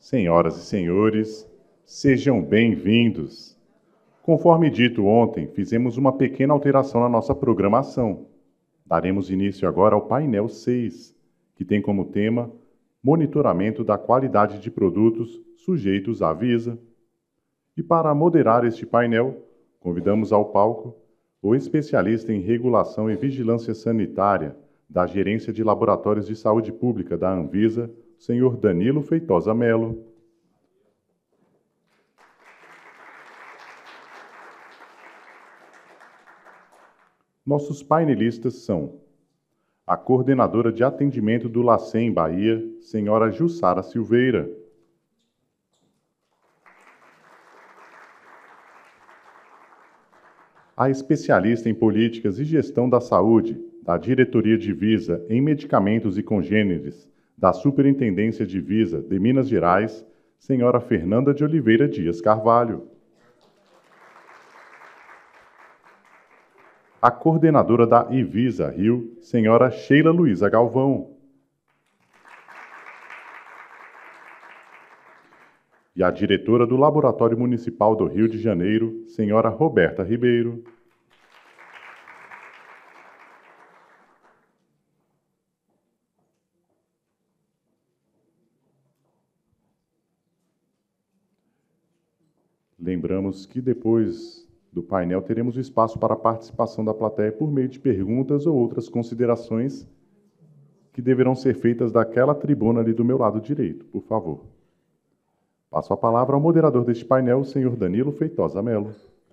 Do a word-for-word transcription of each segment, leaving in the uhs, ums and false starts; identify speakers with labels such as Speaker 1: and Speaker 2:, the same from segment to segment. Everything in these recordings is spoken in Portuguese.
Speaker 1: Senhoras e senhores, sejam bem-vindos. Conforme dito ontem, fizemos uma pequena alteração na nossa programação. Daremos início agora ao painel seis, que tem como tema monitoramento da qualidade de produtos sujeitos à Visa. E para moderar este painel, convidamos ao palco o especialista em regulação e vigilância sanitária da Gerência de Laboratórios de Saúde Pública da Anvisa, senhor Danilo Feitosa Melo. Nossos painelistas são a coordenadora de atendimento do LACEN Bahia, senhora Jussara Silveira. A especialista em políticas e gestão da saúde, da Diretoria de Visa em Medicamentos e Congêneres, da Superintendência de Visa de Minas Gerais, senhora Fernanda de Oliveira Dias Carvalho. A coordenadora da Ivisa Rio, senhora Sheila Luiza Galvão. E a diretora do Laboratório Municipal do Rio de Janeiro, senhora Roberta Ribeiro. Lembramos que depois do painel teremos espaço para a participação da plateia por meio de perguntas ou outras considerações que deverão ser feitas daquela tribuna ali do meu lado direito, por favor. Passo a palavra ao moderador deste painel, o senhor Danilo Feitosa Melo.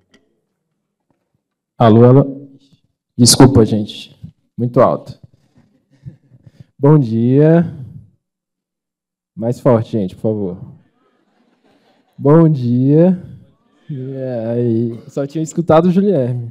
Speaker 2: Alô, alô. Desculpa, gente. Muito alto. Bom dia. Mais forte, gente, por favor. Bom dia. É, aí, só tinha escutado o Guilherme.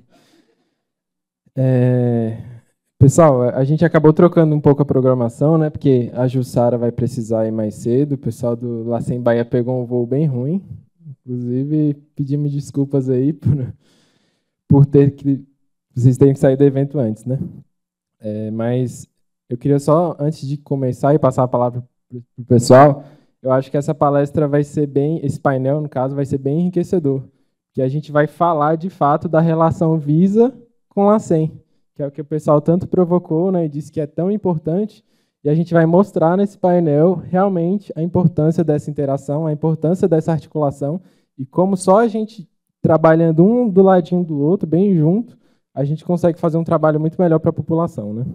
Speaker 2: É, pessoal, a gente acabou trocando um pouco a programação, né? Porque a Jussara vai precisar ir mais cedo. O pessoal do LACEN Bahia pegou um voo bem ruim. Inclusive, pedimos desculpas aí por, por ter que vocês terem que sair do evento antes, né? É, mas eu queria só, antes de começar e passar a palavra para o pessoal, eu acho que essa palestra vai ser bem, esse painel, no caso, vai ser bem enriquecedor, que a gente vai falar, de fato, da relação Visa com LACEN, que é o que o pessoal tanto provocou, né, e disse que é tão importante, e a gente vai mostrar nesse painel realmente a importância dessa interação, a importância dessa articulação, e como só a gente, trabalhando um do ladinho do outro, bem junto, a gente consegue fazer um trabalho muito melhor para a população, né?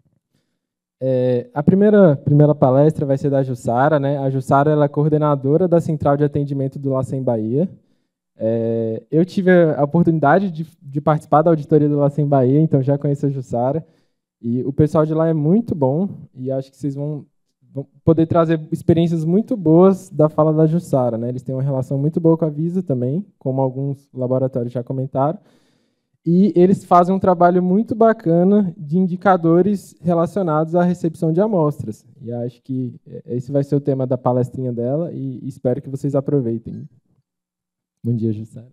Speaker 2: É, a primeira, primeira palestra vai ser da Jussara, né? A Jussara ela é coordenadora da Central de Atendimento do LACEN Bahia. É, eu tive a oportunidade de, de participar da auditoria do LACEN Bahia, então já conheço a Jussara. E o pessoal de lá é muito bom, e acho que vocês vão, vão poder trazer experiências muito boas da fala da Jussara, né? Eles têm uma relação muito boa com a Visa também, como alguns laboratórios já comentaram. E eles fazem um trabalho muito bacana de indicadores relacionados à recepção de amostras. E acho que esse vai ser o tema da palestrinha dela e espero que vocês aproveitem. Bom dia, Jussara.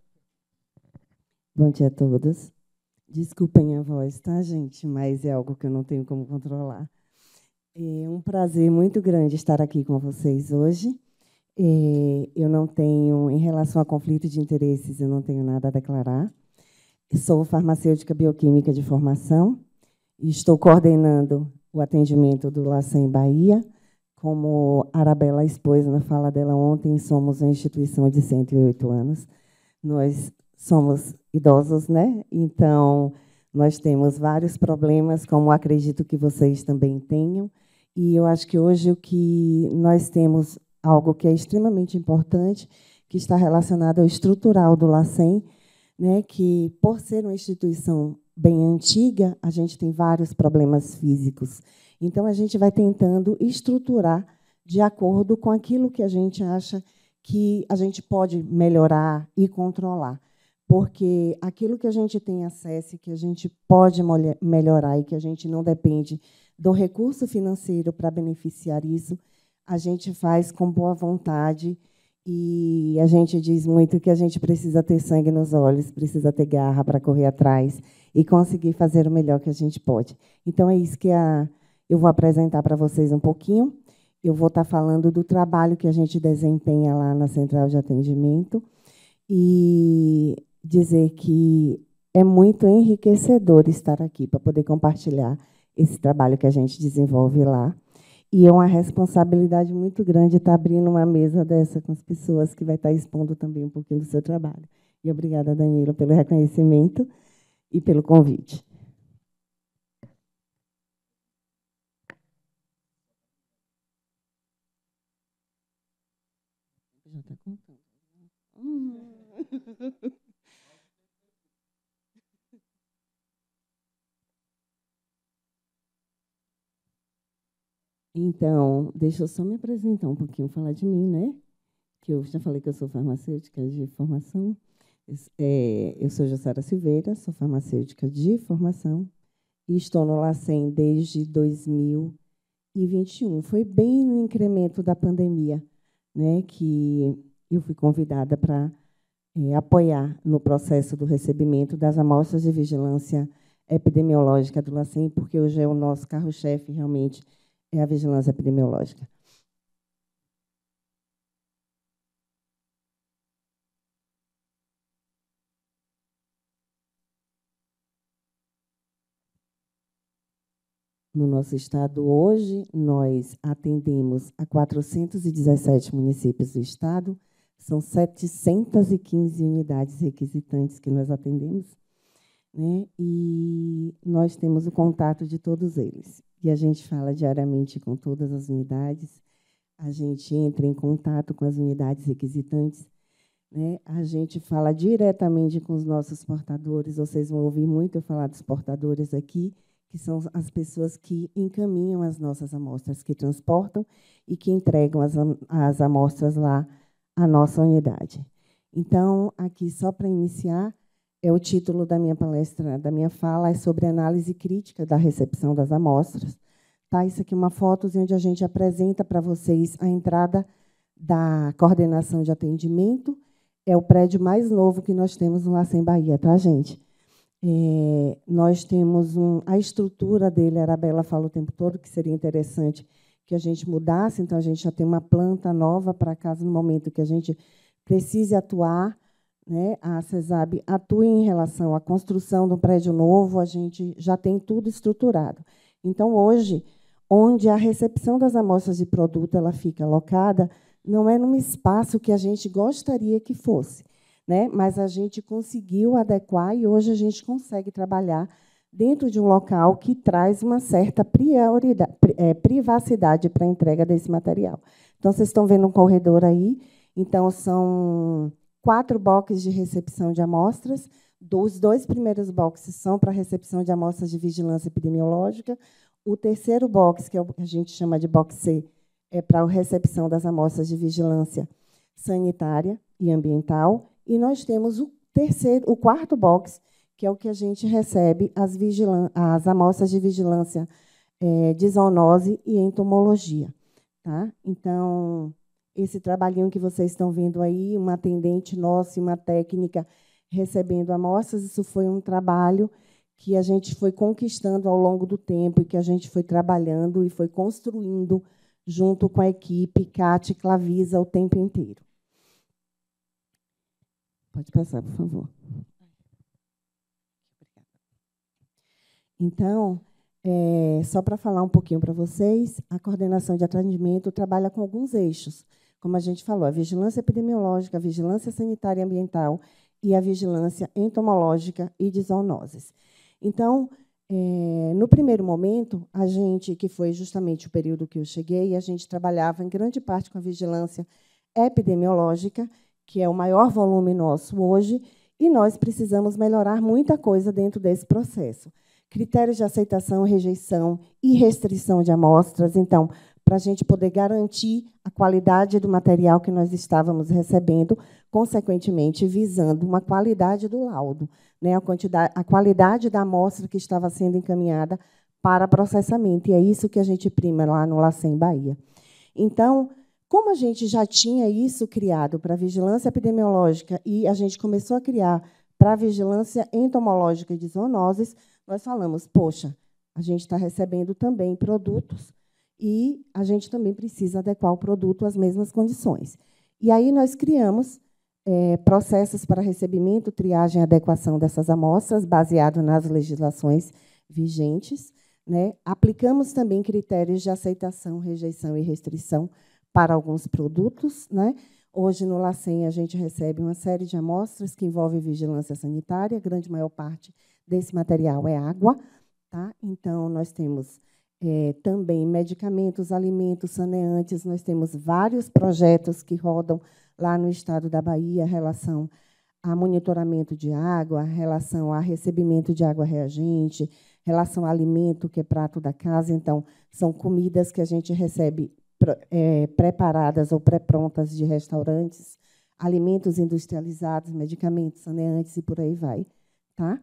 Speaker 3: Bom dia a todos. Desculpem a voz, tá, gente? Mas é algo que eu não tenho como controlar. É um prazer muito grande estar aqui com vocês hoje. É, eu não tenho, em relação a conflito de interesses, eu não tenho nada a declarar. Sou farmacêutica bioquímica de formação e estou coordenando o atendimento do LACEN Bahia. Como a Arabella expôs na fala dela ontem, somos uma instituição de cento e oito anos. Nós somos idosos, né? Então, nós temos vários problemas, como acredito que vocês também tenham. E eu acho que hoje o que nós temos algo que é extremamente importante, que está relacionado ao estrutural do LACEN, né, que, por ser uma instituição bem antiga, a gente tem vários problemas físicos. Então, a gente vai tentando estruturar de acordo com aquilo que a gente acha que a gente pode melhorar e controlar. Porque aquilo que a gente tem acesso, que a gente pode melhorar e que a gente não depende do recurso financeiro para beneficiar isso, a gente faz com boa vontade. E a gente diz muito que a gente precisa ter sangue nos olhos, precisa ter garra para correr atrás e conseguir fazer o melhor que a gente pode. Então, é isso que a, eu vou apresentar para vocês um pouquinho. eu vou estar falando do trabalho que a gente desempenha lá na Central de Atendimento e dizer que é muito enriquecedor estar aqui para poder compartilhar esse trabalho que a gente desenvolve lá. E é uma responsabilidade muito grande estar abrindo uma mesa dessa com as pessoas que vai estar expondo também um pouquinho do seu trabalho. E obrigada, Danilo, pelo reconhecimento e pelo convite. Já está contando. Hum. Então, deixa eu só me apresentar um pouquinho, falar de mim, né? Que eu já falei que eu sou farmacêutica de formação. É, eu sou Jussara Silveira, sou farmacêutica de formação e estou no LACEN desde dois mil e vinte e um. Foi bem no incremento da pandemia, né, que eu fui convidada para é, apoiar no processo do recebimento das amostras de vigilância epidemiológica do LACEN, porque hoje é o nosso carro-chefe, realmente, é a vigilância epidemiológica. No nosso estado, hoje, nós atendemos a quatrocentos e dezessete municípios do estado, são setecentas e quinze unidades requisitantes que nós atendemos, né? E nós temos o contato de todos eles. E a gente fala diariamente com todas as unidades, a gente entra em contato com as unidades requisitantes, né? A gente fala diretamente com os nossos portadores, vocês vão ouvir muito eu falar dos portadores aqui, que são as pessoas que encaminham as nossas amostras, que transportam e que entregam as, as amostras lá à nossa unidade. Então, aqui, só para iniciar, é o título da minha palestra, da minha fala, é sobre análise crítica da recepção das amostras. Tá? Isso aqui é uma foto onde a gente apresenta para vocês a entrada da coordenação de atendimento. É o prédio mais novo que nós temos no LACEN Bahia, tá, gente? É, nós temos um, a estrutura dele, a Arabella fala o tempo todo que seria interessante que a gente mudasse, então a gente já tem uma planta nova para caso no momento que a gente precise atuar, né, a CESAB atua em relação à construção de um prédio novo, a gente já tem tudo estruturado. Então, hoje, onde a recepção das amostras de produto ela fica alocada, não é num espaço que a gente gostaria que fosse, né? Mas a gente conseguiu adequar e hoje a gente consegue trabalhar dentro de um local que traz uma certa prioridade, é, privacidade para a entrega desse material. Então, vocês estão vendo um corredor aí. Então, são quatro boxes de recepção de amostras. Os dois primeiros boxes são para recepção de amostras de vigilância epidemiológica. O terceiro box, que é o que a gente chama de box C, é para a recepção das amostras de vigilância sanitária e ambiental. E nós temos o terceiro, o quarto box, que é o que a gente recebe as, as amostras de vigilância é, de zoonose e entomologia. Tá? Então, esse trabalhinho que vocês estão vendo aí, uma atendente nossa e uma técnica recebendo amostras, isso foi um trabalho que a gente foi conquistando ao longo do tempo e que a gente foi trabalhando e foi construindo junto com a equipe C A T e Clavisa o tempo inteiro. Pode passar, por favor. Então, é, só para falar um pouquinho para vocês, a coordenação de atendimento trabalha com alguns eixos, como a gente falou, a vigilância epidemiológica, a vigilância sanitária e ambiental e a vigilância entomológica e de zoonoses. Então, é, no primeiro momento, a gente, que foi justamente o período que eu cheguei, a gente trabalhava em grande parte com a vigilância epidemiológica, que é o maior volume nosso hoje, e nós precisamos melhorar muita coisa dentro desse processo. Critérios de aceitação, rejeição e restrição de amostras. Então, para a gente poder garantir a qualidade do material que nós estávamos recebendo, consequentemente, visando uma qualidade do laudo, né, a, quantidade, a qualidade da amostra que estava sendo encaminhada para processamento. E é isso que a gente prima lá no LACEN Bahia. Então, como a gente já tinha isso criado para a vigilância epidemiológica e a gente começou a criar para a vigilância entomológica e de zoonoses, nós falamos, poxa, a gente está recebendo também produtos e a gente também precisa adequar o produto às mesmas condições. E aí nós criamos é, processos para recebimento, triagem e adequação dessas amostras, baseado nas legislações vigentes, né? Aplicamos também critérios de aceitação, rejeição e restrição para alguns produtos, né? Hoje, no LACEN, a gente recebe uma série de amostras que envolvem vigilância sanitária. A grande maior parte desse material é água. Tá? Então, nós temos é, também medicamentos, alimentos, saneantes. Nós temos vários projetos que rodam lá no estado da Bahia em relação a monitoramento de água, em relação a recebimento de água reagente, relação a alimento, que é prato da casa. Então, são comidas que a gente recebe É, preparadas ou pré-prontas de restaurantes, alimentos industrializados, medicamentos, saneantes e por aí vai. Tá?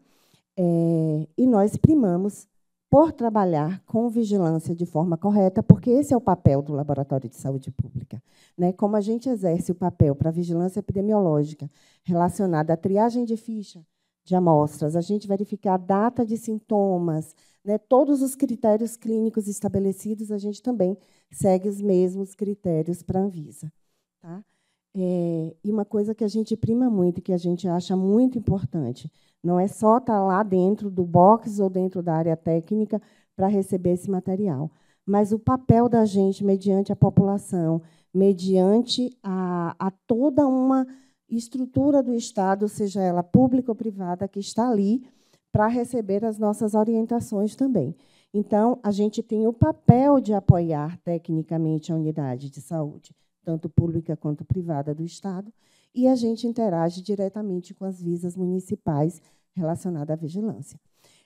Speaker 3: É, e nós primamos por trabalhar com vigilância de forma correta, porque esse é o papel do Laboratório de Saúde Pública. Né? Como a gente exerce o papel para a vigilância epidemiológica relacionada à triagem de ficha de amostras, a gente verificar a data de sintomas, né, todos os critérios clínicos estabelecidos, a gente também segue os mesmos critérios para a Anvisa. Tá? É, e uma coisa que a gente prima muito, que a gente acha muito importante, não é só estar lá dentro do box ou dentro da área técnica para receber esse material, mas o papel da gente, mediante a população, mediante a, a toda uma estrutura do Estado, seja ela pública ou privada, que está ali para receber as nossas orientações também. Então, a gente tem o papel de apoiar tecnicamente a unidade de saúde, tanto pública quanto privada do Estado, e a gente interage diretamente com as visas municipais relacionadas à vigilância.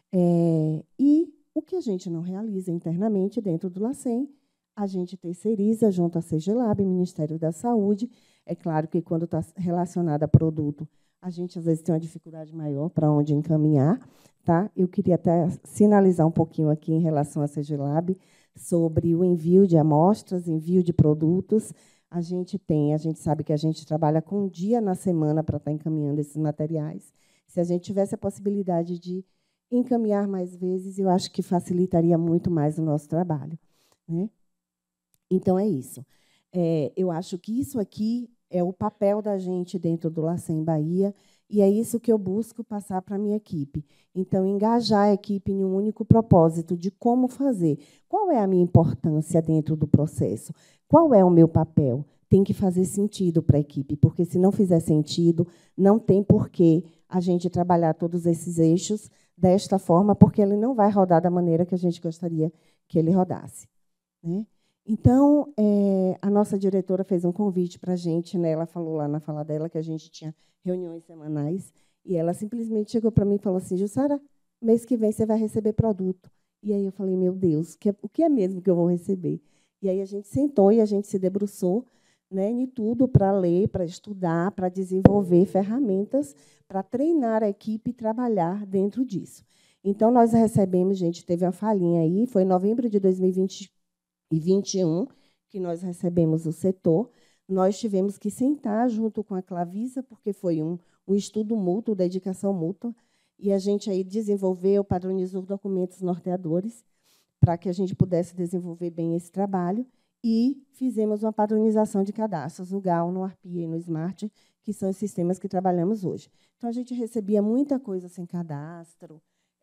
Speaker 3: É, e o que a gente não realiza internamente dentro do LACEN, a gente terceiriza junto à CEGELAB, Ministério da Saúde. É claro que, quando está relacionado a produto, a gente, às vezes, tem uma dificuldade maior para onde encaminhar. Tá? Eu queria até sinalizar um pouquinho aqui em relação à CEGELAB sobre o envio de amostras, envio de produtos. A gente tem, a gente sabe que a gente trabalha com um dia na semana para estar encaminhando esses materiais. Se a gente tivesse a possibilidade de encaminhar mais vezes, eu acho que facilitaria muito mais o nosso trabalho. Né? Então, é isso. É, eu acho que isso aqui é o papel da gente dentro do LACEN Bahia, e é isso que eu busco passar para a minha equipe. Então, engajar a equipe em um único propósito de como fazer. Qual é a minha importância dentro do processo? Qual é o meu papel? Tem que fazer sentido para a equipe, porque, se não fizer sentido, não tem porquê a gente trabalhar todos esses eixos desta forma, porque ele não vai rodar da maneira que a gente gostaria que ele rodasse. Né? Então, é, a nossa diretora fez um convite para a gente, né? Ela falou lá na fala dela que a gente tinha reuniões semanais, e ela simplesmente chegou para mim e falou assim: Jussara, mês que vem você vai receber produto. E aí eu falei: meu Deus, que é, o que é mesmo que eu vou receber? E aí a gente sentou e a gente se debruçou, né, em tudo para ler, para estudar, para desenvolver ferramentas, para treinar a equipe e trabalhar dentro disso. Então, nós recebemos, gente, teve uma falhinha aí, foi em novembro de dois mil e vinte e vinte e um que nós recebemos o setor. Nós tivemos que sentar junto com a Clavisa, porque foi um, um estudo mútuo, dedicação mútua, e a gente aí desenvolveu, padronizou documentos norteadores para que a gente pudesse desenvolver bem esse trabalho, e fizemos uma padronização de cadastros no G A U, no ARPIA e no SMART, que são os sistemas que trabalhamos hoje. Então, a gente recebia muita coisa sem cadastro,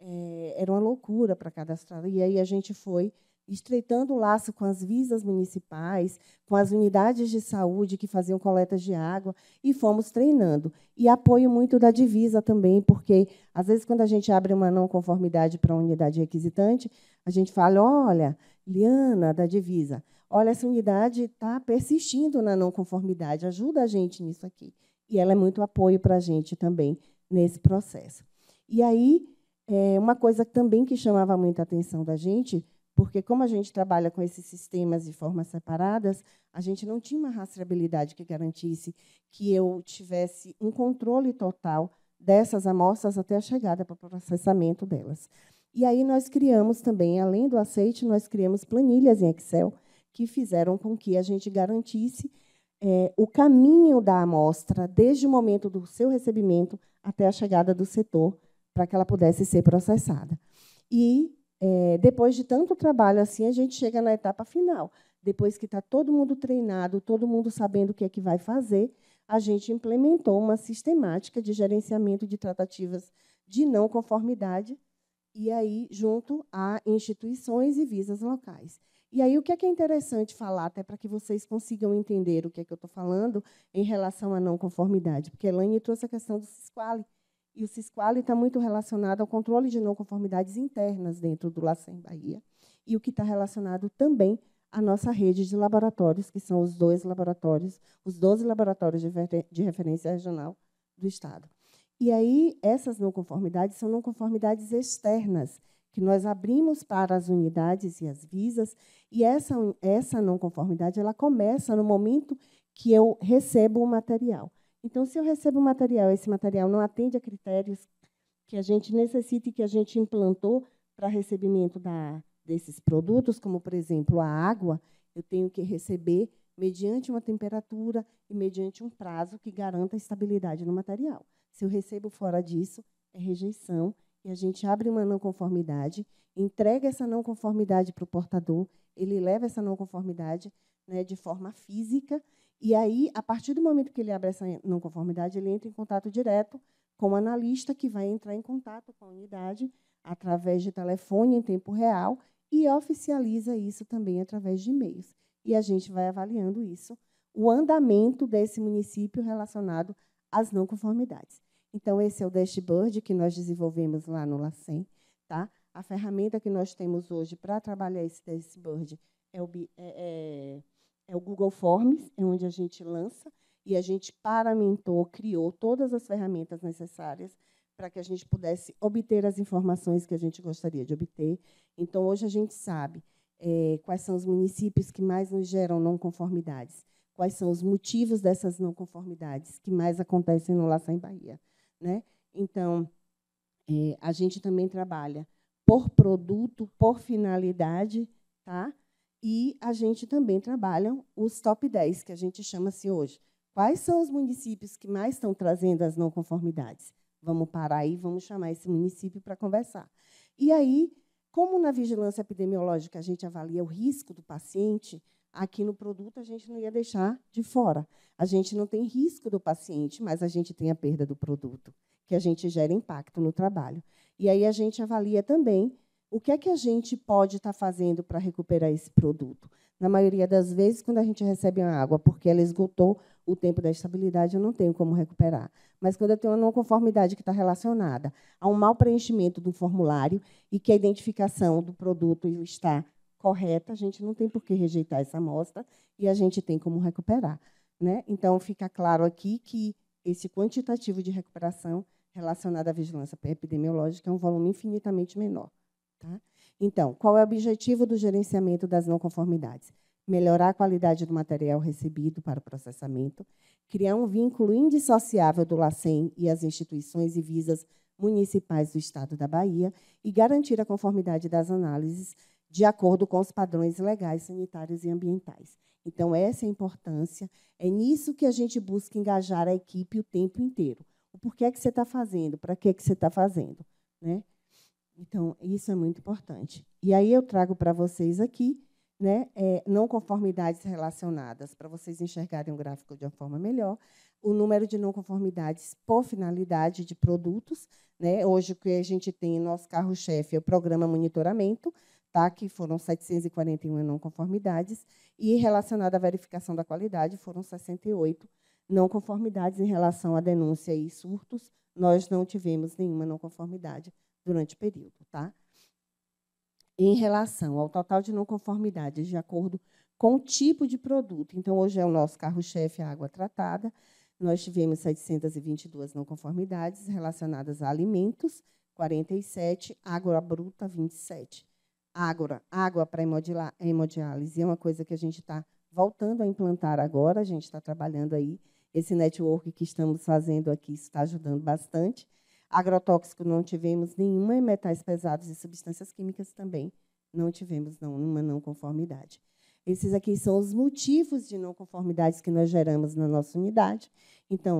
Speaker 3: é, era uma loucura para cadastrar, e aí a gente foi estreitando o laço com as visas municipais, com as unidades de saúde que faziam coletas de água, e fomos treinando. E apoio muito da divisa também, porque, às vezes, quando a gente abre uma não conformidade para a unidade requisitante, a gente fala: olha, Liana, da divisa, olha, essa unidade está persistindo na não conformidade, ajuda a gente nisso aqui. E ela é muito apoio para a gente também nesse processo. E aí, é, uma coisa também que chamava muita atenção da gente, porque, como a gente trabalha com esses sistemas de formas separadas, a gente não tinha uma rastreabilidade que garantisse que eu tivesse um controle total dessas amostras até a chegada para o processamento delas. E aí nós criamos também, além do aceite, nós criamos planilhas em Excel que fizeram com que a gente garantisse é, o caminho da amostra, desde o momento do seu recebimento até a chegada do setor, para que ela pudesse ser processada. E é, depois de tanto trabalho assim, a gente chega na etapa final. Depois que está todo mundo treinado, todo mundo sabendo o que é que vai fazer, a gente implementou uma sistemática de gerenciamento de tratativas de não conformidade, e aí junto a instituições e visas locais. E aí o que é, que é interessante falar, até para que vocês consigam entender o que é que eu estou falando em relação à não conformidade, porque a Elaine trouxe a questão do Sisquale, e o Sisquale está muito relacionado ao controle de não conformidades internas dentro do LACEN Bahia, e o que está relacionado também à nossa rede de laboratórios, que são os dois laboratórios, os doze laboratórios de referência regional do Estado. E aí, essas não conformidades são não conformidades externas, que nós abrimos para as unidades e as visas, e essa, essa não conformidade ela começa no momento que eu recebo o material. Então, se eu recebo o material, esse material não atende a critérios que a gente necessita e que a gente implantou para recebimento da, desses produtos, como, por exemplo, a água, eu tenho que receber mediante uma temperatura e mediante um prazo que garanta a estabilidade no material. Se eu recebo fora disso, é rejeição, e a gente abre uma não conformidade, entrega essa não conformidade para o portador, ele leva essa não conformidade, né, de forma física, e aí, a partir do momento que ele abre essa não conformidade, ele entra em contato direto com o analista, que vai entrar em contato com a unidade através de telefone em tempo real e oficializa isso também através de e-mails. E a gente vai avaliando isso, o andamento desse município relacionado às não conformidades. Então, esse é o dashboard que nós desenvolvemos lá no LACEN. Tá? A ferramenta que nós temos hoje para trabalhar esse dashboard é o, é, é, é o Google Forms, é onde a gente lança, e a gente paramentou, criou todas as ferramentas necessárias para que a gente pudesse obter as informações que a gente gostaria de obter. Então, hoje a gente sabe é, quais são os municípios que mais nos geram não conformidades, quais são os motivos dessas não conformidades que mais acontecem no LACEN Bahia. Né? Então, é, a gente também trabalha por produto, por finalidade, tá? E a gente também trabalha os top dez, que a gente chama assim hoje. Quais são os municípios que mais estão trazendo as não conformidades? Vamos parar aí, vamos chamar esse município para conversar. E aí, como na vigilância epidemiológica a gente avalia o risco do paciente, aqui no produto a gente não ia deixar de fora. A gente não tem risco do paciente, mas a gente tem a perda do produto, que a gente gera impacto no trabalho. E aí a gente avalia também o que é que a gente pode estar fazendo para recuperar esse produto. Na maioria das vezes, quando a gente recebe a água, porque ela esgotou o tempo da estabilidade, eu não tenho como recuperar. Mas quando eu tenho uma não conformidade que está relacionada a um mau preenchimento do formulário e que a identificação do produto está correta, a gente não tem por que rejeitar essa amostra e a gente tem como recuperar. Né? Então, fica claro aqui que esse quantitativo de recuperação relacionado à vigilância epidemiológica é um volume infinitamente menor. Tá? Então, qual é o objetivo do gerenciamento das não conformidades? Melhorar a qualidade do material recebido para o processamento, criar um vínculo indissociável do LACEN e as instituições e visas municipais do Estado da Bahia e garantir a conformidade das análises de acordo com os padrões legais, sanitários e ambientais. Então, essa é a importância, é nisso que a gente busca engajar a equipe o tempo inteiro. O porquê que você está fazendo, para que, que você está fazendo. Né? Então, isso é muito importante. E aí eu trago para vocês aqui, né, é, não conformidades relacionadas, para vocês enxergarem o gráfico de uma forma melhor, o número de não conformidades por finalidade de produtos. Né? Hoje, o que a gente tem, nosso carro-chefe é o programa monitoramento, tá? Que foram setecentas e quarenta e uma não conformidades, e relacionada à verificação da qualidade, foram sessenta e oito não conformidades em relação à denúncia e surtos. Nós não tivemos nenhuma não conformidade durante o período. Tá? Em relação ao total de não conformidades, de acordo com o tipo de produto, então, hoje é o nosso carro-chefe, a água tratada, nós tivemos setecentas e vinte e duas não conformidades relacionadas a alimentos, quarenta e sete, água bruta, vinte e sete. Água, água para hemodiálise é uma coisa que a gente está voltando a implantar agora, a gente está trabalhando aí, esse network que estamos fazendo aqui está ajudando bastante. Agrotóxico não tivemos nenhuma, e metais pesados e substâncias químicas também não tivemos não, uma não conformidade. Esses aqui são os motivos de não conformidades que nós geramos na nossa unidade. Então,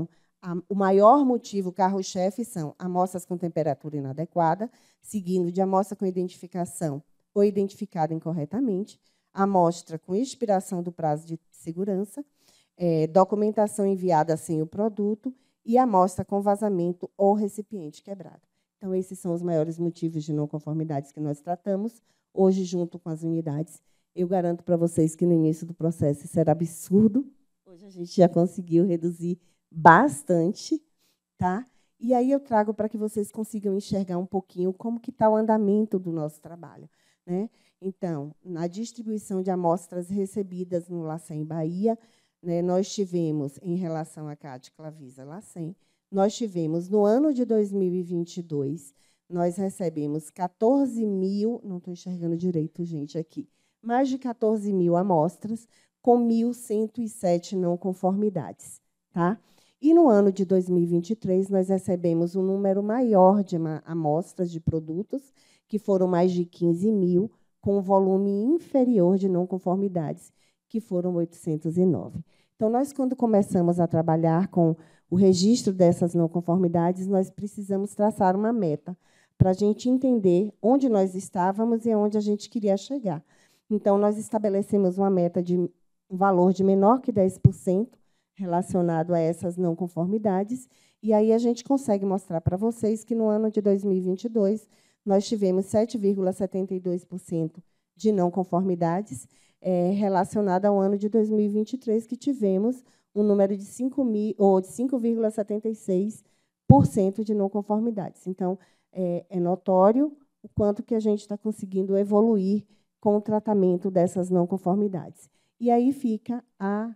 Speaker 3: a, o maior motivo, carro-chefe, são amostras com temperatura inadequada, seguindo de amostra com identificação ou identificada incorretamente, amostra com expiração do prazo de segurança, é, documentação enviada sem o produto e amostra com vazamento ou recipiente quebrado. Então, esses são os maiores motivos de não conformidades que nós tratamos, hoje, junto com as unidades. Eu garanto para vocês que, no início do processo, isso era absurdo. Hoje, a gente já conseguiu reduzir bastante. Tá? E aí eu trago para que vocês consigam enxergar um pouquinho como que está o andamento do nosso trabalho. Né? Então, na distribuição de amostras recebidas no LACEN Bahia, né, nós tivemos, em relação à C A D Clavisa LACEN, nós tivemos, no ano de dois mil e vinte e dois, nós recebemos quatorze mil, não estou enxergando direito, gente, aqui, mais de quatorze mil amostras, com mil cento e sete não conformidades. Tá? E, no ano de dois mil e vinte e três, nós recebemos um número maior de amostras de produtos, que foram mais de quinze mil, com um volume inferior de não conformidades, que foram oitocentos e nove. Então, nós, quando começamos a trabalhar com o registro dessas não conformidades, nós precisamos traçar uma meta para a gente entender onde nós estávamos e onde a gente queria chegar. Então, nós estabelecemos uma meta de um valor de menor que dez por cento relacionado a essas não conformidades, e aí a gente consegue mostrar para vocês que, no ano de dois mil e vinte e dois, nós tivemos sete vírgula setenta e dois por cento de não conformidades, é, relacionada ao ano de dois mil e vinte e três, que tivemos um número de cinco vírgula setenta e seis por cento de não conformidades. Então, é, é notório o quanto que a gente está conseguindo evoluir com o tratamento dessas não conformidades. E aí fica a,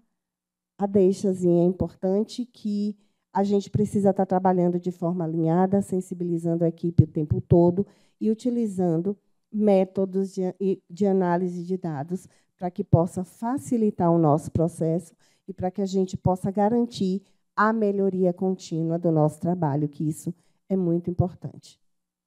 Speaker 3: a deixazinha importante que a gente precisa estar trabalhando de forma alinhada, sensibilizando a equipe o tempo todo e utilizando métodos de, de análise de dados para que possa facilitar o nosso processo e para que a gente possa garantir a melhoria contínua do nosso trabalho, que isso é muito importante.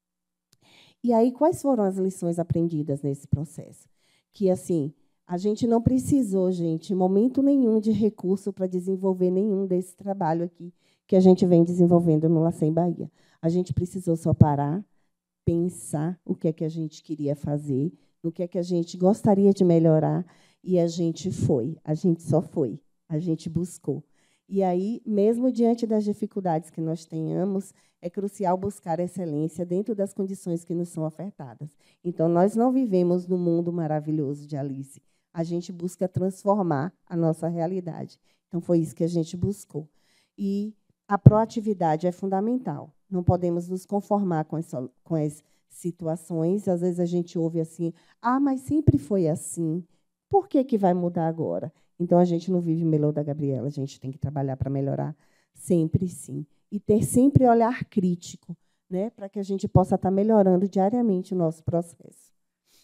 Speaker 3: E aí, quais foram as lições aprendidas nesse processo? Que, assim, a gente não precisou, gente, em momento nenhum, de recurso para desenvolver nenhum desse trabalho aqui que a gente vem desenvolvendo no LACEN Bahia. A gente precisou só parar, pensar o que é que a gente queria fazer, no que é que a gente gostaria de melhorar, e a gente foi, a gente só foi, a gente buscou. E aí, mesmo diante das dificuldades que nós tenhamos, é crucial buscar excelência dentro das condições que nos são ofertadas. Então, nós não vivemos no mundo maravilhoso de Alice. A gente busca transformar a nossa realidade. Então, foi isso que a gente buscou. E a proatividade é fundamental. Não podemos nos conformar com as, com as situações. Às vezes, a gente ouve assim, ah, mas sempre foi assim. Por que que vai mudar agora? Então, a gente não vive melhor da Gabriela, a gente tem que trabalhar para melhorar sempre, sim. E ter sempre olhar crítico, né, para que a gente possa estar melhorando diariamente o nosso processo.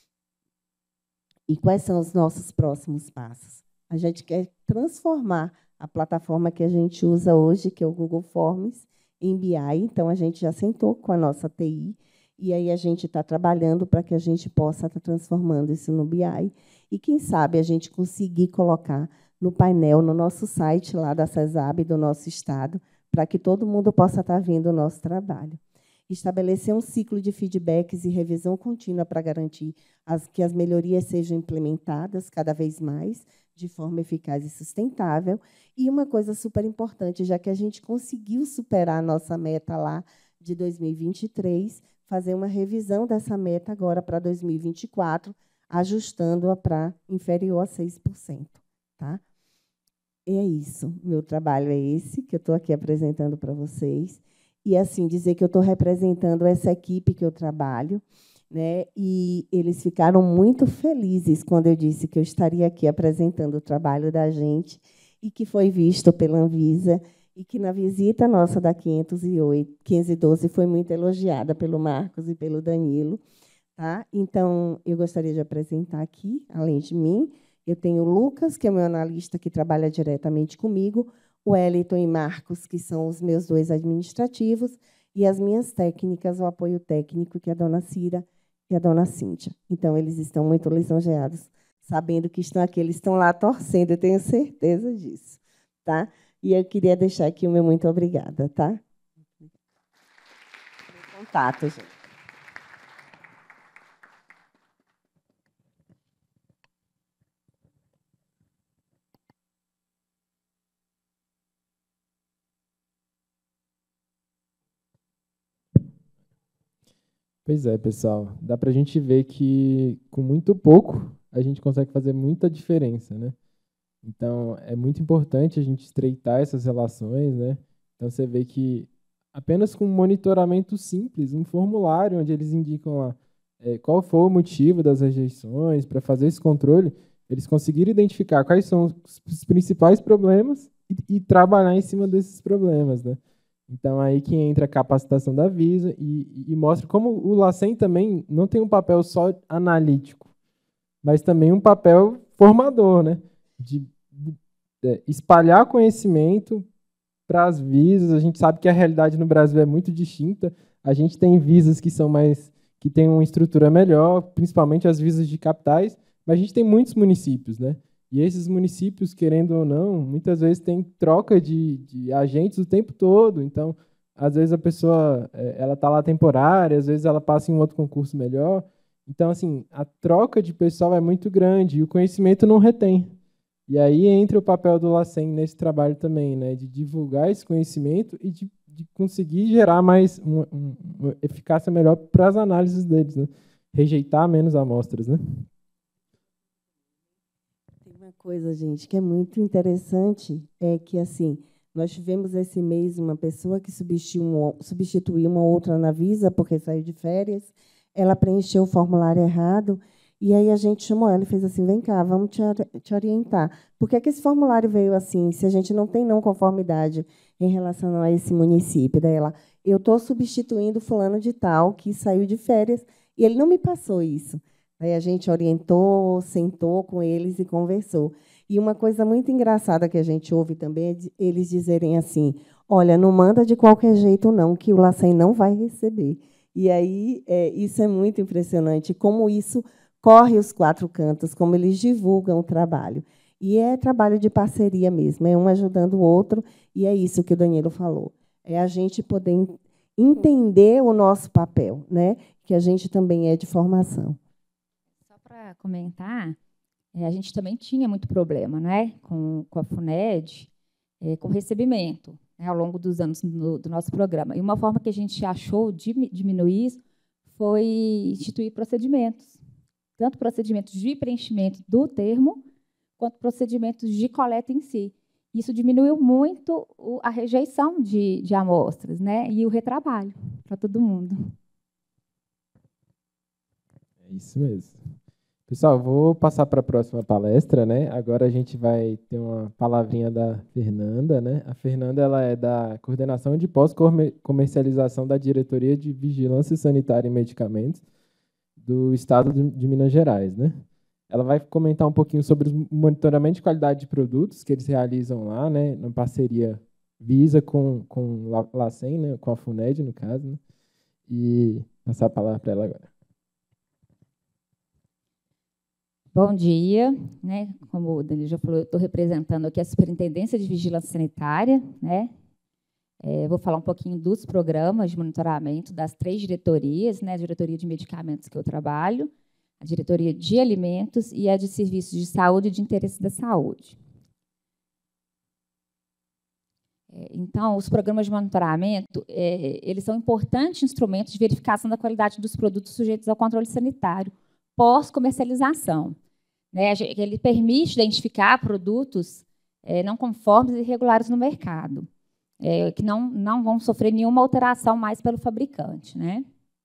Speaker 3: E quais são os nossos próximos passos? A gente quer transformar a plataforma que a gente usa hoje, que é o Google Forms, em B I. Então, a gente já sentou com a nossa T I, e aí a gente está trabalhando para que a gente possa estar transformando isso no B I. E, quem sabe, a gente conseguir colocar no painel, no nosso site lá da CESAB, do nosso estado, para que todo mundo possa estar vendo o nosso trabalho. Estabelecer um ciclo de feedbacks e revisão contínua para garantir as, que as melhorias sejam implementadas cada vez mais, de forma eficaz e sustentável. E uma coisa super importante, já que a gente conseguiu superar a nossa meta lá de dois mil e vinte e três, fazer uma revisão dessa meta agora para dois mil e vinte e quatro, ajustando-a para inferior a seis por cento. Tá? E é isso. Meu trabalho é esse, que eu estou aqui apresentando para vocês. E, assim, dizer que eu estou representando essa equipe que eu trabalho, né? E eles ficaram muito felizes quando eu disse que eu estaria aqui apresentando o trabalho da gente e que foi visto pela Anvisa e que, na visita nossa da quinhentos e doze, foi muito elogiada pelo Marcos e pelo Danilo. Tá? Então, eu gostaria de apresentar aqui, além de mim, eu tenho o Lucas, que é meu analista, que trabalha diretamente comigo, o Wellington e Marcos, que são os meus dois administrativos, e as minhas técnicas, o apoio técnico, que é a dona Cira e a dona Cíntia. Então, eles estão muito lisonjeados, sabendo que estão aqui, eles estão lá torcendo, eu tenho certeza disso. Tá? E eu queria deixar aqui o meu muito obrigada, tá? Contato, gente.
Speaker 2: Pois é, pessoal. Dá para a gente ver que com muito pouco a gente consegue fazer muita diferença, né? Então, é muito importante a gente estreitar essas relações, né? Então, você vê que apenas com um monitoramento simples, um formulário onde eles indicam lá é, qual foi o motivo das rejeições, para fazer esse controle, eles conseguiram identificar quais são os principais problemas e, e trabalhar em cima desses problemas, né? Então, aí que entra a capacitação da Visa e, e mostra como o LACEN também não tem um papel só analítico, mas também um papel formador, né? De, de é, espalhar conhecimento para as visas. A gente sabe que a realidade no Brasil é muito distinta. A gente tem visas que são mais que têm uma estrutura melhor, principalmente as visas de capitais, mas a gente tem muitos municípios, né? E esses municípios, querendo ou não, muitas vezes tem troca de, de agentes o tempo todo. Então, às vezes a pessoa ela está lá temporária, às vezes ela passa em um outro concurso melhor. Então, assim, a troca de pessoal é muito grande e o conhecimento não retém. E aí entra o papel do LACEN nesse trabalho também, né, de divulgar esse conhecimento e de, de conseguir gerar mais uma, uma eficácia melhor para as análises deles, né? Rejeitar menos amostras, né?
Speaker 3: Tem uma coisa, gente, que é muito interessante, é que, assim, nós tivemos esse mês uma pessoa que substituiu, substituiu uma outra na Visa, porque saiu de férias, ela preencheu o formulário errado, e aí a gente chamou ela e fez assim, vem cá, vamos te, te orientar. Por que é que esse formulário veio assim, se a gente não tem não conformidade em relação a esse município? Daí ela, eu estou substituindo fulano de tal, que saiu de férias, e ele não me passou isso. Aí a gente orientou, sentou com eles e conversou. E uma coisa muito engraçada que a gente ouve também é eles dizerem assim, olha, não manda de qualquer jeito não, que o LACEN não vai receber. E aí é, isso é muito impressionante, como isso corre os quatro cantos, como eles divulgam o trabalho. E é trabalho de parceria mesmo, é um ajudando o outro, e é isso que o Danilo falou. É a gente poder entender o nosso papel, né? Que a gente também é de formação.
Speaker 4: Só para comentar, é, a gente também tinha muito problema, né, com, com a FUNED, é, com recebimento, né, ao longo dos anos do, do nosso programa. E uma forma que a gente achou de diminuir isso foi instituir procedimentos, tanto procedimentos de preenchimento do termo, quanto procedimentos de coleta em si. Isso diminuiu muito a rejeição de, de amostras, né, e o retrabalho para todo mundo.
Speaker 2: É isso mesmo. Pessoal, vou passar para a próxima palestra, né? Agora a gente vai ter uma palavrinha da Fernanda, né? A Fernanda ela é da Coordenação de Pós-Comercialização da Diretoria de Vigilância Sanitária e Medicamentos do Estado de Minas Gerais, né? Ela vai comentar um pouquinho sobre o monitoramento de qualidade de produtos que eles realizam lá, né? Na parceria Visa com, com a LACEN, né? Com a FUNED, no caso, né? E passar a palavra para ela agora.
Speaker 4: Bom dia, né? Como o Danilo já falou, eu estou representando aqui a Superintendência de Vigilância Sanitária, né? É, vou falar um pouquinho dos programas de monitoramento das três diretorias, né? A diretoria de medicamentos que eu trabalho, a diretoria de alimentos e a de serviços de saúde e de interesse da saúde. É, então, os programas de monitoramento, é, eles são importantes instrumentos de verificação da qualidade dos produtos sujeitos ao controle sanitário pós-comercialização. Né, ele permite identificar produtos é, não conformes e irregulares no mercado, é, que não, não vão sofrer nenhuma alteração mais pelo fabricante. Né?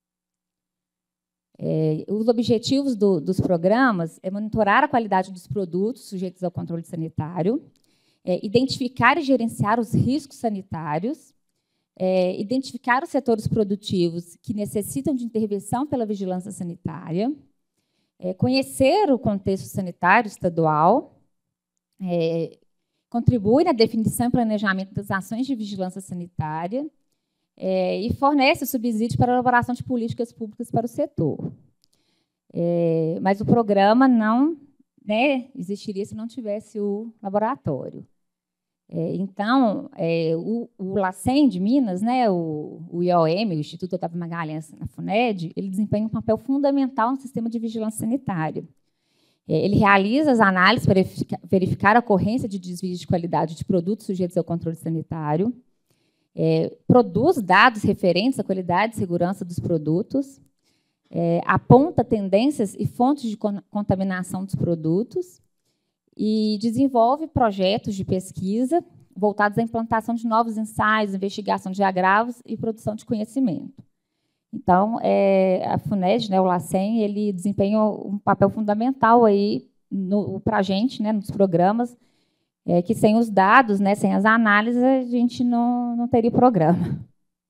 Speaker 4: É, os objetivos do, dos programas é monitorar a qualidade dos produtos sujeitos ao controle sanitário, é, identificar e gerenciar os riscos sanitários, é, identificar os setores produtivos que necessitam de intervenção pela vigilância sanitária, É, conhecer o contexto sanitário estadual, é, contribui na definição e planejamento das ações de vigilância sanitária é, e fornece subsídio para a elaboração de políticas públicas para o setor. É, mas o programa não, né, existiria se não tivesse o laboratório. É, então, é, o, o LACEN de Minas, né, o, o I O M, o Instituto Otávio Magalhães, na FUNED, ele desempenha um papel fundamental no sistema de vigilância sanitária. É, ele realiza as análises para verificar, verificar a ocorrência de desvios de qualidade de produtos sujeitos ao controle sanitário, é, produz dados referentes à qualidade e segurança dos produtos, é, aponta tendências e fontes de contaminação dos produtos, e desenvolve projetos de pesquisa voltados à implantação de novos ensaios, investigação de agravos e produção de conhecimento. Então, é, a FUNED, né, o LACEN, ele desempenha um papel fundamental aí para a gente, né, nos programas, é, que sem os dados, né, sem as análises, a gente não, não teria programa.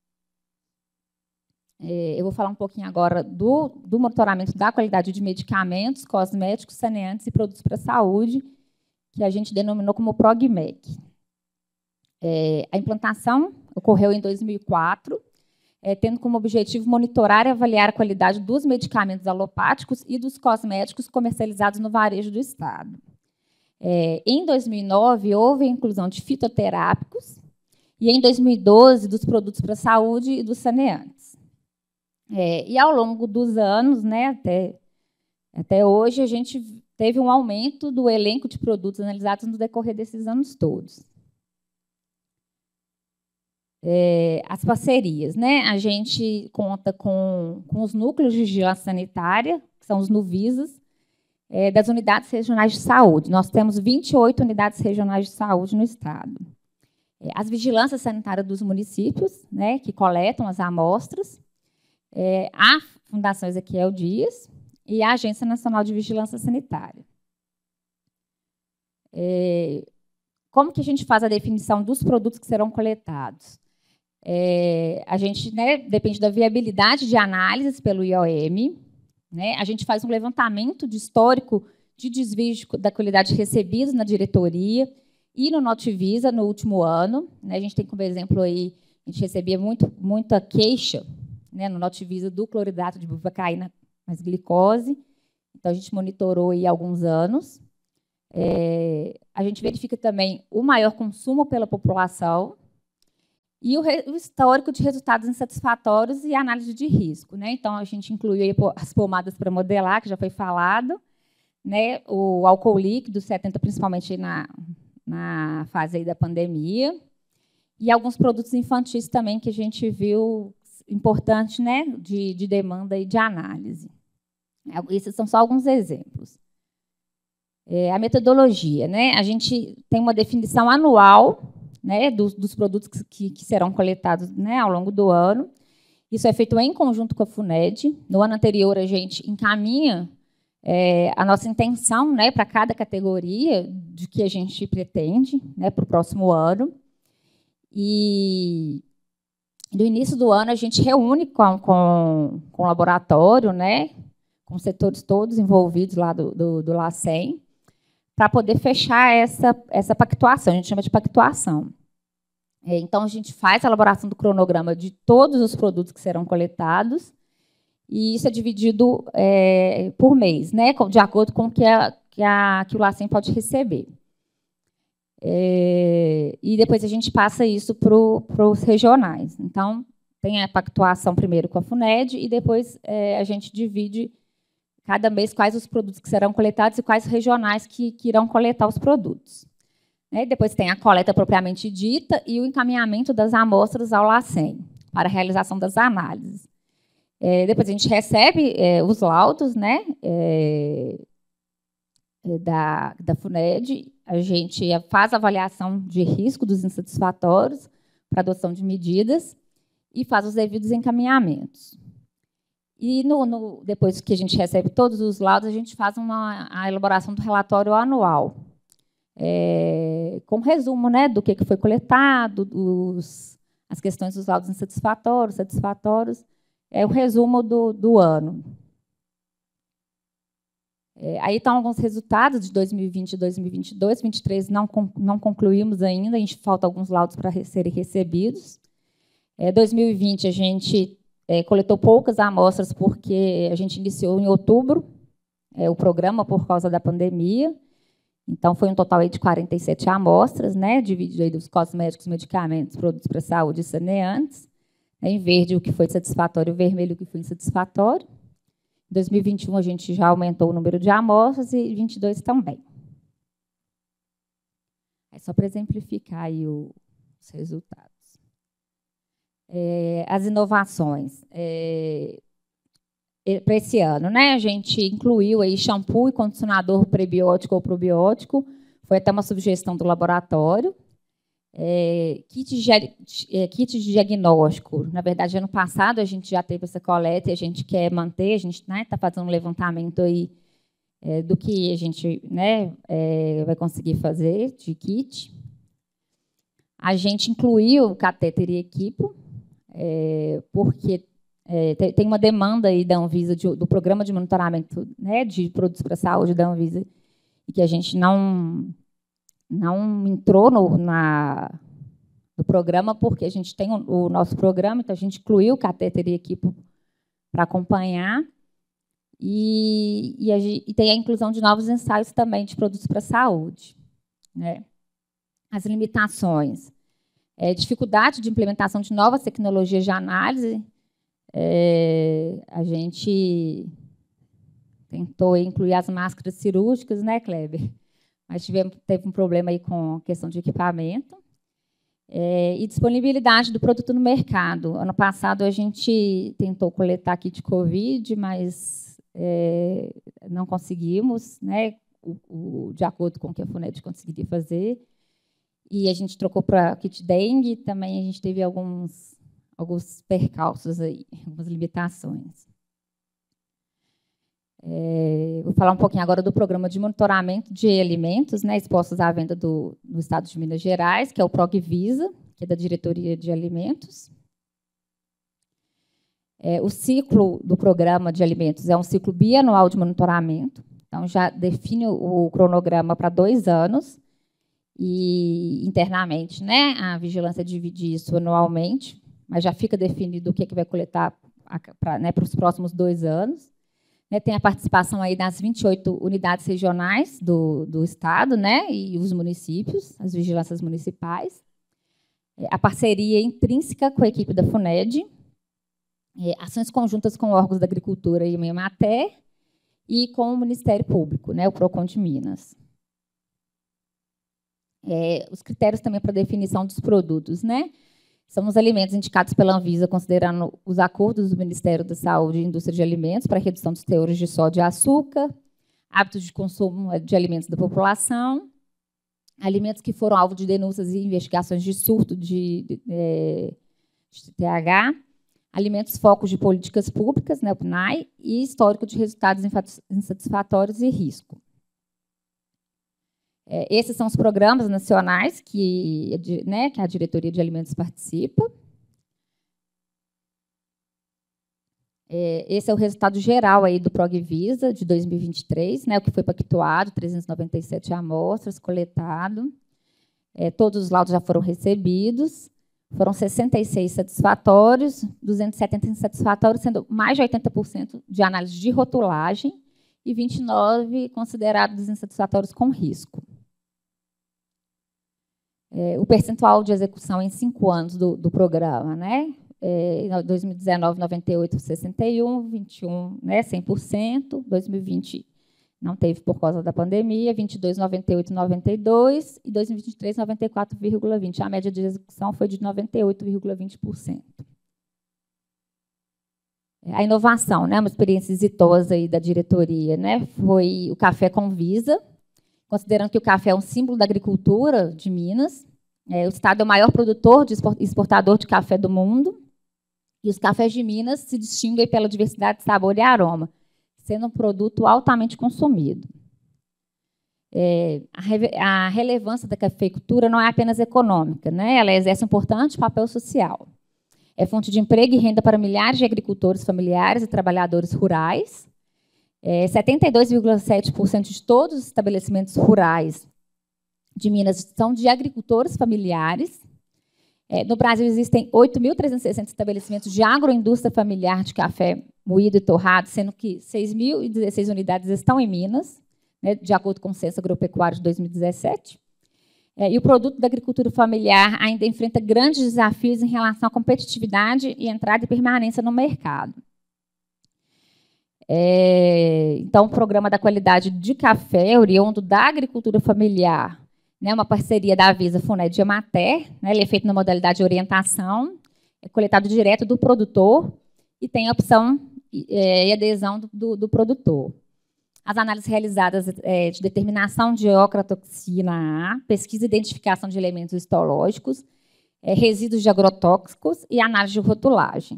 Speaker 4: É, eu vou falar um pouquinho agora do, do monitoramento da qualidade de medicamentos, cosméticos, saneantes e produtos para a saúde, que a gente denominou como PROGMEC. É, a implantação ocorreu em dois mil e quatro, é, tendo como objetivo monitorar e avaliar a qualidade dos medicamentos alopáticos e dos cosméticos comercializados no varejo do Estado. É, em dois mil e nove, houve a inclusão de fitoterápicos, e em dois mil e doze, dos produtos para a saúde e dos saneantes. É, e, ao longo dos anos, né, até, até hoje, a gente teve um aumento do elenco de produtos analisados no decorrer desses anos todos. É, as parcerias, né? A gente conta com, com os núcleos de vigilância sanitária, que são os NUVISAs, é, das unidades regionais de saúde. Nós temos vinte e oito unidades regionais de saúde no Estado. É, as vigilâncias sanitárias dos municípios, né, que coletam as amostras, é, a Fundação Ezequiel Dias e a Agência Nacional de Vigilância Sanitária. É, como que a gente faz a definição dos produtos que serão coletados? É, a gente, né, depende da viabilidade de análises pelo I O M, né, a gente faz um levantamento de histórico de desvios da qualidade recebidos na diretoria e no Notivisa no último ano. Né, a gente tem como exemplo aí, a gente recebia muito, muita queixa, né, no Notivisa do cloridrato de bupivacaína mais glicose. Então, a gente monitorou aí há alguns anos. É, a gente verifica também o maior consumo pela população e o, re, o histórico de resultados insatisfatórios e análise de risco. Né? Então, a gente incluiu aí as pomadas para modelar, que já foi falado, né? O álcool líquido, setenta, principalmente na, na fase aí da pandemia, e alguns produtos infantis também que a gente viu importante, né, de, de demanda e de análise. Esses são só alguns exemplos. É, a metodologia, né, a gente tem uma definição anual, né, dos, dos produtos que, que serão coletados, né, ao longo do ano. Isso é feito em conjunto com a FUNED. No ano anterior, a gente encaminha é, a nossa intenção, né, para cada categoria de que a gente pretende, né, para o próximo ano. E no início do ano, a gente reúne com, com, com o laboratório, né, com os setores todos envolvidos lá do, do, do LACEN, para poder fechar essa, essa pactuação, a gente chama de pactuação. É, então, a gente faz a elaboração do cronograma de todos os produtos que serão coletados, e isso é dividido é, por mês, né, de acordo com o que, a, que, a, que o LACEN pode receber. É, e depois a gente passa isso para os regionais. Então, tem a pactuação primeiro com a FUNED e depois é, a gente divide cada mês quais os produtos que serão coletados e quais regionais que, que irão coletar os produtos. É, depois tem a coleta propriamente dita e o encaminhamento das amostras ao LACEN para a realização das análises. É, depois a gente recebe é, os laudos, né, é, da, da FUNED, a gente faz a avaliação de risco dos insatisfatórios para adoção de medidas e faz os devidos encaminhamentos. E no, no, depois que a gente recebe todos os laudos, a gente faz uma, a elaboração do relatório anual, é, com resumo, né, do que foi coletado, os, as questões dos laudos insatisfatórios, satisfatórios, é o resumo do, do ano. É, aí estão alguns resultados de dois mil e vinte e dois mil e vinte e dois, vinte e três não, não concluímos ainda, a gente falta alguns laudos para serem recebidos. É, dois mil e vinte a gente é, coletou poucas amostras porque a gente iniciou em outubro é, o programa por causa da pandemia, Então, foi um total aí de quarenta e sete amostras, né, dividido aí dos cosméticos, medicamentos, produtos para a saúde e saneantes. Em verde, o que foi satisfatório, vermelho, o que foi insatisfatório. Em dois mil e vinte e um, a gente já aumentou o número de amostras e em vinte e dois também. É só para exemplificar aí o, os resultados. É, as inovações. É, para esse ano, né, a gente incluiu aí shampoo e condicionador prebiótico ou probiótico. Foi até uma sugestão do laboratório. É, kit, de, é, kit de diagnóstico. Na verdade, ano passado a gente já teve essa coleta e a gente quer manter, a gente está, né, fazendo um levantamento aí, é, do que a gente, né, é, vai conseguir fazer de kit. A gente incluiu o catéter e equipo, é, porque é, tem uma demanda aí da Anvisa, de, do programa de monitoramento, né, de produtos para a saúde da Anvisa, e que a gente não... não entrou no, na, no programa, porque a gente tem o, o nosso programa, então a gente incluiu o catéter e equipo para acompanhar, e, e, a, e tem a inclusão de novos ensaios também de produtos para a saúde. Né? As limitações. É, dificuldade de implementação de novas tecnologias de análise. É, a gente tentou incluir as máscaras cirúrgicas, né, Kleber? Mas tivemos, teve um problema aí com a questão de equipamento. É, e disponibilidade do produto no mercado. Ano passado, a gente tentou coletar kit de Covid, mas é, não conseguimos, né, o, o, de acordo com o que a FUNED conseguiria fazer. E a gente trocou para kit dengue, também a gente teve alguns, alguns percalços, aí, algumas limitações. É, vou falar um pouquinho agora do programa de monitoramento de alimentos, né, expostos à venda do, do Estado de Minas Gerais, que é o PROGVISA, que é da Diretoria de Alimentos. É, o ciclo do programa de alimentos é um ciclo bianual de monitoramento, então já define o, o cronograma para dois anos, e internamente, né, a vigilância divide isso anualmente, mas já fica definido o que, é que vai coletar para, né, para os próximos dois anos. Tem a participação aí das vinte e oito unidades regionais do, do Estado, né, e os municípios, as vigilâncias municipais. A parceria intrínseca com a equipe da FUNED, ações conjuntas com órgãos da Agricultura e Emater e com o Ministério Público, né, o PROCON de Minas. É, os critérios também para definição dos produtos, né? São os alimentos indicados pela Anvisa, considerando os acordos do Ministério da Saúde e Indústria de Alimentos para a redução dos teores de sódio e açúcar, hábitos de consumo de alimentos da população, alimentos que foram alvo de denúncias e investigações de surto de, de, de T H, alimentos focos de políticas públicas, né, o P N A E, e histórico de resultados insatisfatórios e risco. É, esses são os programas nacionais que, né, que a Diretoria de Alimentos participa. É, esse é o resultado geral aí do PROGVISA de dois mil e vinte e três, né, o que foi pactuado, trezentas e noventa e sete amostras, coletado. É, todos os laudos já foram recebidos. Foram sessenta e seis satisfatórios, duzentos e setenta insatisfatórios, sendo mais de oitenta por cento de análise de rotulagem e vinte e nove considerados insatisfatórios com risco. É, o percentual de execução em cinco anos do, do programa, né? É, em dois mil e dezenove, noventa e oito, sessenta e um, vinte e um, né, cem por cento, dois mil e vinte não teve por causa da pandemia, vinte e dois, noventa e oito, noventa e dois, e dois mil e vinte e três, noventa e quatro vírgula vinte. A média de execução foi de noventa e oito vírgula vinte por cento. A inovação, né, uma experiência exitosa aí da diretoria, né, foi o Café com Visa, considerando que o café é um símbolo da agricultura de Minas. É, o Estado é o maior produtor e exportador de café do mundo, e os cafés de Minas se distinguem pela diversidade de sabor e aroma, sendo um produto altamente consumido. É, a, re a relevância da cafeicultura não é apenas econômica, né, ela exerce um importante papel social. É fonte de emprego e renda para milhares de agricultores familiares e trabalhadores rurais. É, setenta e dois vírgula sete por cento de todos os estabelecimentos rurais de Minas são de agricultores familiares. É, no Brasil, existem oito mil trezentos e sessenta estabelecimentos de agroindústria familiar de café moído e torrado, sendo que seis mil e dezesseis unidades estão em Minas, né, de acordo com o Censo Agropecuário de dois mil e dezessete. É, e o produto da agricultura familiar ainda enfrenta grandes desafios em relação à competitividade e entrada e permanência no mercado. É, então, o Programa da Qualidade de Café, oriundo da agricultura familiar, né, uma parceria da Avisa, Funed e Emater, né, ele é feito na modalidade de orientação, é coletado direto do produtor e tem a opção é, e adesão do, do, do produtor. As análises realizadas é, de determinação de ocratoxina A, pesquisa e identificação de elementos histológicos, é, resíduos de agrotóxicos e análise de rotulagem.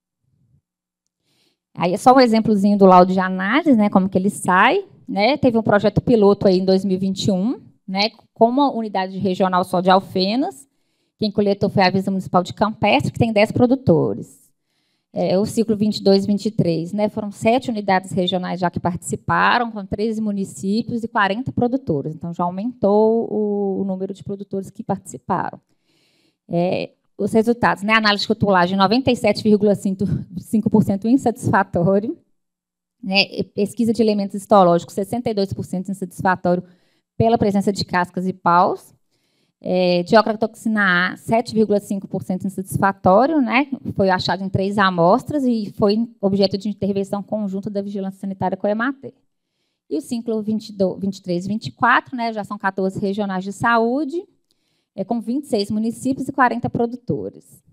Speaker 4: Aí é só um exemplozinho do laudo de análise, né, como que ele sai. Né, teve um projeto piloto aí em dois mil e vinte e um, né, com uma unidade regional só de Alfenas. Quem coletou foi a Avisa Municipal de Campestre, que tem dez produtores. É, o ciclo vinte e dois, vinte e três, né, foram sete unidades regionais já que participaram, com treze municípios e quarenta produtores. Então, já aumentou o, o número de produtores que participaram. É, os resultados, né, análise de rotulagem, noventa e sete vírgula cinco por cento insatisfatório. Né, pesquisa de elementos histológicos, sessenta e dois por cento insatisfatório pela presença de cascas e paus. É, de ocratoxina A, sete vírgula cinco por cento insatisfatório, né, foi achado em três amostras e foi objeto de intervenção conjunta da Vigilância Sanitária com a Emater. E o ciclo vinte e três e vinte e quatro, né, já são quatorze regionais de saúde, é, com vinte e seis municípios e quarenta produtores.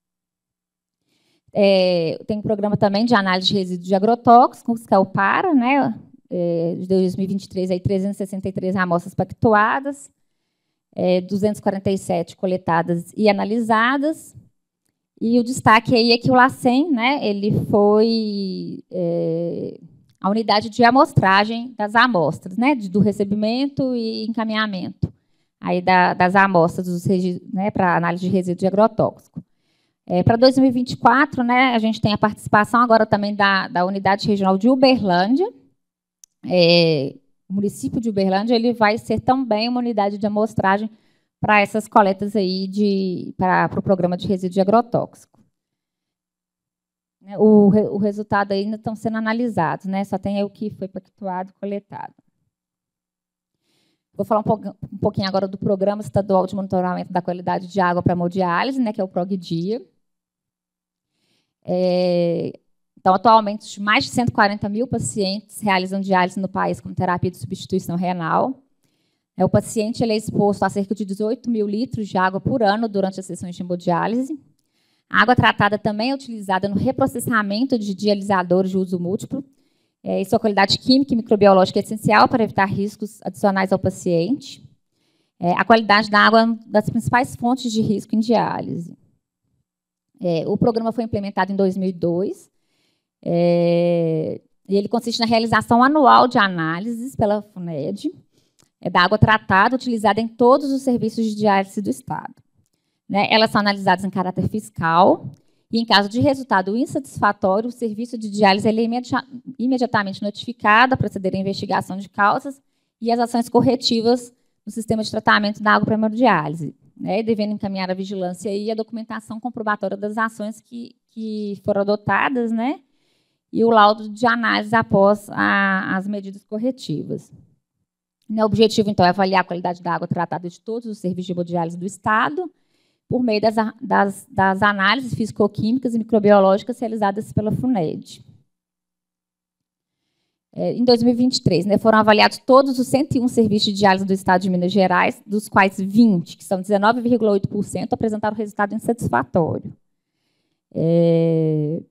Speaker 4: É, tem um programa também de análise de resíduos de agrotóxicos, que é o PARA, né, é, de dois mil e vinte e três, aí, trezentas e sessenta e três amostras pactuadas, É, duzentas e quarenta e sete coletadas e analisadas. E o destaque aí é que o LACEN, né, ele foi é, a unidade de amostragem das amostras, né, do recebimento e encaminhamento aí da, das amostras dos, né, para análise de resíduo de agrotóxico. É, para dois mil e vinte e quatro, né, a gente tem a participação agora também da, da unidade regional de Uberlândia. É, O município de Uberlândia ele vai ser também uma unidade de amostragem para essas coletas aí de, para, para o programa de resíduo de agrotóxico. O, o resultado ainda estão sendo analisados, né? Só tem aí o que foi pactuado e coletado. Vou falar um, pouco, um pouquinho agora do Programa Estadual de Monitoramento da Qualidade de Água para Hemodiálise, né? Que é o PROGDIA. É, Então, atualmente, mais de cento e quarenta mil pacientes realizam diálise no país como terapia de substituição renal. O paciente ele é exposto a cerca de dezoito mil litros de água por ano durante as sessões de hemodiálise. A água tratada também é utilizada no reprocessamento de dialisadores de uso múltiplo. É, e sua qualidade química e microbiológica é essencial para evitar riscos adicionais ao paciente. É, a qualidade da água é uma das principais fontes de risco em diálise. É, o programa foi implementado em dois mil e dois. É, e ele consiste na realização anual de análises pela Funed é, da água tratada utilizada em todos os serviços de diálise do Estado. Né, elas são analisadas em caráter fiscal e, em caso de resultado insatisfatório, o serviço de diálise é imedi- imediatamente notificado a proceder à investigação de causas e as ações corretivas no sistema de tratamento da água para hemodiálise, né, devendo encaminhar a vigilância e a documentação comprobatória das ações que, que foram adotadas, né, e o laudo de análise após a, as medidas corretivas. O objetivo, então, é avaliar a qualidade da água tratada de todos os serviços de hemodiálise do Estado, por meio das, das, das análises físico-químicas e microbiológicas realizadas pela Funed. É, em dois mil e vinte e três, né, foram avaliados todos os cento e um serviços de diálise do Estado de Minas Gerais, dos quais vinte, que são dezenove vírgula oito por cento, apresentaram resultado insatisfatório. É,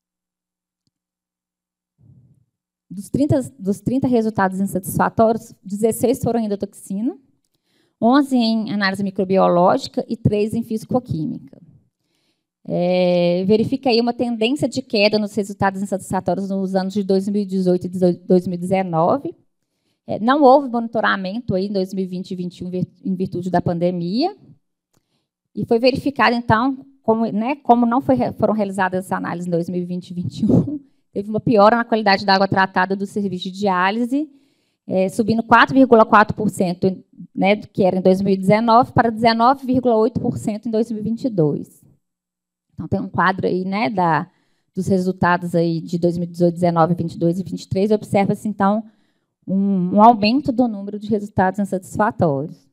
Speaker 4: Dos trinta, dos trinta resultados insatisfatórios, dezesseis foram em endotoxina, onze em análise microbiológica e três em físico-química. É, verifica aí uma tendência de queda nos resultados insatisfatórios nos anos de dois mil e dezoito e dois mil e dezenove. É, não houve monitoramento aí em dois mil e vinte e dois mil e vinte e um em virtude da pandemia. E foi verificado, então, como, né, como não foi, foram realizadas essas análises em dois mil e vinte e dois mil e vinte e um, teve uma piora na qualidade da água tratada do serviço de diálise, é, subindo quatro vírgula quatro por cento, né, que era em dois mil e dezenove, para dezenove vírgula oito por cento em dois mil e vinte e dois. Então, tem um quadro aí, né, da, dos resultados aí de dois mil e dezoito, dezenove, vinte e dois e vinte e três. Observa-se, então, um, um aumento do número de resultados insatisfatórios.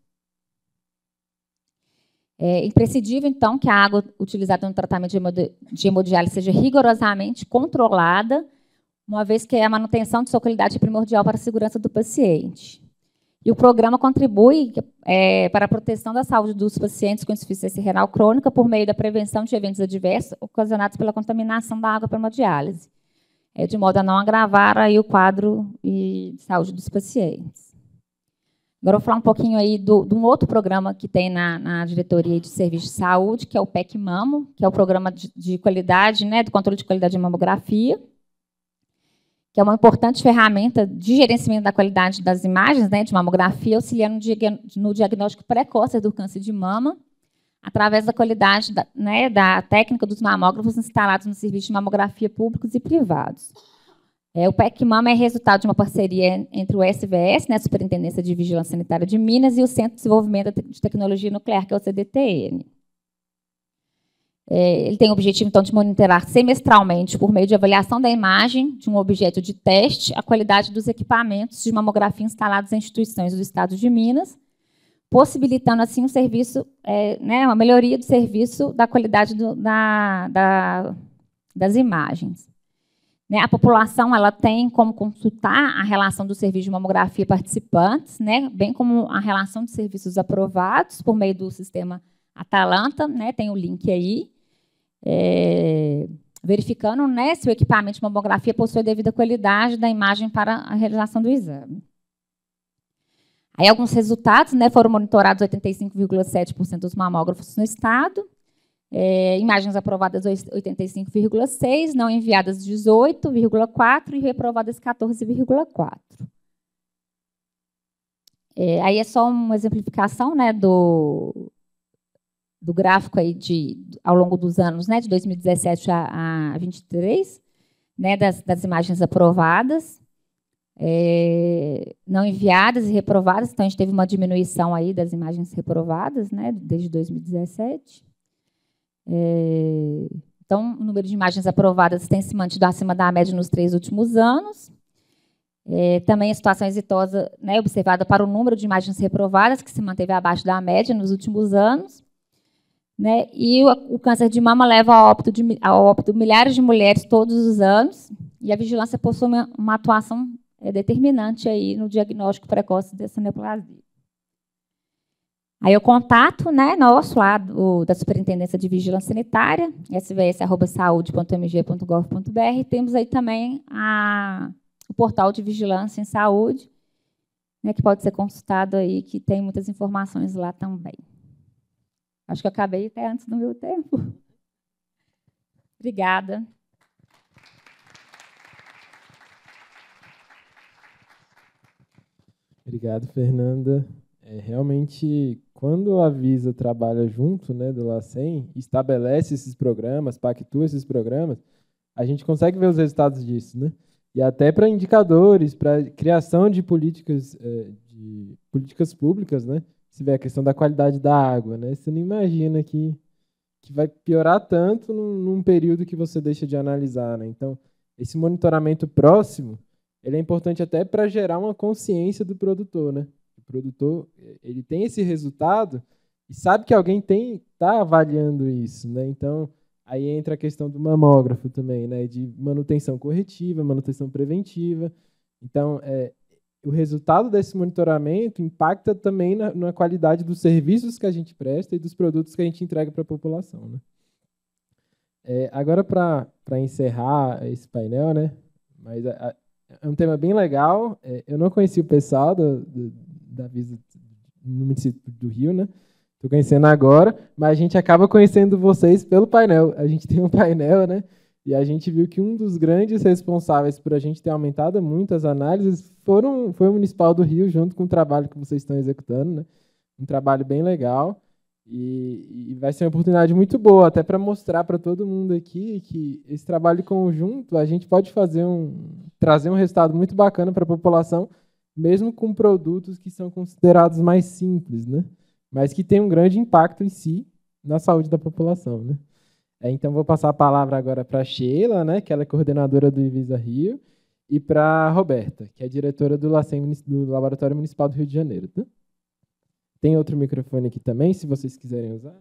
Speaker 4: É imprescindível, então, que a água utilizada no tratamento de hemodiálise seja rigorosamente controlada, uma vez que a manutenção de sua qualidade é primordial para a segurança do paciente. E o programa contribui é, para a proteção da saúde dos pacientes com insuficiência renal crônica por meio da prevenção de eventos adversos ocasionados pela contaminação da água para hemodiálise, é, de modo a não agravar aí o quadro de saúde dos pacientes. Agora eu vou falar um pouquinho aí do, de um outro programa que tem na, na Diretoria de Serviços de Saúde, que é o P E C Mamo, que é o Programa de, de Qualidade, né, do Controle de Qualidade de Mamografia, que é uma importante ferramenta de gerenciamento da qualidade das imagens, né, de mamografia, auxiliando no diagnóstico precoce do câncer de mama, através da qualidade da, né, da técnica dos mamógrafos instalados no serviço de mamografia públicos e privados. É, o P E C Mamo é resultado de uma parceria entre o S V S, né, Superintendência de Vigilância Sanitária de Minas, e o Centro de Desenvolvimento de Tecnologia Nuclear, que é o C D T N. É, ele tem o objetivo, então, de monitorar semestralmente, por meio de avaliação da imagem de um objeto de teste, a qualidade dos equipamentos de mamografia instalados em instituições do Estado de Minas, possibilitando, assim, um serviço, é, né, uma melhoria do serviço da qualidade do, da, da, das imagens. Né, a população ela tem como consultar a relação do serviço de mamografia participantes, né, bem como a relação de serviços aprovados por meio do sistema Atalanta, né, tem o link aí, é, verificando, né, se o equipamento de mamografia possui a devida qualidade da imagem para a realização do exame. Aí, alguns resultados, né, foram monitorados oitenta e cinco vírgula sete por cento dos mamógrafos no estado, é, imagens aprovadas oitenta e cinco vírgula seis por cento, não enviadas dezoito vírgula quatro por cento e reprovadas quatorze vírgula quatro por cento. É, aí é só uma exemplificação, né, do, do gráfico aí de, ao longo dos anos, né, de dois mil e dezessete a, a vinte e três, né, das, das imagens aprovadas, é, não enviadas e reprovadas. Então, a gente teve uma diminuição aí das imagens reprovadas, né, desde dois mil e dezessete. É, então, o número de imagens aprovadas tem se mantido acima da média nos três últimos anos. É, também a situação exitosa, né, observada para o número de imagens reprovadas, que se manteve abaixo da média nos últimos anos. Né, e o, o câncer de mama leva ao óbito, de, ao óbito milhares de mulheres todos os anos, e a vigilância possui uma, uma atuação é, determinante aí no diagnóstico precoce dessa neoplasia. Aí o contato, né, nosso lá do, da Superintendência de Vigilância Sanitária, s v s arroba saúde ponto m g ponto gov ponto b r. Temos aí também a, o portal de Vigilância em Saúde, né, que pode ser consultado aí, que tem muitas informações lá também. Acho que eu acabei até antes do meu tempo. Obrigada.
Speaker 2: Obrigado, Fernanda. É, realmente, quando a Visa trabalha junto, né, do LACEN, estabelece esses programas, pactua esses programas, a gente consegue ver os resultados disso, né? E até para indicadores, para criação de políticas, é, de políticas públicas, né? Se vê a questão da qualidade da água, né? Você não imagina que, que vai piorar tanto num, num período que você deixa de analisar, né? Então, esse monitoramento próximo, ele é importante até para gerar uma consciência do produtor, né? O produtor, ele tem esse resultado e sabe que alguém tem tá avaliando isso, né? Então, aí entra a questão do mamógrafo também, né? De manutenção corretiva, manutenção preventiva. Então, é, o resultado desse monitoramento impacta também na, na qualidade dos serviços que a gente presta e dos produtos que a gente entrega para a população, né? É, agora, para encerrar esse painel, né? Mas a, a, é um tema bem legal. É, eu não conheci o pessoal do, do, da Visa no município do Rio, né? Estou conhecendo agora, mas a gente acaba conhecendo vocês pelo painel. A gente tem um painel, né? E a gente viu que um dos grandes responsáveis por a gente ter aumentado muito as análises foram, foi o Municipal do Rio, junto com o trabalho que vocês estão executando, né? Um trabalho bem legal. E, e vai ser uma oportunidade muito boa, até para mostrar para todo mundo aqui que esse trabalho conjunto a gente pode fazer um, trazer um resultado muito bacana para a população, mesmo com produtos que são considerados mais simples, né? Mas que tem um grande impacto em si na saúde da população, né? É, então, vou passar a palavra agora para a Sheila, né, que ela é coordenadora do Ivisa Rio, e para a Roberta, que é diretora do LACEN, do Laboratório Municipal do Rio de Janeiro. Tá? Tem outro microfone aqui também, se vocês quiserem usar.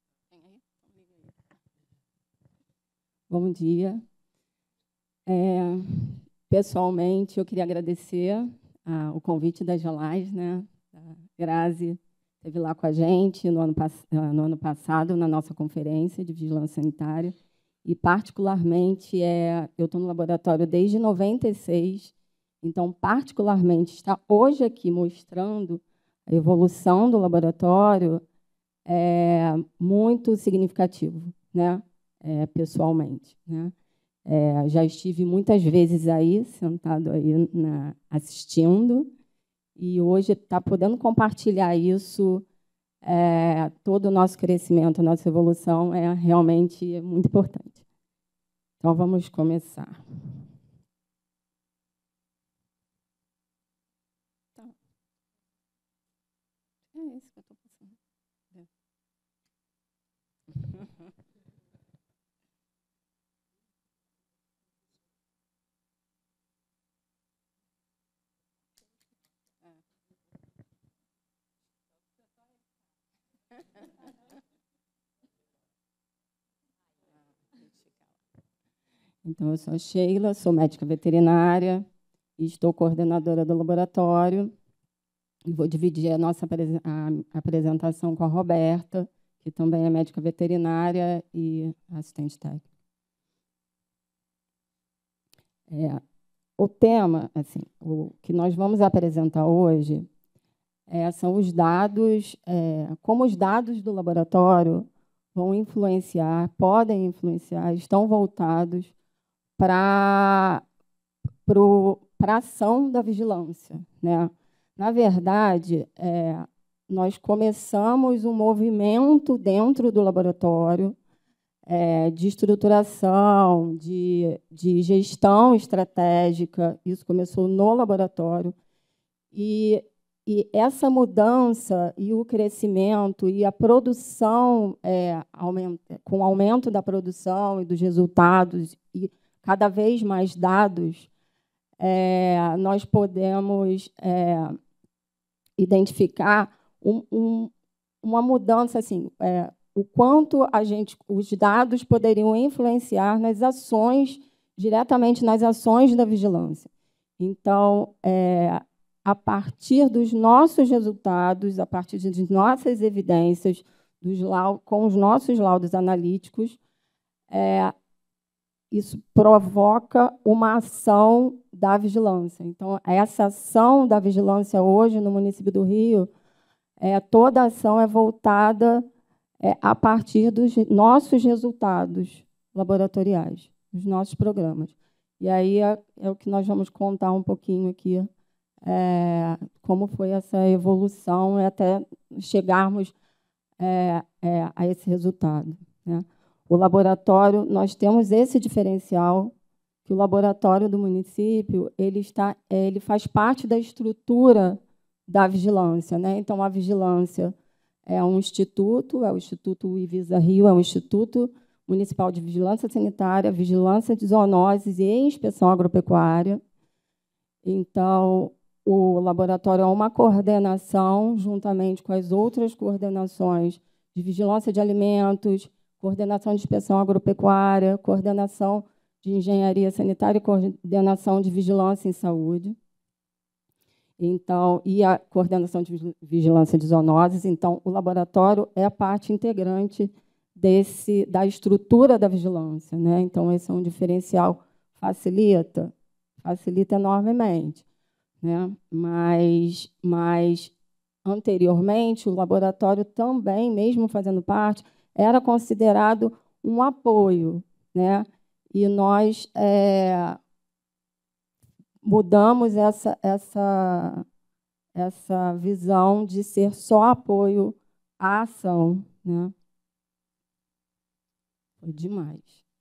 Speaker 5: Bom dia. É, pessoalmente, eu queria agradecer a, o convite da Gelais, né? A Grazi esteve lá com a gente no ano, no ano passado, na nossa conferência de vigilância sanitária. E, particularmente, é, eu estou no laboratório desde noventa e seis, então, particularmente, estar hoje aqui mostrando a evolução do laboratório é muito significativo, né? É, pessoalmente, né? É, já estive muitas vezes aí, sentado aí na, assistindo, e hoje está podendo compartilhar isso, é, todo o nosso crescimento, a nossa evolução é realmente muito importante. Então, vamos começar. Tá. É isso que eu estou passando. Então, eu sou a Sheila, sou médica veterinária e estou coordenadora do laboratório. E vou dividir a nossa a apresentação com a Roberta, que também é médica veterinária e assistente técnica. É, o tema, assim, o que nós vamos apresentar hoje é, são os dados, é, como os dados do laboratório vão influenciar, podem influenciar, estão voltados para a ação da vigilância, né? Na verdade, é, nós começamos um movimento dentro do laboratório é, de estruturação, de, de gestão estratégica. Isso começou no laboratório. E, e essa mudança e o crescimento e a produção, é, aumenta, com o aumento da produção e dos resultados e cada vez mais dados, é, nós podemos é, identificar um, um, uma mudança, assim, é, o quanto a gente, os dados poderiam influenciar nas ações, diretamente nas ações da vigilância. Então, é, a partir dos nossos resultados, a partir de nossas evidências, dos lau- com os nossos laudos analíticos, é, isso provoca uma ação da vigilância. Então, essa ação da vigilância hoje no município do Rio, é, toda a ação é voltada é, a partir dos nossos resultados laboratoriais, dos nossos programas. E aí é, é o que nós vamos contar um pouquinho aqui, é, como foi essa evolução até chegarmos é, é, a esse resultado, né? O laboratório, nós temos esse diferencial, que o laboratório do município ele está, ele faz parte da estrutura da vigilância, né? Então, a vigilância é um instituto, é o Instituto Ivisa Rio, é um Instituto Municipal de Vigilância Sanitária, Vigilância de Zoonoses e Inspeção Agropecuária. Então, o laboratório é uma coordenação, juntamente com as outras coordenações de vigilância de alimentos, coordenação de inspeção agropecuária, coordenação de engenharia sanitária e coordenação de vigilância em saúde. Então, e a coordenação de vigilância de zoonoses. Então, o laboratório é a parte integrante desse, da estrutura da vigilância, né? Então, esse é um diferencial, facilita, facilita enormemente, né? Mas, mas, anteriormente, o laboratório também, mesmo fazendo parte, era considerado um apoio, né? E nós é, mudamos essa, essa, essa visão de ser só apoio à ação, né? Foi demais.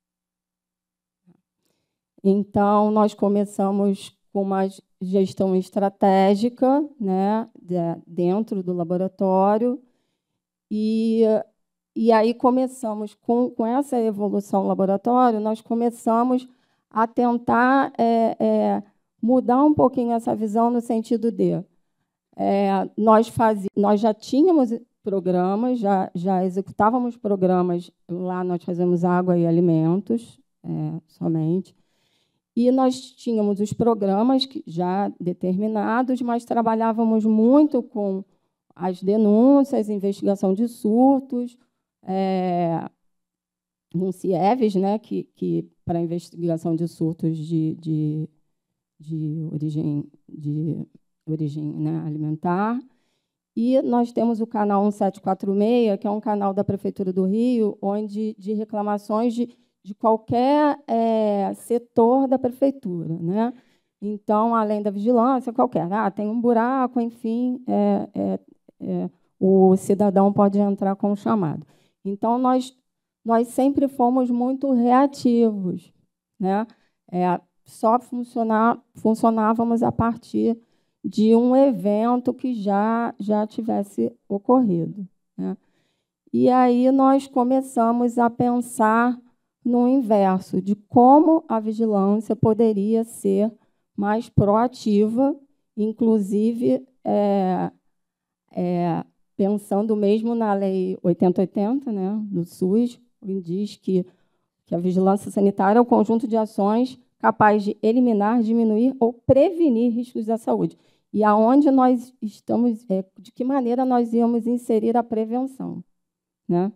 Speaker 5: Então, nós começamos com uma gestão estratégica, né, dentro do laboratório, e E aí começamos, com, com essa evolução do laboratório, nós começamos a tentar é, é, mudar um pouquinho essa visão no sentido de é, nós, fazia, nós já tínhamos programas, já, já executávamos programas, lá nós fazemos água e alimentos é, somente, e nós tínhamos os programas já determinados, mas trabalhávamos muito com as denúncias, investigação de surtos, é, um CIEVES, né, que, que para investigação de surtos de, de, de origem, de origem né, alimentar. E nós temos o canal sete quatro seis, que é um canal da Prefeitura do Rio, onde de reclamações de, de qualquer é, setor da Prefeitura. Né? Então, além da vigilância, qualquer. Ah, tem um buraco, enfim, é, é, é, o cidadão pode entrar com o chamado. Então, nós, nós sempre fomos muito reativos. Né? É, só funcionar, funcionávamos a partir de um evento que já, já tivesse ocorrido. Né? E aí nós começamos a pensar no inverso, de como a vigilância poderia ser mais proativa, inclusive é, é, pensando mesmo na Lei oitenta oitenta, né, do SUS, que diz que, que a vigilância sanitária é o conjunto de ações capaz de eliminar, diminuir ou prevenir riscos à saúde. E aonde nós estamos, é, de que maneira nós íamos inserir a prevenção, né?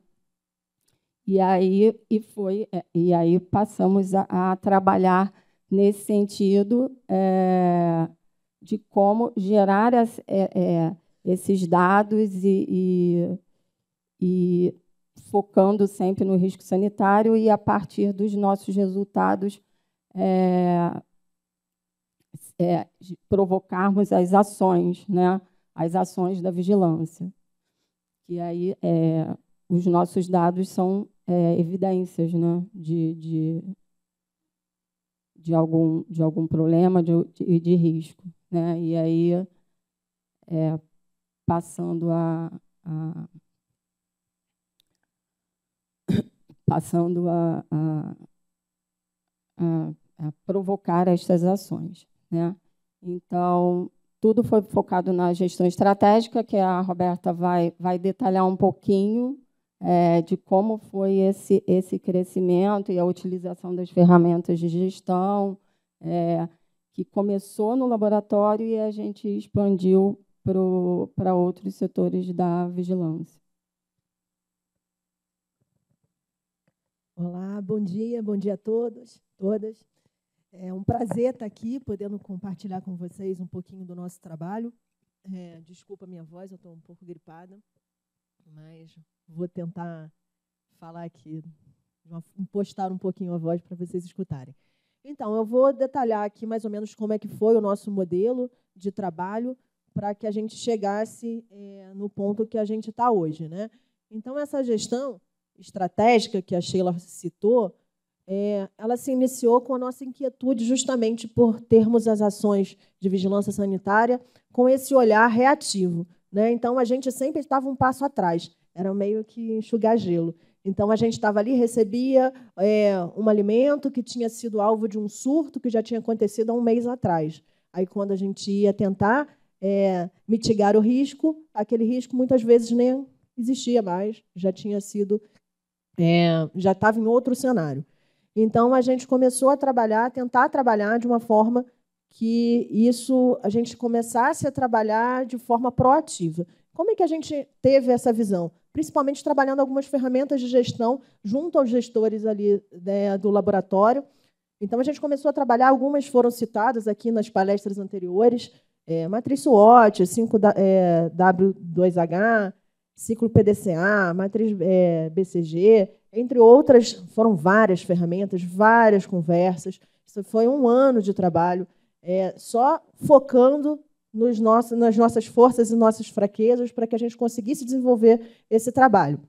Speaker 5: E aí e foi é, e aí passamos a, a trabalhar nesse sentido é, de como gerar as, é, é, esses dados e, e, e focando sempre no risco sanitário e a partir dos nossos resultados é, É, de provocarmos as ações, né? As ações da vigilância. E aí é, os nossos dados são é, evidências, né? de, de, de, algum, de algum problema e de, de, de risco. Né? E aí, é, passando a, a, passando a, a, a, a provocar estas ações. Né? Então, tudo foi focado na gestão estratégica, que a Roberta vai, vai detalhar um pouquinho é, de como foi esse, esse crescimento e a utilização das ferramentas de gestão, é, que começou no laboratório e a gente expandiu para outros setores da vigilância.
Speaker 6: Olá, bom dia, bom dia a todos, todas. É um prazer estar aqui, podendo compartilhar com vocês um pouquinho do nosso trabalho. É, desculpa a minha voz, eu estou um pouco gripada, mas vou tentar falar aqui, impostar um pouquinho a voz para vocês escutarem. Então, eu vou detalhar aqui mais ou menos como é que foi o nosso modelo de trabalho para que a gente chegasse é, no ponto que a gente está hoje. Né? Então, essa gestão estratégica que a Sheila citou, É, ela se iniciou com a nossa inquietude justamente por termos as ações de vigilância sanitária com esse olhar reativo. Né? Então, a gente sempre estava um passo atrás, era meio que enxugar gelo. Então, a gente estava ali, recebia é, um alimento que tinha sido alvo de um surto que já tinha acontecido há um mês atrás. Aí, quando a gente ia tentar é, mitigar o risco, aquele risco muitas vezes nem existia mais, já tinha sido, é, já estava em outro cenário. Então, a gente começou a trabalhar, tentar trabalhar de uma forma que isso a gente começasse a trabalhar de forma proativa. Como é que a gente teve essa visão? Principalmente trabalhando algumas ferramentas de gestão junto aos gestores ali, né, do laboratório. Então, a gente começou a trabalhar, algumas foram citadas aqui nas palestras anteriores, é, matriz SWOT, cinco W dois H, ciclo P D C A, matriz é, B C G, entre outras, foram várias ferramentas, várias conversas. Isso foi um ano de trabalho, é, só focando nos nossos, nas nossas forças e nossas fraquezas para que a gente conseguisse desenvolver esse trabalho.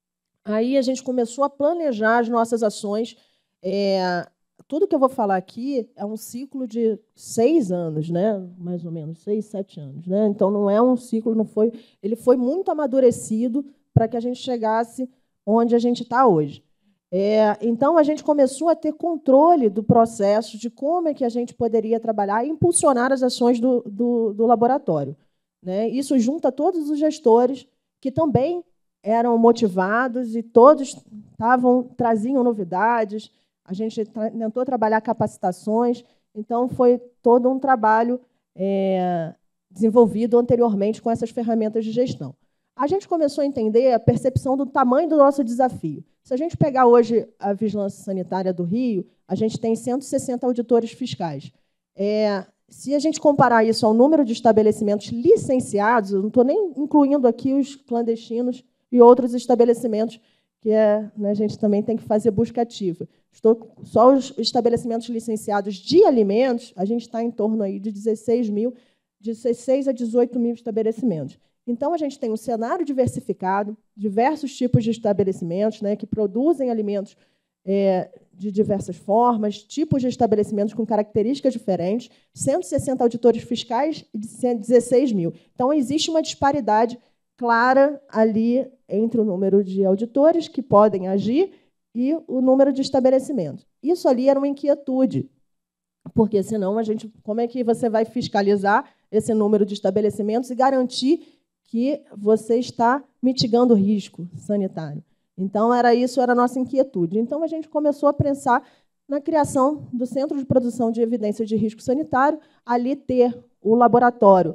Speaker 6: Aí a gente começou a planejar as nossas ações. É, tudo que eu vou falar aqui é um ciclo de seis anos, né? Mais ou menos, seis, sete anos. Né? Então, não é um ciclo, não foi, ele foi muito amadurecido para que a gente chegasse onde a gente está hoje. É, então, a gente começou a ter controle do processo, de como é que a gente poderia trabalhar e impulsionar as ações do, do, do laboratório. Né? Isso junta todos os gestores, que também eram motivados e todos estavam, traziam novidades. A gente tra tentou trabalhar capacitações, então foi todo um trabalho é, desenvolvido anteriormente com essas ferramentas de gestão. A gente começou a entender a percepção do tamanho do nosso desafio. Se a gente pegar hoje a Vigilância Sanitária do Rio, a gente tem cento e sessenta auditores fiscais. É, se a gente comparar isso ao número de estabelecimentos licenciados, eu não estou nem incluindo aqui os clandestinos e outros estabelecimentos, que é, né, a gente também tem que fazer busca ativa. Estou, só os estabelecimentos licenciados de alimentos, a gente está em torno aí de dezesseis mil, de dezesseis a dezoito mil estabelecimentos. Então, a gente tem um cenário diversificado, diversos tipos de estabelecimentos, né, que produzem alimentos é, de diversas formas, tipos de estabelecimentos com características diferentes, cento e sessenta auditores fiscais e dezesseis mil. Então, existe uma disparidade clara ali entre o número de auditores que podem agir e o número de estabelecimentos. Isso ali era uma inquietude, porque, senão, a gente, como é que você vai fiscalizar esse número de estabelecimentos e garantir que você está mitigando o risco sanitário? Então, era isso, era a nossa inquietude. Então, a gente começou a pensar na criação do Centro de Produção de Evidências de Risco Sanitário, ali ter o laboratório.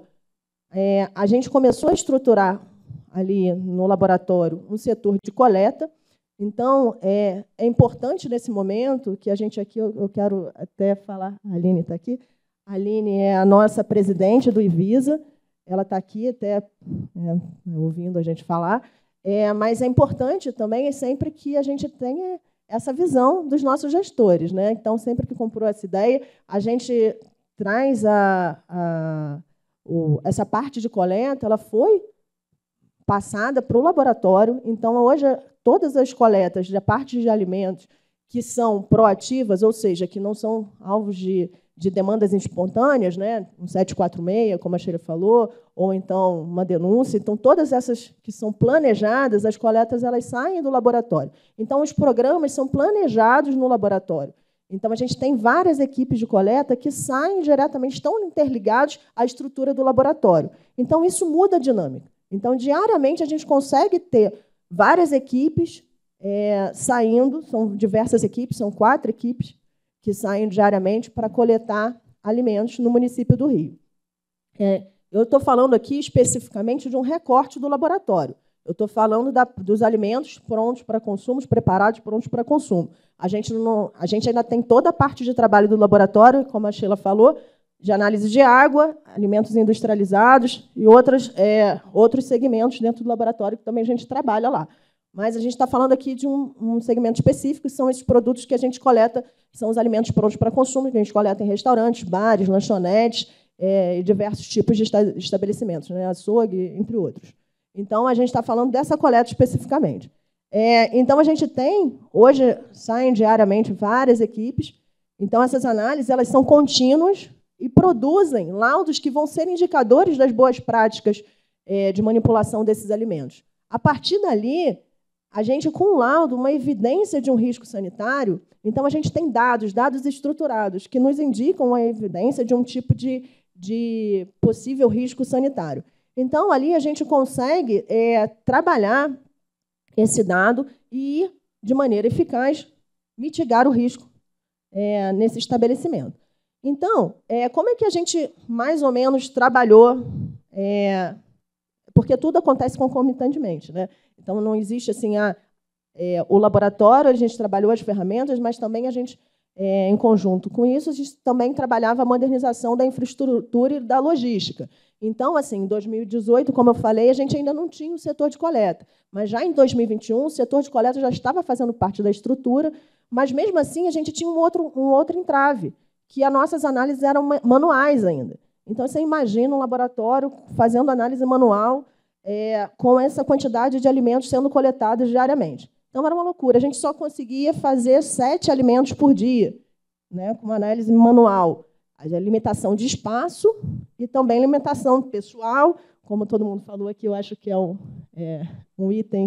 Speaker 6: É, a gente começou a estruturar ali no laboratório um setor de coleta. Então, é, é importante nesse momento que a gente aqui, eu, eu quero até falar, a Aline está aqui, a Aline é a nossa presidente do IVISA, ela está aqui até é, ouvindo a gente falar, é, mas é importante também sempre que a gente tenha essa visão dos nossos gestores. Né? Então, sempre que comprou essa ideia, a gente traz a, a, o, essa parte de coleta, ela foi passada para o laboratório. Então, hoje, todas as coletas da parte de alimentos que são proativas, ou seja, que não são alvos de de demandas espontâneas, né, um sete quatro seis, como a Sheila falou, ou então uma denúncia. Então, todas essas que são planejadas, as coletas elas saem do laboratório. Então, os programas são planejados no laboratório. Então, a gente tem várias equipes de coleta que saem diretamente, estão interligados à estrutura do laboratório. Então, isso muda a dinâmica. Então, diariamente, a gente consegue ter várias equipes é, saindo, são diversas equipes, são quatro equipes, que saem diariamente para coletar alimentos no município do Rio. É, eu estou falando aqui especificamente de um recorte do laboratório. Eu estou falando da, dos alimentos prontos para consumo, preparados prontos para consumo. A gente, não, a gente ainda tem toda a parte de trabalho do laboratório, como a Sheila falou, de análise de água, alimentos industrializados e outras, é, outros segmentos dentro do laboratório que também a gente trabalha lá. Mas a gente está falando aqui de um, um segmento específico, que são esses produtos que a gente coleta, que são os alimentos prontos para consumo, que a gente coleta em restaurantes, bares, lanchonetes é, e diversos tipos de estabelecimentos, né, açougue, entre outros. Então, a gente está falando dessa coleta especificamente. É, então, a gente tem, hoje, saem diariamente várias equipes. Então, essas análises elas são contínuas e produzem laudos que vão ser indicadores das boas práticas é, de manipulação desses alimentos. A partir dali, a gente, com o laudo, uma evidência de um risco sanitário, então a gente tem dados, dados estruturados, que nos indicam a evidência de um tipo de, de possível risco sanitário. Então, ali a gente consegue é, trabalhar esse dado e, de maneira eficaz, mitigar o risco é, nesse estabelecimento. Então, é, como é que a gente, mais ou menos, trabalhou... É, porque tudo acontece concomitantemente, né? Então, não existe assim a, é, o laboratório, a gente trabalhou as ferramentas, mas também a gente, é, em conjunto com isso, a gente também trabalhava a modernização da infraestrutura e da logística. Então, assim, em dois mil e dezoito, como eu falei, a gente ainda não tinha o setor de coleta, mas já em dois mil e vinte e um, o setor de coleta já estava fazendo parte da estrutura, mas, mesmo assim, a gente tinha um outro, um outro entrave, que as nossas análises eram manuais ainda. Então, você imagina um laboratório fazendo análise manual é, com essa quantidade de alimentos sendo coletados diariamente. Então, era uma loucura. A gente só conseguia fazer sete alimentos por dia, né, com uma análise manual. A limitação de espaço e também limitação pessoal, como todo mundo falou aqui, eu acho que é um, é, um item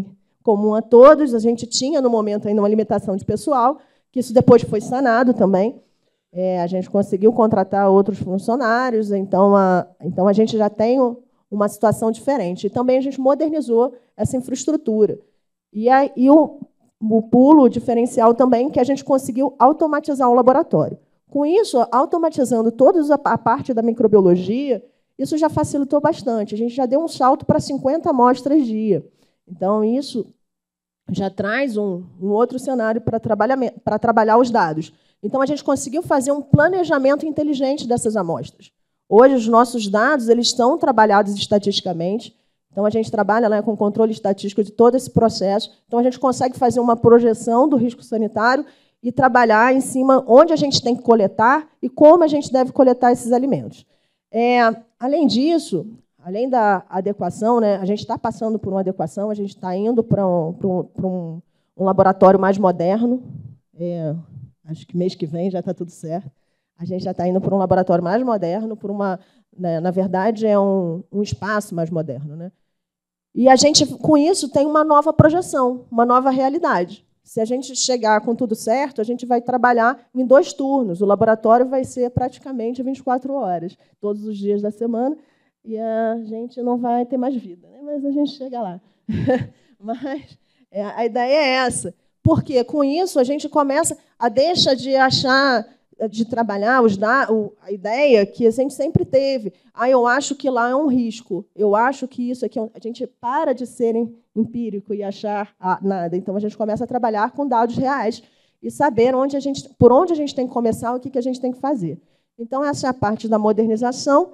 Speaker 6: comum a todos. A gente tinha, no momento, ainda uma limitação de pessoal, que isso depois foi sanado também. É, a gente conseguiu contratar outros funcionários, então a, então a gente já tem uma situação diferente. E também a gente modernizou essa infraestrutura. E, a, e o, o pulo diferencial também que a gente conseguiu automatizar o laboratório. Com isso, automatizando toda a parte da microbiologia, isso já facilitou bastante. A gente já deu um salto para cinquenta amostras dia. Então, isso já traz um, um outro cenário para trabalhar, para trabalhar os dados. Então, a gente conseguiu fazer um planejamento inteligente dessas amostras. Hoje, os nossos dados eles estão trabalhados estatisticamente. Então, a gente trabalha, né, com controle estatístico de todo esse processo. Então, a gente consegue fazer uma projeção do risco sanitário e trabalhar em cima onde a gente tem que coletar e como a gente deve coletar esses alimentos. É, além disso, além da adequação, né, a gente está passando por uma adequação, a gente está indo para um, para um, para um, um laboratório mais moderno. É, acho que mês que vem já está tudo certo. A gente já está indo para um laboratório mais moderno, por uma, né, na verdade, é um, um espaço mais moderno, né? E a gente, com isso, tem uma nova projeção, uma nova realidade. Se a gente chegar com tudo certo, a gente vai trabalhar em dois turnos. O laboratório vai ser praticamente vinte e quatro horas, todos os dias da semana, e a gente não vai ter mais vida, né? Mas a gente chega lá. Mas é, a ideia é essa. Porque, com isso, a gente começa a deixar de achar, de trabalhar os da, a ideia que a gente sempre teve. Ah, eu acho que lá é um risco. Eu acho que isso aqui é um... A gente para de ser empírico e achar ah, nada. Então, a gente começa a trabalhar com dados reais e saber onde a gente, por onde a gente tem que começar, o que a gente tem que fazer. Então, essa é a parte da modernização.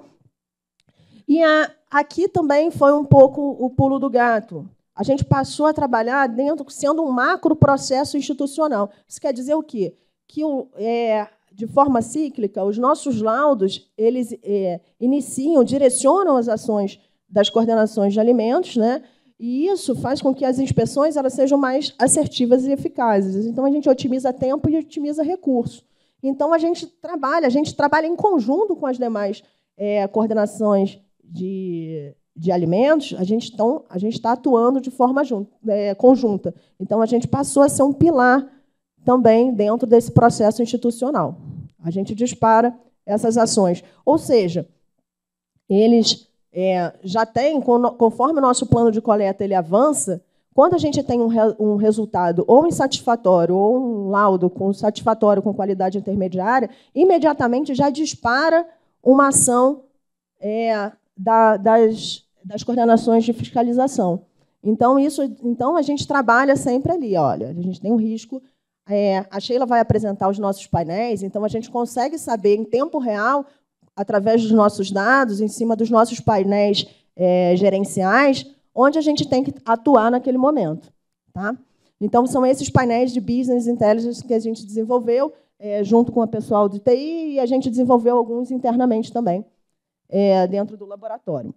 Speaker 6: E a, aqui também foi um pouco o pulo do gato. A gente passou a trabalhar dentro, sendo um macro processo institucional. Isso quer dizer o quê? Que o, é, de forma cíclica, os nossos laudos eles é, iniciam, direcionam as ações das coordenações de alimentos, né? E isso faz com que as inspeções elas sejam mais assertivas e eficazes. Então, a gente otimiza tempo e otimiza recursos. Então, a gente trabalha, a gente trabalha em conjunto com as demais é, coordenações de, de alimentos, a gente então, a gente está atuando de forma junto, é, conjunta. Então, a gente passou a ser um pilar também dentro desse processo institucional. A gente dispara essas ações. Ou seja, eles é, já têm, conforme o nosso plano de coleta ele avança, quando a gente tem um, re, um resultado ou insatisfatório ou um laudo com satisfatório com qualidade intermediária, imediatamente já dispara uma ação é, da, das, das coordenações de fiscalização. Então, isso, então, a gente trabalha sempre ali. Olha, a gente tem um risco. É, a Sheila vai apresentar os nossos painéis, então a gente consegue saber em tempo real, através dos nossos dados, em cima dos nossos painéis é, gerenciais, onde a gente tem que atuar naquele momento. Tá? Então, são esses painéis de Business Intelligence que a gente desenvolveu, é, junto com o pessoal de T I, e a gente desenvolveu alguns internamente também, é, dentro do laboratório.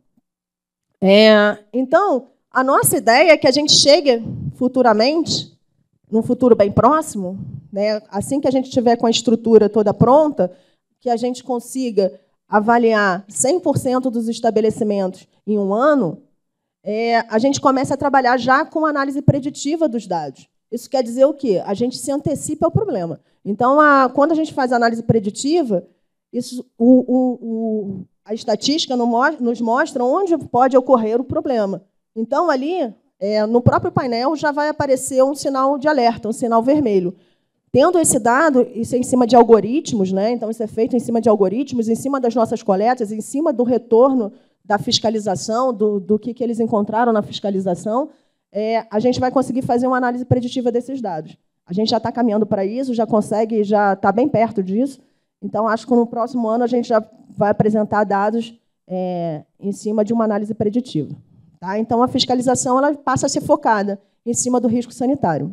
Speaker 6: É, então, a nossa ideia é que a gente chegue futuramente, num futuro bem próximo, né, assim que a gente tiver com a estrutura toda pronta, que a gente consiga avaliar cem por cento dos estabelecimentos em um ano, é, a gente começa a trabalhar já com análise preditiva dos dados. Isso quer dizer o quê? A gente se antecipa ao problema. Então, a, quando a gente faz análise preditiva, isso, o, o, o, a estatística nos mostra onde pode ocorrer o problema. Então, ali, é, no próprio painel, já vai aparecer um sinal de alerta, um sinal vermelho. Tendo esse dado, isso é em cima de algoritmos, né? Então, isso é feito em cima de algoritmos, em cima das nossas coletas, em cima do retorno da fiscalização, do, do que, que eles encontraram na fiscalização, é, a gente vai conseguir fazer uma análise preditiva desses dados. A gente já está caminhando para isso, já consegue, já está bem perto disso. Então, acho que no próximo ano a gente já vai apresentar dados é, em cima de uma análise preditiva. Tá? Então, a fiscalização ela passa a ser focada em cima do risco sanitário.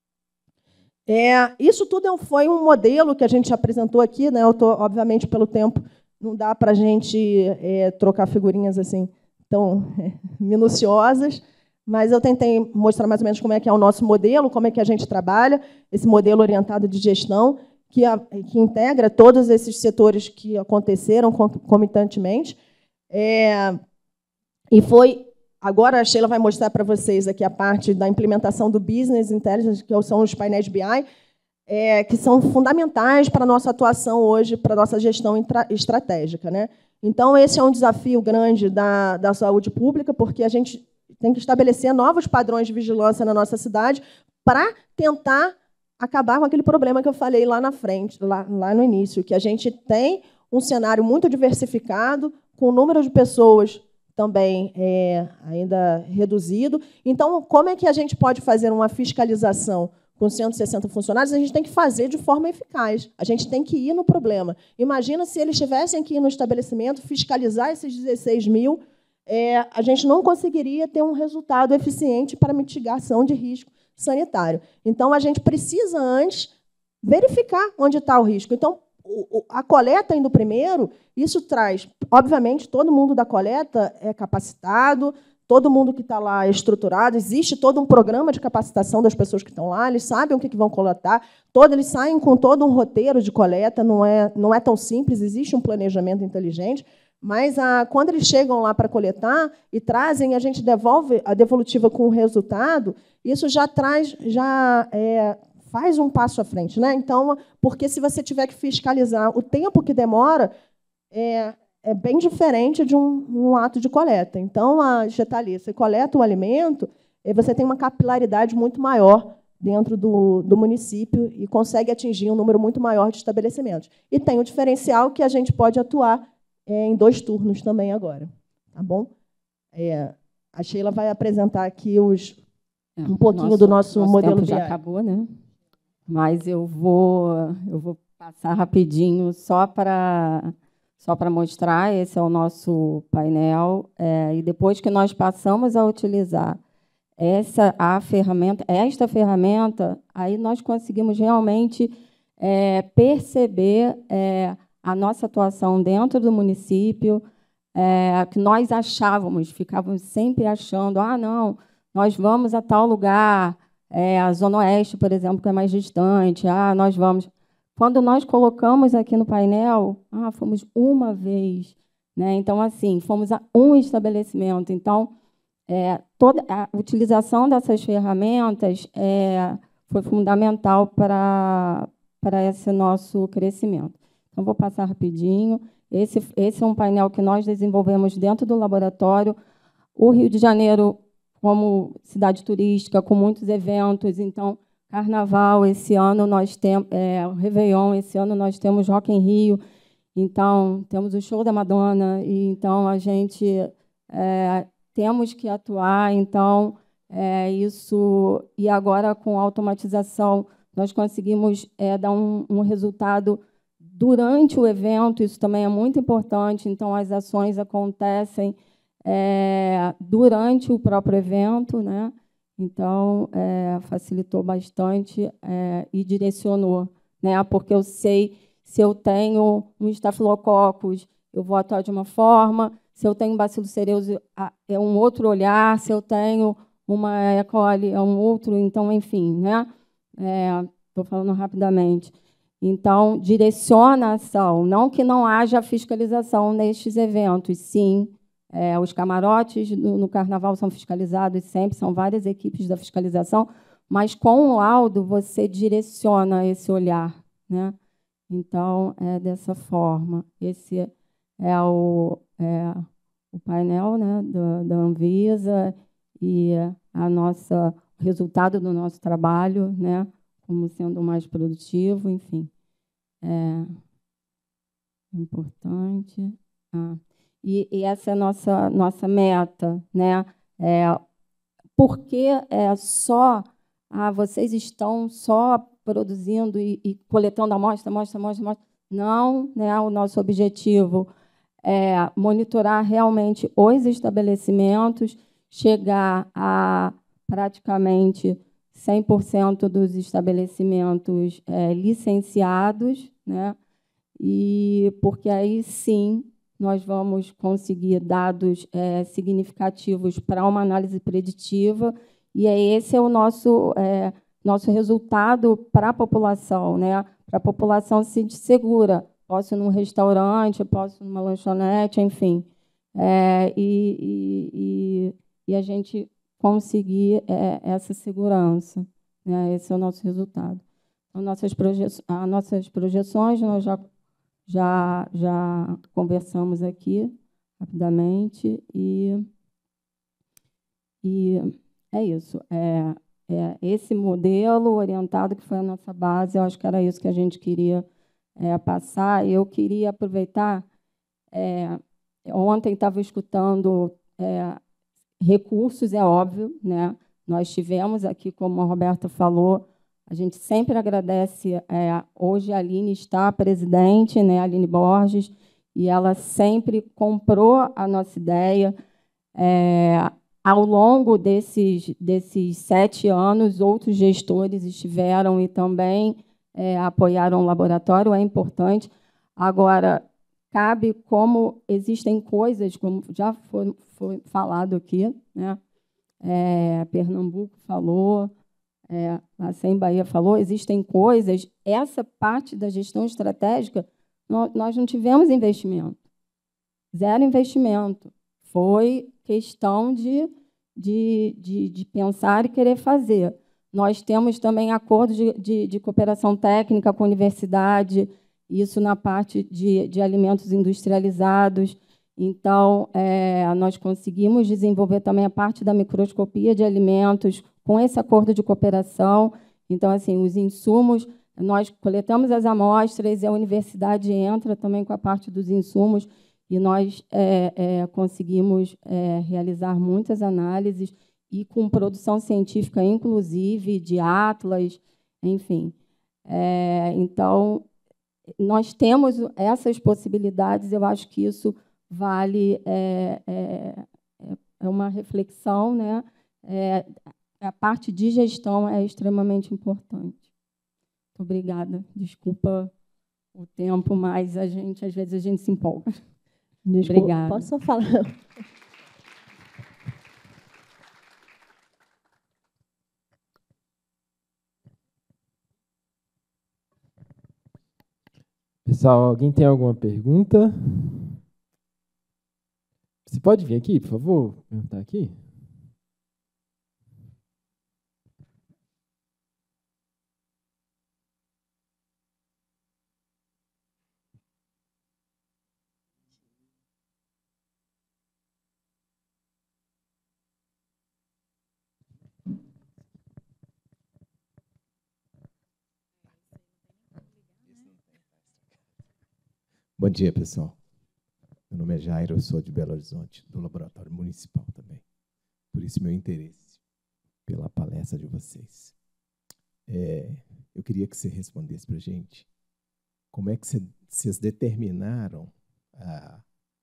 Speaker 6: É, isso tudo foi um modelo que a gente apresentou aqui, né? Eu tô, obviamente, pelo tempo, não dá para a gente é, trocar figurinhas assim tão é, minuciosas, mas eu tentei mostrar mais ou menos como é que é o nosso modelo, como é que a gente trabalha, esse modelo orientado de gestão, que, a, que integra todos esses setores que aconteceram concomitantemente. É, e foi agora a Sheila vai mostrar para vocês aqui a parte da implementação do Business Intelligence, que são os painéis B I, é, que são fundamentais para a nossa atuação hoje, para a nossa gestão estratégica, né? Então, esse é um desafio grande da, da saúde pública, porque a gente tem que estabelecer novos padrões de vigilância na nossa cidade para tentar acabar com aquele problema que eu falei lá na frente, lá, lá no início, que a gente tem um cenário muito diversificado, com o número de pessoas também é, ainda reduzido. Então, como é que a gente pode fazer uma fiscalização com cento e sessenta funcionários? A gente tem que fazer de forma eficaz. A gente tem que ir no problema. Imagina se eles tivessem que ir no estabelecimento, fiscalizar esses dezesseis mil, é, a gente não conseguiria ter um resultado eficiente para mitigação de risco sanitário. Então, a gente precisa, antes, verificar onde está o risco. Então, a coleta indo primeiro, isso traz, obviamente, todo mundo da coleta é capacitado, todo mundo que está lá é estruturado, existe todo um programa de capacitação das pessoas que estão lá, eles sabem o que vão coletar, todo, eles saem com todo um roteiro de coleta, não é, não é tão simples, existe um planejamento inteligente, mas a, quando eles chegam lá para coletar e trazem, a gente devolve a devolutiva com o resultado, isso já traz, já é, faz um passo à frente, né? Então, porque se você tiver que fiscalizar o tempo que demora, é, é bem diferente de um, um ato de coleta. Então, a Getali, você coleta o alimento, você tem uma capilaridade muito maior dentro do, do município e consegue atingir um número muito maior de estabelecimentos. E tem o diferencial que a gente pode atuar é, em dois turnos também agora. Tá bom? É, a Sheila vai apresentar aqui os, um pouquinho nosso, do nosso, nosso modelo
Speaker 5: tempo já acabou, né? Mas eu vou, eu vou passar rapidinho só para só para mostrar. Esse é o nosso painel. É, e depois que nós passamos a utilizar essa a ferramenta, esta ferramenta, aí nós conseguimos realmente é, perceber é, a nossa atuação dentro do município, é, que nós achávamos, ficávamos sempre achando, ah, não, nós vamos a tal lugar. É, a Zona Oeste, por exemplo, que é mais distante. Ah, nós vamos. Quando nós colocamos aqui no painel, ah, fomos uma vez. Né? Então, assim, fomos a um estabelecimento. Então, é, toda a utilização dessas ferramentas é, foi fundamental para, para esse nosso crescimento. Então, vou passar rapidinho. Esse, esse é um painel que nós desenvolvemos dentro do laboratório. O Rio de Janeiro, como cidade turística, com muitos eventos. Então, Carnaval, esse ano nós temos, é, o Réveillon, esse ano nós temos Rock in Rio, então, temos o show da Madonna, e então a gente é, temos que atuar, então, é, isso, e agora com a automatização, nós conseguimos é, dar um, um resultado durante o evento, isso também é muito importante, então as ações acontecem É, durante o próprio evento, né? Então, é, facilitou bastante é, e direcionou, né? Porque eu sei, se eu tenho um estafilococcus, eu vou atuar de uma forma, se eu tenho um bacilo cereus, é um outro olhar, se eu tenho uma E. coli, é um outro, então, enfim, né? Estou é, falando rapidamente. Então, direciona a ação, não que não haja fiscalização nestes eventos, sim. É, os camarotes no, no Carnaval são fiscalizados sempre, são várias equipes da fiscalização, mas com o laudo você direciona esse olhar. Né? Então, é dessa forma. Esse é o, é, o painel, né, da, da Anvisa e a nossa, o resultado do nosso trabalho, né, como sendo mais produtivo, enfim. É importante. Ah. E, e essa é a nossa, nossa meta. Né? É, porque é só ah, vocês estão só produzindo e, e coletando amostra, amostra, amostra, amostra. Não, né? O nosso objetivo é monitorar realmente os estabelecimentos, chegar a praticamente cem por cento dos estabelecimentos é, licenciados, né? E porque aí sim nós vamos conseguir dados é, significativos para uma análise preditiva, e é esse é o nosso, é, nosso resultado para a população, né? Para a população se sentir segura. Posso ir num restaurante, posso ir numa lanchonete, enfim. É, e, e, e a gente conseguir é, essa segurança, né? Esse é o nosso resultado. Então, nossas, proje as nossas projeções, nós já, já, já conversamos aqui rapidamente, e, e é isso. É, é esse modelo orientado que foi a nossa base, eu acho que era isso que a gente queria é, passar. E eu queria aproveitar, é, ontem estava escutando é, recursos, é óbvio, né? Nós tivemos aqui, como a Roberta falou, a gente sempre agradece. É, hoje a Aline está presidente, né, a Aline Borges, e ela sempre comprou a nossa ideia. É, ao longo desses, desses sete anos, outros gestores estiveram e também é, apoiaram o laboratório, é importante. Agora, cabe como existem coisas, como já foi, foi falado aqui, né? É, Pernambuco falou, é, a Sem Bahia falou, existem coisas, essa parte da gestão estratégica, nós não tivemos investimento, zero investimento. Foi questão de, de, de, de pensar e querer fazer. Nós temos também acordos de, de, de cooperação técnica com a universidade, isso na parte de, de alimentos industrializados. Então, é, nós conseguimos desenvolver também a parte da microscopia de alimentos com esse acordo de cooperação. Então, assim, os insumos, nós coletamos as amostras e a universidade entra também com a parte dos insumos, e nós é, é, conseguimos é, realizar muitas análises, e com produção científica, inclusive, de atlas, enfim. É, então, nós temos essas possibilidades, eu acho que isso vale, é, é, é uma reflexão, né? É, a parte de gestão é extremamente importante. Muito obrigada. Desculpa o tempo, mas a gente, às vezes, a gente se empolga.
Speaker 6: Desculpa,
Speaker 5: obrigada.
Speaker 6: Posso só falar?
Speaker 2: Pessoal, alguém tem alguma pergunta? Você pode vir aqui, por favor? Perguntar aqui?
Speaker 7: Bom dia, pessoal. Meu nome é Jairo, eu sou de Belo Horizonte, do Laboratório Municipal também. Por isso, meu interesse pela palestra de vocês. É, eu queria que você respondesse para a gente como é que cê, vocês determinaram a,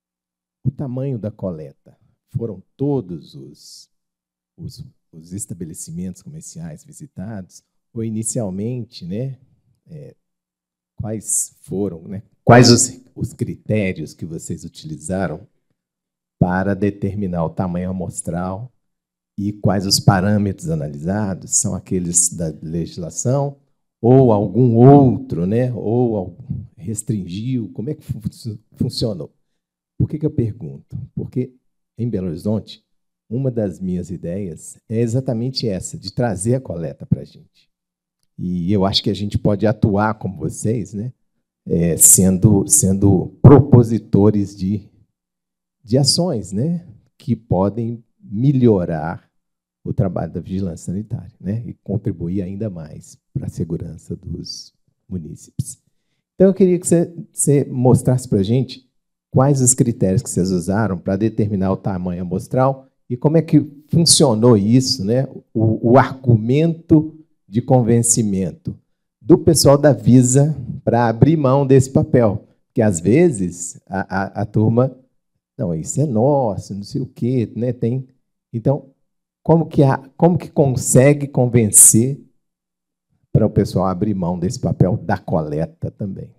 Speaker 7: o tamanho da coleta. Foram todos os, os, os estabelecimentos comerciais visitados? Ou, inicialmente, né, é, quais foram, né, quais os, os critérios que vocês utilizaram para determinar o tamanho amostral e quais os parâmetros analisados? São aqueles da legislação ou algum outro, né? Ou restringiu? Como é que fun funcionou? Por que que eu pergunto? Porque em Belo Horizonte, uma das minhas ideias é exatamente essa, de trazer a coleta para a gente. E eu acho que a gente pode atuar como vocês, né? É, sendo, sendo propositores de, de ações, né? Que podem melhorar o trabalho da vigilância sanitária, né? E contribuir ainda mais para a segurança dos munícipes. Então, eu queria que você, você mostrasse para a gente quais os critérios que vocês usaram para determinar o tamanho amostral e como é que funcionou isso, né? O, o argumento de convencimento do pessoal da Visa para abrir mão desse papel. Porque, às vezes, a, a, a turma... Não, isso é nosso, não sei o quê. Né? Tem, então, como que, a, como que consegue convencer para o pessoal abrir mão desse papel da coleta também?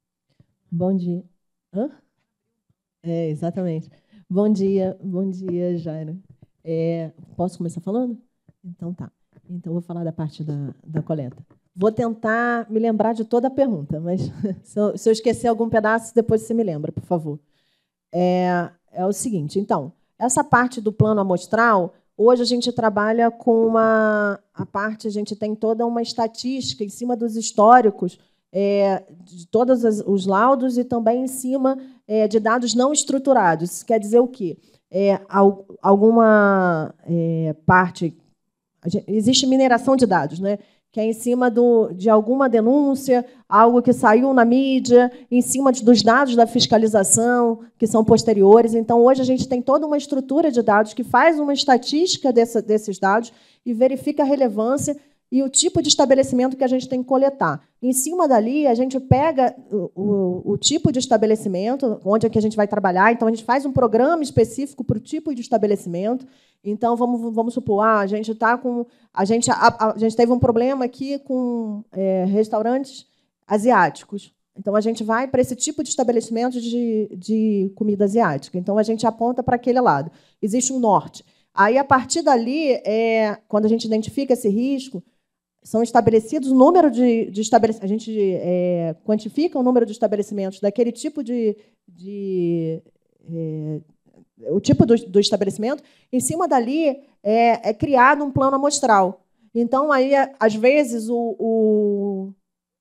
Speaker 6: Bom dia. Hã? É, exatamente. Bom dia, bom dia, Jairo. É, posso começar falando? Então, tá. Então, vou falar da parte da, da coleta. Vou tentar me lembrar de toda a pergunta, mas se eu, se eu esquecer algum pedaço, depois você me lembra, por favor. É, é o seguinte, então, essa parte do plano amostral, hoje a gente trabalha com uma a parte, a gente tem toda uma estatística em cima dos históricos é, de todos os laudos e também em cima é, de dados não estruturados. Isso quer dizer o quê? É, alguma é, parte... Existe mineração de dados, né? Que é em cima do, de alguma denúncia, algo que saiu na mídia, em cima dos dados da fiscalização, que são posteriores. Então, hoje, a gente tem toda uma estrutura de dados que faz uma estatística dessa, desses dados e verifica a relevância e o tipo de estabelecimento que a gente tem que coletar. Em cima dali, a gente pega o, o, o tipo de estabelecimento, onde é que a gente vai trabalhar. Então, a gente faz um programa específico para o tipo de estabelecimento. Então, vamos, vamos supor, ah, a gente está com. A gente, a, a gente teve um problema aqui com é, restaurantes asiáticos. Então, a gente vai para esse tipo de estabelecimento de, de comida asiática. Então, a gente aponta para aquele lado. Existe um norte. Aí, a partir dali, é, quando a gente identifica esse risco, são estabelecidos o número de, de estabelecimentos. A gente é, quantifica o número de estabelecimentos daquele tipo de. de é, o tipo do, do estabelecimento. Em cima dali é, é criado um plano amostral. Então, aí, às vezes, o, o,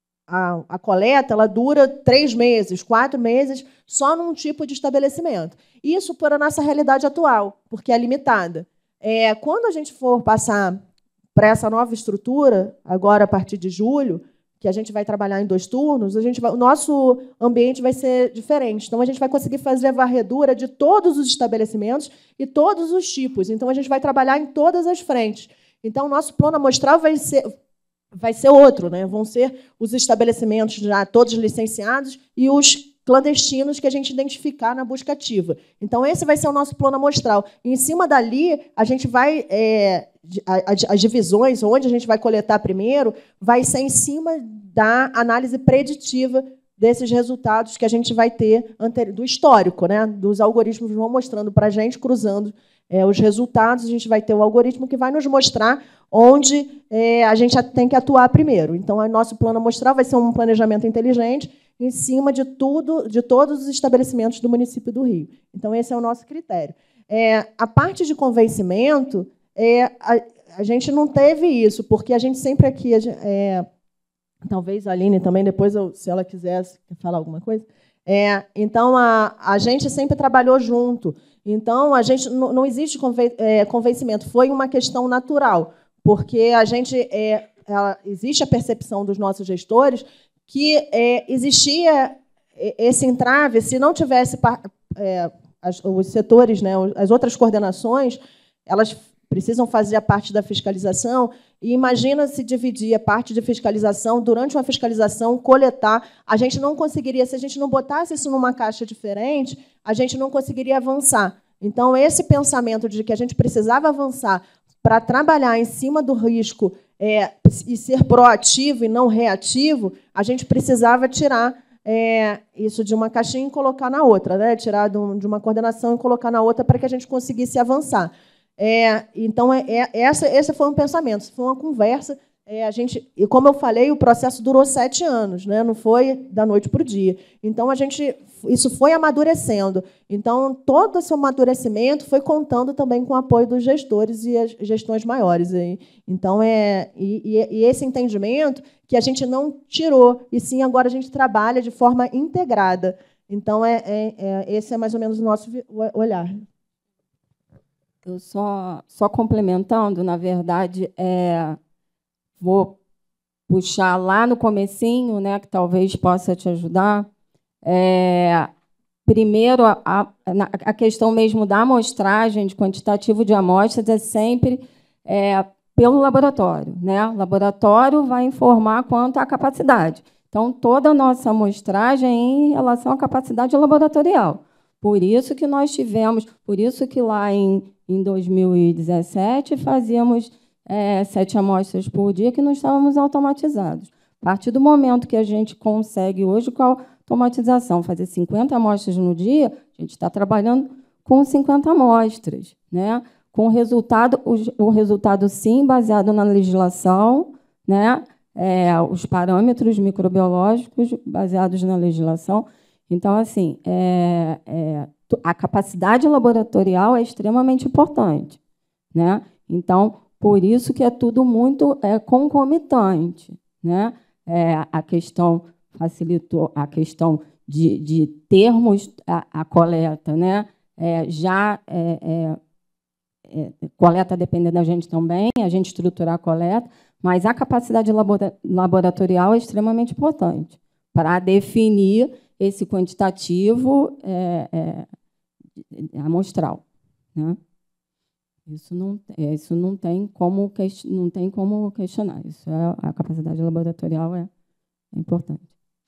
Speaker 6: a, a coleta ela dura três meses, quatro meses, só num tipo de estabelecimento. Isso por a nossa realidade atual, porque é limitada. É, quando a gente for passar para essa nova estrutura, agora a partir de julho, que a gente vai trabalhar em dois turnos, a gente vai, o nosso ambiente vai ser diferente. Então, a gente vai conseguir fazer a varredura de todos os estabelecimentos e todos os tipos. Então, a gente vai trabalhar em todas as frentes. Então, o nosso plano amostral vai ser, vai ser outro, né? Vão ser os estabelecimentos já todos licenciados e os clandestinos que a gente identificar na busca ativa. Então, esse vai ser o nosso plano amostral. E, em cima dali, a gente vai... É, as divisões, onde a gente vai coletar primeiro, vai ser em cima da análise preditiva desses resultados que a gente vai ter do histórico, né? Dos algoritmos vão mostrando para a gente, cruzando é, os resultados, a gente vai ter o algoritmo que vai nos mostrar onde é, a gente tem que atuar primeiro. Então, o nosso plano amostral vai ser um planejamento inteligente em cima de tudo, de todos os estabelecimentos do município do Rio. Então, esse é o nosso critério. É, a parte de convencimento, é, a, a gente não teve isso, porque a gente sempre aqui, é, talvez a Aline também, depois, eu, se ela quisesse falar alguma coisa, é, então a, a gente sempre trabalhou junto. Então, a gente não, não existe conven, é, convencimento, foi uma questão natural, porque a gente é, ela, existe a percepção dos nossos gestores que é, existia esse entrave, se não tivesse é, as, os setores, né, as outras coordenações, elas precisam fazer a parte da fiscalização, e imagina se dividir a parte de fiscalização, durante uma fiscalização, coletar, a gente não conseguiria, se a gente não botasse isso numa caixa diferente, a gente não conseguiria avançar. Então, esse pensamento de que a gente precisava avançar para trabalhar em cima do risco é, e ser proativo e não reativo, a gente precisava tirar é, isso de uma caixinha e colocar na outra, né? Tirar de uma coordenação e colocar na outra para que a gente conseguisse avançar. É, então, é, é, essa, esse foi um pensamento, foi uma conversa. É, a gente, e, como eu falei, o processo durou sete anos, né? Não foi da noite para o dia. Então, a gente, isso foi amadurecendo. Então, todo esse amadurecimento foi contando também com o apoio dos gestores e as gestões maiores. Então, é, e, e esse entendimento que a gente não tirou, e sim agora a gente trabalha de forma integrada. Então, é, é, é, esse é mais ou menos o nosso olhar.
Speaker 5: Eu só, só complementando, na verdade, é, vou puxar lá no comecinho, né, que talvez possa te ajudar. É, primeiro, a, a, a questão mesmo da amostragem, de quantitativo de amostras, é sempre é, pelo laboratório, né? O laboratório vai informar quanto à capacidade. Então, toda a nossa amostragem é em relação à capacidade laboratorial. Por isso que nós tivemos, por isso que lá em Em dois mil e dezessete, fazíamos é, sete amostras por dia, que não estávamos automatizados. A partir do momento que a gente consegue hoje com a automatização fazer cinquenta amostras no dia, a gente está trabalhando com cinquenta amostras, né? Com resultado, o, o resultado, sim, baseado na legislação, né? É, os parâmetros microbiológicos baseados na legislação. Então, assim, é, é, a capacidade laboratorial é extremamente importante, né? Então, por isso que é tudo muito é, concomitante, né? É, a questão facilitou a questão de, de termos a, a coleta, né? É, já é, é, é, coleta depende da gente também, a gente estruturar a coleta, mas a capacidade labora, laboratorial é extremamente importante para definir esse quantitativo é, é, amostral, né? Isso não, isso não tem como não tem como questionar. Isso é, a capacidade laboratorial é, é importante.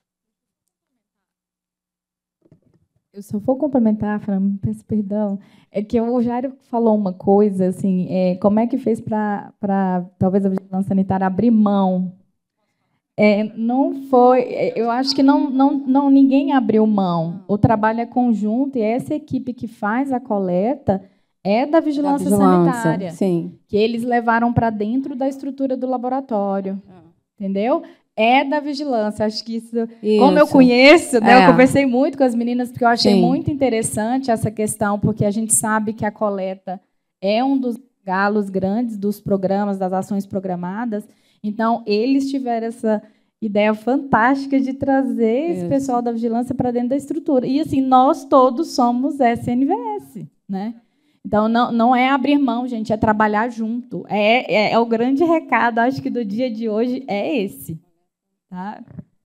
Speaker 8: Eu só vou complementar, Fran, peço perdão, é que o Jairo falou uma coisa, assim, é, como é que fez para, talvez, a vigilância sanitária abrir mão? É, não foi, eu acho que não, não, não, ninguém abriu mão. O trabalho é conjunto e essa equipe que faz a coleta é da vigilância, da vigilância sanitária,
Speaker 5: sim.
Speaker 8: Que eles levaram para dentro da estrutura do laboratório, ah. Entendeu? É da vigilância, acho que isso, isso. Como eu conheço, né, é. Eu conversei muito com as meninas, porque eu achei sim. muito interessante essa questão, porque a gente sabe que a coleta é um dos galos grandes dos programas, das ações programadas. Então, eles tiveram essa ideia fantástica de trazer isso. Esse pessoal da vigilância para dentro da estrutura. E, assim, nós todos somos S N V S, né? Então, não, não é abrir mão, gente, é trabalhar junto. É, é, é o grande recado, acho que, do dia de hoje é esse. Tá?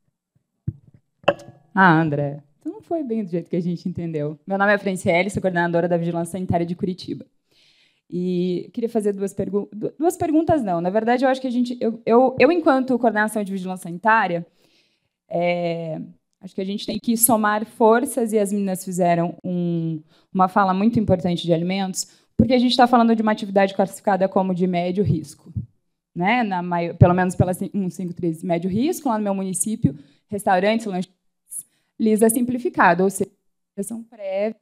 Speaker 8: Ah, André, então não foi bem do jeito que a gente entendeu. Meu nome é Franciele, sou coordenadora da Vigilância Sanitária de Curitiba. E queria fazer duas perguntas. Duas perguntas, não. Na verdade, eu acho que a gente... Eu, eu, eu enquanto coordenação de vigilância sanitária, é, acho que a gente tem que somar forças, e as meninas fizeram um, uma fala muito importante de alimentos, porque a gente está falando de uma atividade classificada como de médio risco. Né? Na maior, pelo menos pela cento e cinquenta e três, médio risco, lá no meu município, restaurantes, lanches, lisa simplificado, ou seja, inspeção prévia.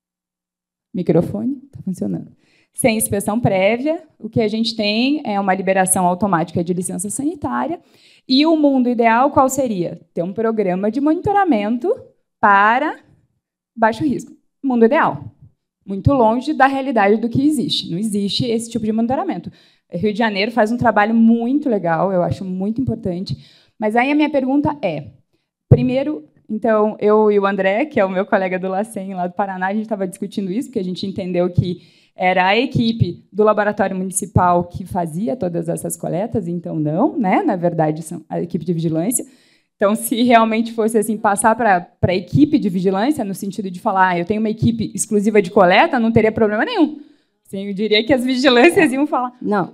Speaker 8: Microfone, está funcionando. Sem inspeção prévia, o que a gente tem é uma liberação automática de licença sanitária. E o mundo ideal, qual seria? Ter um programa de monitoramento para baixo risco. Mundo ideal. Muito longe da realidade do que existe. Não existe esse tipo de monitoramento. O Rio de Janeiro faz um trabalho muito legal, eu acho muito importante. Mas aí a minha pergunta é, primeiro, então, eu e o André, que é o meu colega do LACEN, lá do Paraná, a gente estava discutindo isso, porque a gente entendeu que era a equipe do laboratório municipal que fazia todas essas coletas, então não, né? Na verdade, são a equipe de vigilância. Então, se realmente fosse assim, passar para a equipe de vigilância, no sentido de falar, ah, eu tenho uma equipe exclusiva de coleta, não teria problema nenhum. Sim, eu diria que as vigilâncias iam falar.
Speaker 5: Não.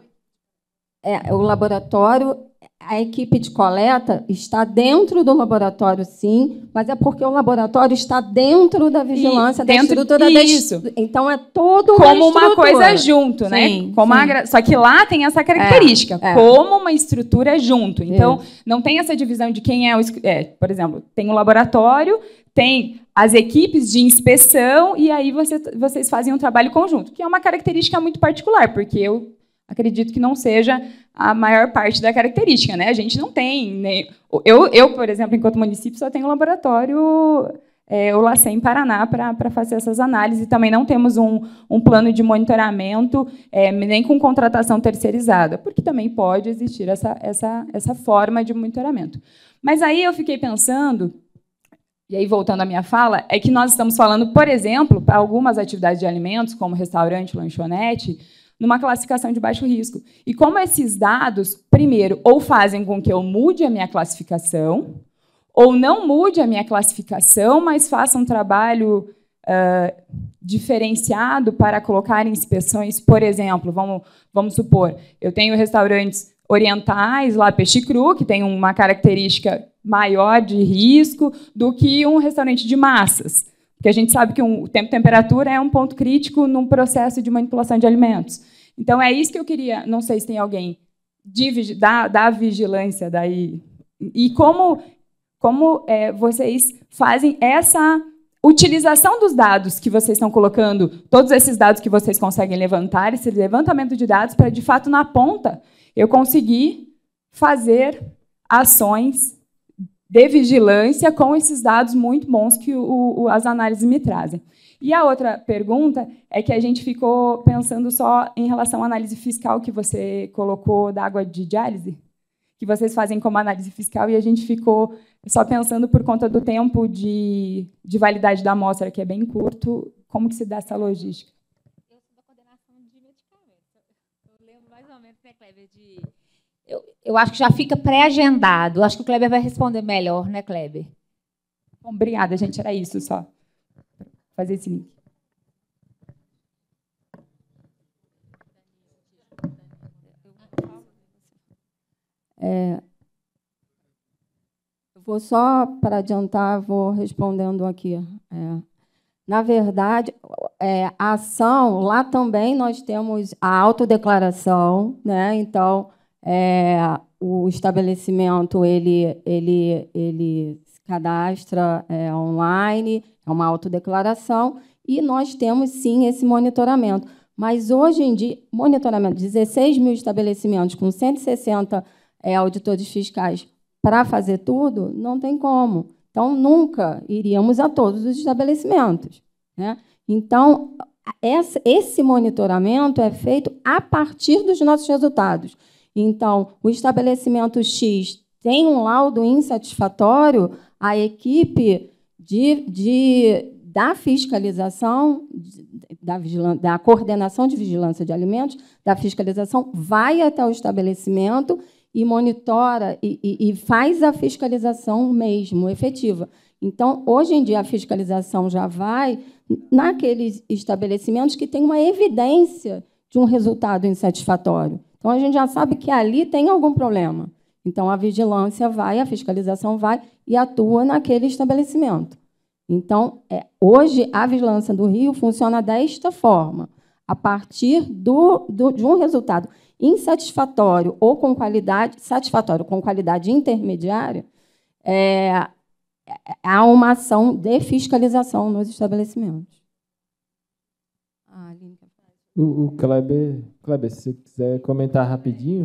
Speaker 5: É, o laboratório, a equipe de coleta está dentro do laboratório, sim, mas é porque o laboratório está dentro da vigilância, e da dentro, estrutura
Speaker 8: isso.
Speaker 5: Da, então, é todo
Speaker 8: uma
Speaker 5: como
Speaker 8: uma coisa junto, né?
Speaker 5: Sim,
Speaker 8: como
Speaker 5: sim.
Speaker 8: A, só que lá tem essa característica,
Speaker 5: é, é.
Speaker 8: como uma estrutura junto. Então,
Speaker 5: isso.
Speaker 8: Não tem essa divisão de quem é o... É, por exemplo, tem o laboratório, tem as equipes de inspeção, e aí você, vocês fazem um trabalho conjunto, que é uma característica muito particular, porque eu acredito que não seja a maior parte da característica, né? A gente não tem... Nem... Eu, eu, por exemplo, enquanto município, só tenho um laboratório, é, o LACEN Paraná, para fazer essas análises, e também não temos um, um plano de monitoramento, é, nem com contratação terceirizada, porque também pode existir essa, essa, essa forma de monitoramento. Mas aí eu fiquei pensando... E aí, voltando à minha fala, é que nós estamos falando, por exemplo, para algumas atividades de alimentos, como restaurante, lanchonete, numa classificação de baixo risco. E como esses dados, primeiro, ou fazem com que eu mude a minha classificação, ou não mude a minha classificação, mas faça um trabalho uh, diferenciado para colocar inspeções, por exemplo, vamos, vamos supor, eu tenho restaurantes orientais, lá peixe cru, que tem uma característica maior de risco do que um restaurante de massas. Porque a gente sabe que um, o tempo e temperatura é um ponto crítico num processo de manipulação de alimentos. Então, é isso que eu queria... Não sei se tem alguém de, da, da vigilância daí. E como, como é, vocês fazem essa utilização dos dados que vocês estão colocando, todos esses dados que vocês conseguem levantar, esse levantamento de dados, para, de fato, na ponta, eu conseguir fazer ações de vigilância com esses dados muito bons que o, o, as análises me trazem. E a outra pergunta é que a gente ficou pensando só em relação à análise fiscal que você colocou da água de diálise, que vocês fazem como análise fiscal, e a gente ficou só pensando por conta do tempo de, de validade da amostra, que é bem curto, como que se dá essa logística?
Speaker 4: Eu sou da coordenação de medicamentos. Eu lembro mais ou menos, né, Kleber, de... Eu, eu acho que já fica pré-agendado. Eu acho que o Kleber vai responder melhor, né, Kleber?
Speaker 8: Bom, obrigada, gente. Era isso só. Fazer esse link.
Speaker 5: É, eu vou só, para adiantar, vou respondendo aqui. É, na verdade, é, a ação, lá também nós temos a autodeclaração, né? Então, é, o estabelecimento ele, ele, ele se cadastra é, online, é uma autodeclaração, e nós temos, sim, esse monitoramento. Mas, hoje em dia, monitoramento de dezesseis mil estabelecimentos com cento e sessenta é, auditores fiscais para fazer tudo, não tem como. Então, nunca iríamos a todos os estabelecimentos, né? Então, esse monitoramento é feito a partir dos nossos resultados. Então, o estabelecimento X tem um laudo insatisfatório, a equipe de, de, da fiscalização, da, da coordenação de vigilância de alimentos, da fiscalização, vai até o estabelecimento e monitora e, e, e faz a fiscalização mesmo, efetiva. Então, hoje em dia, a fiscalização já vai naqueles estabelecimentos que têm uma evidência de um resultado insatisfatório. Então, a gente já sabe que ali tem algum problema. Então, a vigilância vai, a fiscalização vai e atua naquele estabelecimento. Então, é, hoje, a Vigilância do Rio funciona desta forma. A partir do, do, de um resultado insatisfatório ou com qualidade satisfatório, com qualidade intermediária, é, há uma ação de fiscalização nos estabelecimentos. Ah, Aline.
Speaker 2: O, o Kleber, Kleber, se você quiser comentar rapidinho.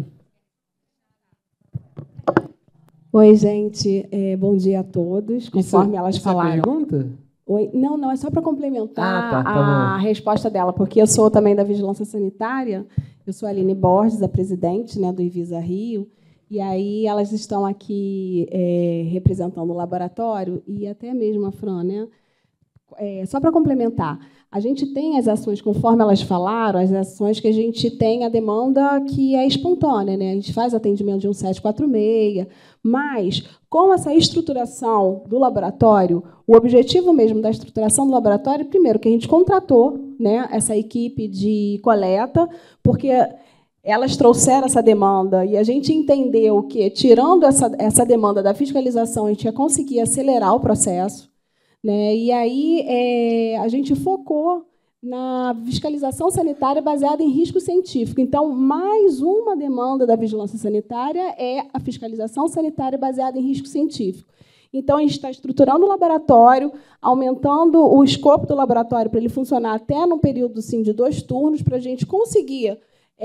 Speaker 9: Oi, gente. É, bom dia a todos. Conforme
Speaker 2: isso,
Speaker 9: elas
Speaker 2: isso
Speaker 9: falaram.
Speaker 2: É pergunta?
Speaker 9: Oi. Não, não, é só para complementar
Speaker 2: ah, tá, tá
Speaker 9: a
Speaker 2: bom.
Speaker 9: resposta dela, porque eu sou também da Vigilância Sanitária. Eu sou a Aline Borges, a presidente, né, do Ivisa Rio. E aí elas estão aqui é, representando o laboratório e até mesmo a Fran, né? É, só para complementar, a gente tem as ações, conforme elas falaram, as ações que a gente tem a demanda que é espontânea, né? A gente faz atendimento de um sete quatro seis, mas com essa estruturação do laboratório, o objetivo mesmo da estruturação do laboratório, primeiro, que a gente contratou, né, essa equipe de coleta, porque elas trouxeram essa demanda e a gente entendeu que, tirando essa, essa demanda da fiscalização, a gente ia conseguir acelerar o processo. Né? E aí é, a gente focou na fiscalização sanitária baseada em risco científico. Então, mais uma demanda da vigilância sanitária é a fiscalização sanitária baseada em risco científico. Então, a gente está estruturando o laboratório, aumentando o escopo do laboratório para ele funcionar até num período sim, de dois turnos, para a gente conseguir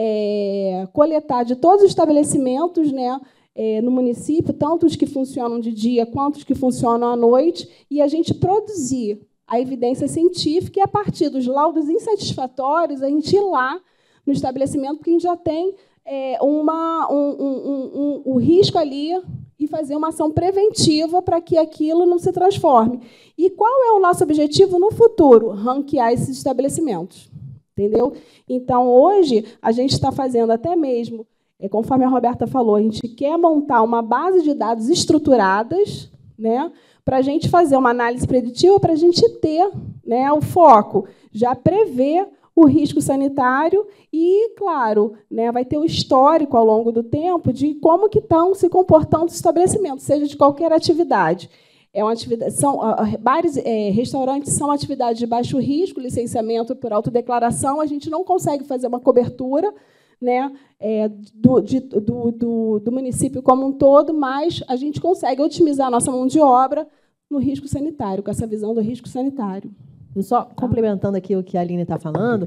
Speaker 9: é, coletar de todos os estabelecimentos, né, É, no município, tanto os que funcionam de dia quanto os que funcionam à noite, e a gente produzir a evidência científica e, a partir dos laudos insatisfatórios, a gente ir lá no estabelecimento, porque a gente já tem é, uma, um, um, um, um, um risco ali e fazer uma ação preventiva para que aquilo não se transforme. E qual é o nosso objetivo no futuro? Ranquear esses estabelecimentos. Entendeu? Então, hoje, a gente está fazendo até mesmo, conforme a Roberta falou, a gente quer montar uma base de dados estruturadas, né, para a gente fazer uma análise preditiva, para a gente ter, né, o foco, já prever o risco sanitário e, claro, né, vai ter o histórico ao longo do tempo de como que estão se comportando os estabelecimentos, seja de qualquer atividade. É uma atividade, são, bares, é, restaurantes são atividades de baixo risco, licenciamento por autodeclaração, a gente não consegue fazer uma cobertura, né, é, do, de, do, do, do município como um todo, mas a gente consegue otimizar a nossa mão de obra no risco sanitário, com essa visão do risco sanitário.
Speaker 6: Só complementando aqui o que a Aline está falando,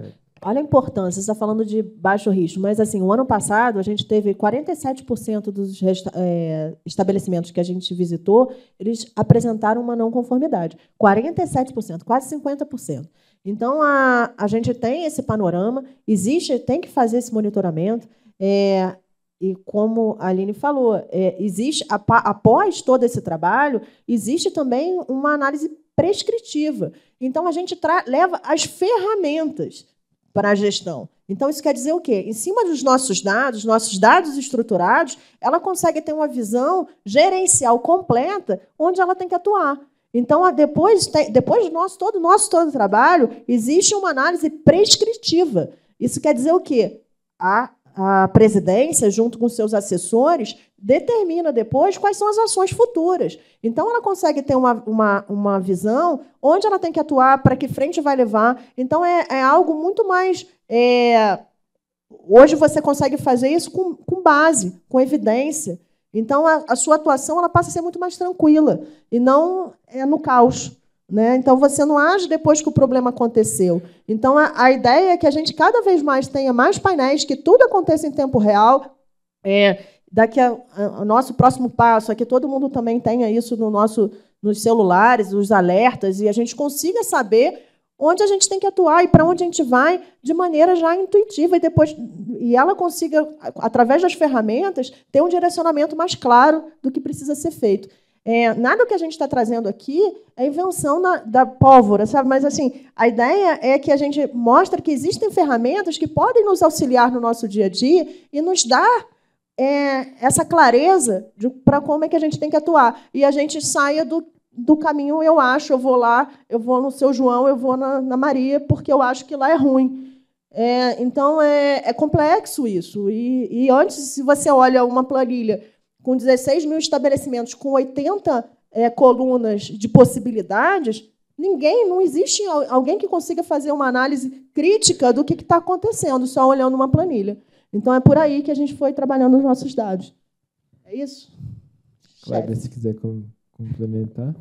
Speaker 6: olha a importância, você está falando de baixo risco, mas assim, o ano passado a gente teve quarenta e sete por cento dos resta é, estabelecimentos que a gente visitou, eles apresentaram uma não conformidade. quarenta e sete por cento, quase cinquenta por cento. Então, a, a gente tem esse panorama, existe, tem que fazer esse monitoramento, é, e como a Aline falou, é, existe, após todo esse trabalho, existe também uma análise prescritiva. Então, a gente leva as ferramentas para a gestão. Então, isso quer dizer o quê? Em cima dos nossos dados, nossos dados estruturados, ela consegue ter uma visão gerencial completa onde ela tem que atuar. Então, depois, depois do nosso, todo o nosso todo trabalho, existe uma análise prescritiva. Isso quer dizer o quê? A, a presidência, junto com seus assessores, determina depois quais são as ações futuras. Então, ela consegue ter uma, uma, uma visão onde ela tem que atuar, para que frente vai levar. Então, é, é algo muito mais... É... Hoje, você consegue fazer isso com, com base, com evidência. Então, a, a sua atuação ela passa a ser muito mais tranquila, e não é no caos. Né? Então, você não age depois que o problema aconteceu. Então, a, a ideia é que a gente cada vez mais tenha mais painéis, que tudo aconteça em tempo real. É, daqui a, a, o nosso próximo passo é que todo mundo também tenha isso no nosso, nos celulares, os alertas, e a gente consiga saber onde a gente tem que atuar e para onde a gente vai de maneira já intuitiva, e depois e ela consiga, através das ferramentas, ter um direcionamento mais claro do que precisa ser feito. É, nada que a gente está trazendo aqui é invenção na, da pólvora, sabe? Mas assim, a ideia é que a gente mostre que existem ferramentas que podem nos auxiliar no nosso dia a dia e nos dar é, essa clareza para como é que a gente tem que atuar. E a gente saia do do caminho, eu acho, eu vou lá, eu vou no Seu João, eu vou na, na Maria, porque eu acho que lá é ruim. É, então, é, é complexo isso. E, e antes, se você olha uma planilha com dezesseis mil estabelecimentos, com oitenta é, colunas de possibilidades, ninguém, não existe alguém que consiga fazer uma análise crítica do que está acontecendo, só olhando uma planilha. Então, é por aí que a gente foi trabalhando os nossos dados. É isso?
Speaker 2: Cláudia, se quiser complementar.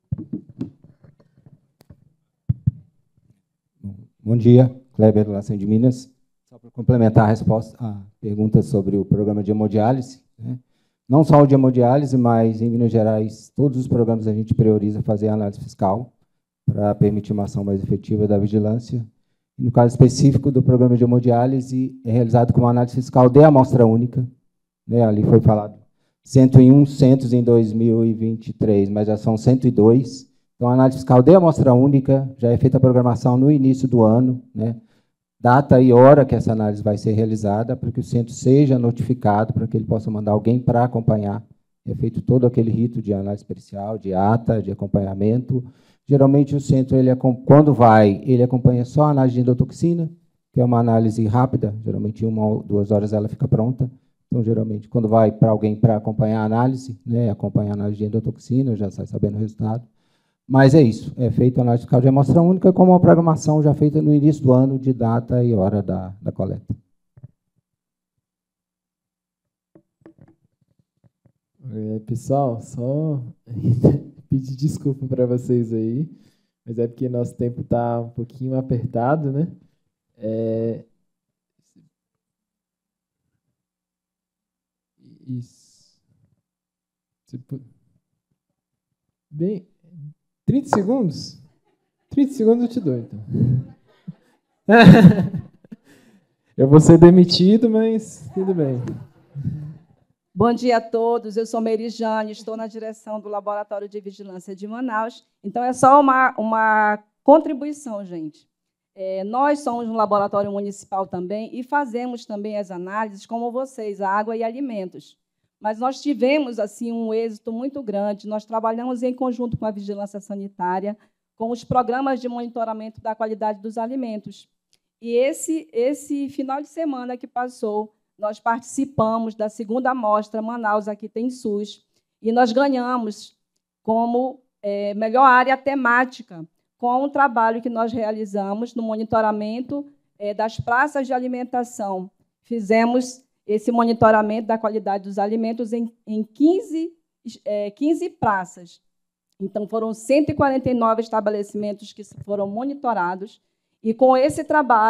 Speaker 10: Bom dia, Kleber do Lacem de Minas. Só para complementar a resposta à pergunta sobre o programa de hemodiálise, né? Não só o de hemodiálise, mas, em Minas Gerais, todos os programas a gente prioriza fazer análise fiscal para permitir uma ação mais efetiva da vigilância. E, no caso específico do programa de hemodiálise, é realizado com uma análise fiscal de amostra única, né? Ali foi falado cento e um centros em dois mil e vinte e três, mas já são cento e dois. Então, a análise fiscal de amostra única, já é feita a programação no início do ano, né? Data e hora que essa análise vai ser realizada, para que o centro seja notificado, para que ele possa mandar alguém para acompanhar. É feito todo aquele rito de análise pericial, de ata, de acompanhamento. Geralmente, o centro, ele, quando vai, ele acompanha só a análise de endotoxina, que é uma análise rápida, geralmente, em uma ou duas horas ela fica pronta. Então, geralmente, quando vai para alguém para acompanhar a análise, né, acompanhar a análise de endotoxina, já sai sabendo o resultado. Mas é isso, é feita a análise fiscal de amostra única com uma programação já feita no início do ano de data e hora da, da coleta.
Speaker 2: É, pessoal, só pedir desculpa para vocês aí, mas é porque nosso tempo está um pouquinho apertado, né? É... Isso. Bem, trinta segundos? trinta segundos eu te dou, então. Eu vou ser demitido, mas tudo bem.
Speaker 11: Bom dia a todos, eu sou Mary Jane, estou na direção do Laboratório de Vigilância de Manaus. Então, é só uma, uma contribuição, gente. É, nós somos um laboratório municipal também e fazemos também as análises, como vocês, água e alimentos. Mas nós tivemos assim um êxito muito grande. Nós trabalhamos em conjunto com a Vigilância Sanitária, com os programas de monitoramento da qualidade dos alimentos. E esse, esse final de semana que passou, nós participamos da segunda mostra Manaus Aqui Tem SUS, e nós ganhamos como é, melhor área temática, com um trabalho que nós realizamos no monitoramento é, das praças de alimentação. Fizemos esse monitoramento da qualidade dos alimentos em, em quinze, é, quinze praças. Então, foram cento e quarenta e nove estabelecimentos que foram monitorados, e, com esse trabalho,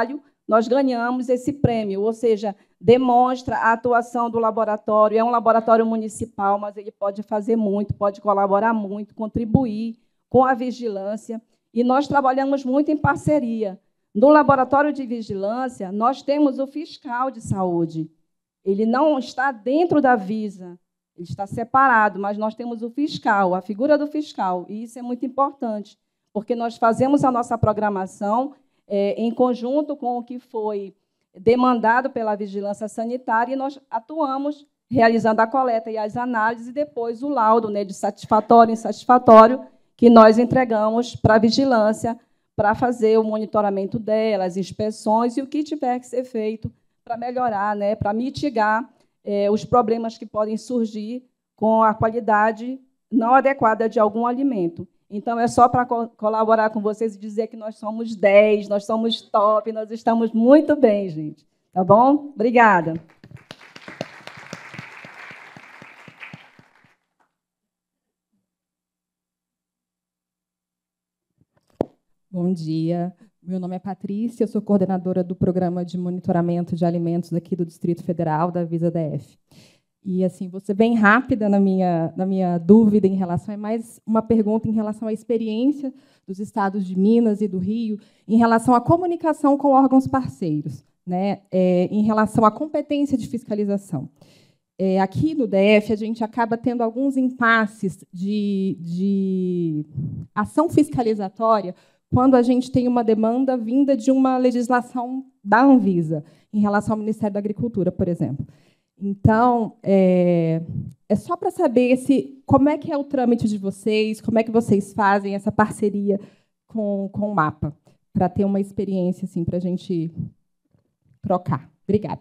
Speaker 11: nós ganhamos esse prêmio, ou seja, demonstra a atuação do laboratório. É um laboratório municipal, mas ele pode fazer muito, pode colaborar muito, contribuir com a vigilância. E nós trabalhamos muito em parceria. No laboratório de vigilância, nós temos o fiscal de saúde. Ele não está dentro da Visa, ele está separado, mas nós temos o fiscal, a figura do fiscal, e isso é muito importante, porque nós fazemos a nossa programação é, em conjunto com o que foi demandado pela vigilância sanitária, e nós atuamos realizando a coleta e as análises, e depois o laudo, né, de satisfatório e insatisfatório, que nós entregamos para a vigilância, para fazer o monitoramento dela, as inspeções e o que tiver que ser feito para melhorar, né, para mitigar é, os problemas que podem surgir com a qualidade não adequada de algum alimento. Então, é só para co colaborar com vocês e dizer que nós somos dez, nós somos top, nós estamos muito bem, gente. Tá bom? Obrigada.
Speaker 12: Bom dia, meu nome é Patrícia, eu sou coordenadora do Programa de Monitoramento de Alimentos aqui do Distrito Federal, da Visa D F. E, assim, vou ser bem rápida na minha, na minha dúvida em relação, é mais uma pergunta em relação à experiência dos estados de Minas e do Rio em relação à comunicação com órgãos parceiros, né, é, em relação à competência de fiscalização. É, aqui no D F, a gente acaba tendo alguns impasses de, de ação fiscalizatória quando a gente tem uma demanda vinda de uma legislação da Anvisa, em relação ao Ministério da Agricultura, por exemplo. Então, é, é só para saber se, como é que é o trâmite de vocês, como é que vocês fazem essa parceria com, com o MAPA, para ter uma experiência assim, para a gente trocar. Obrigada.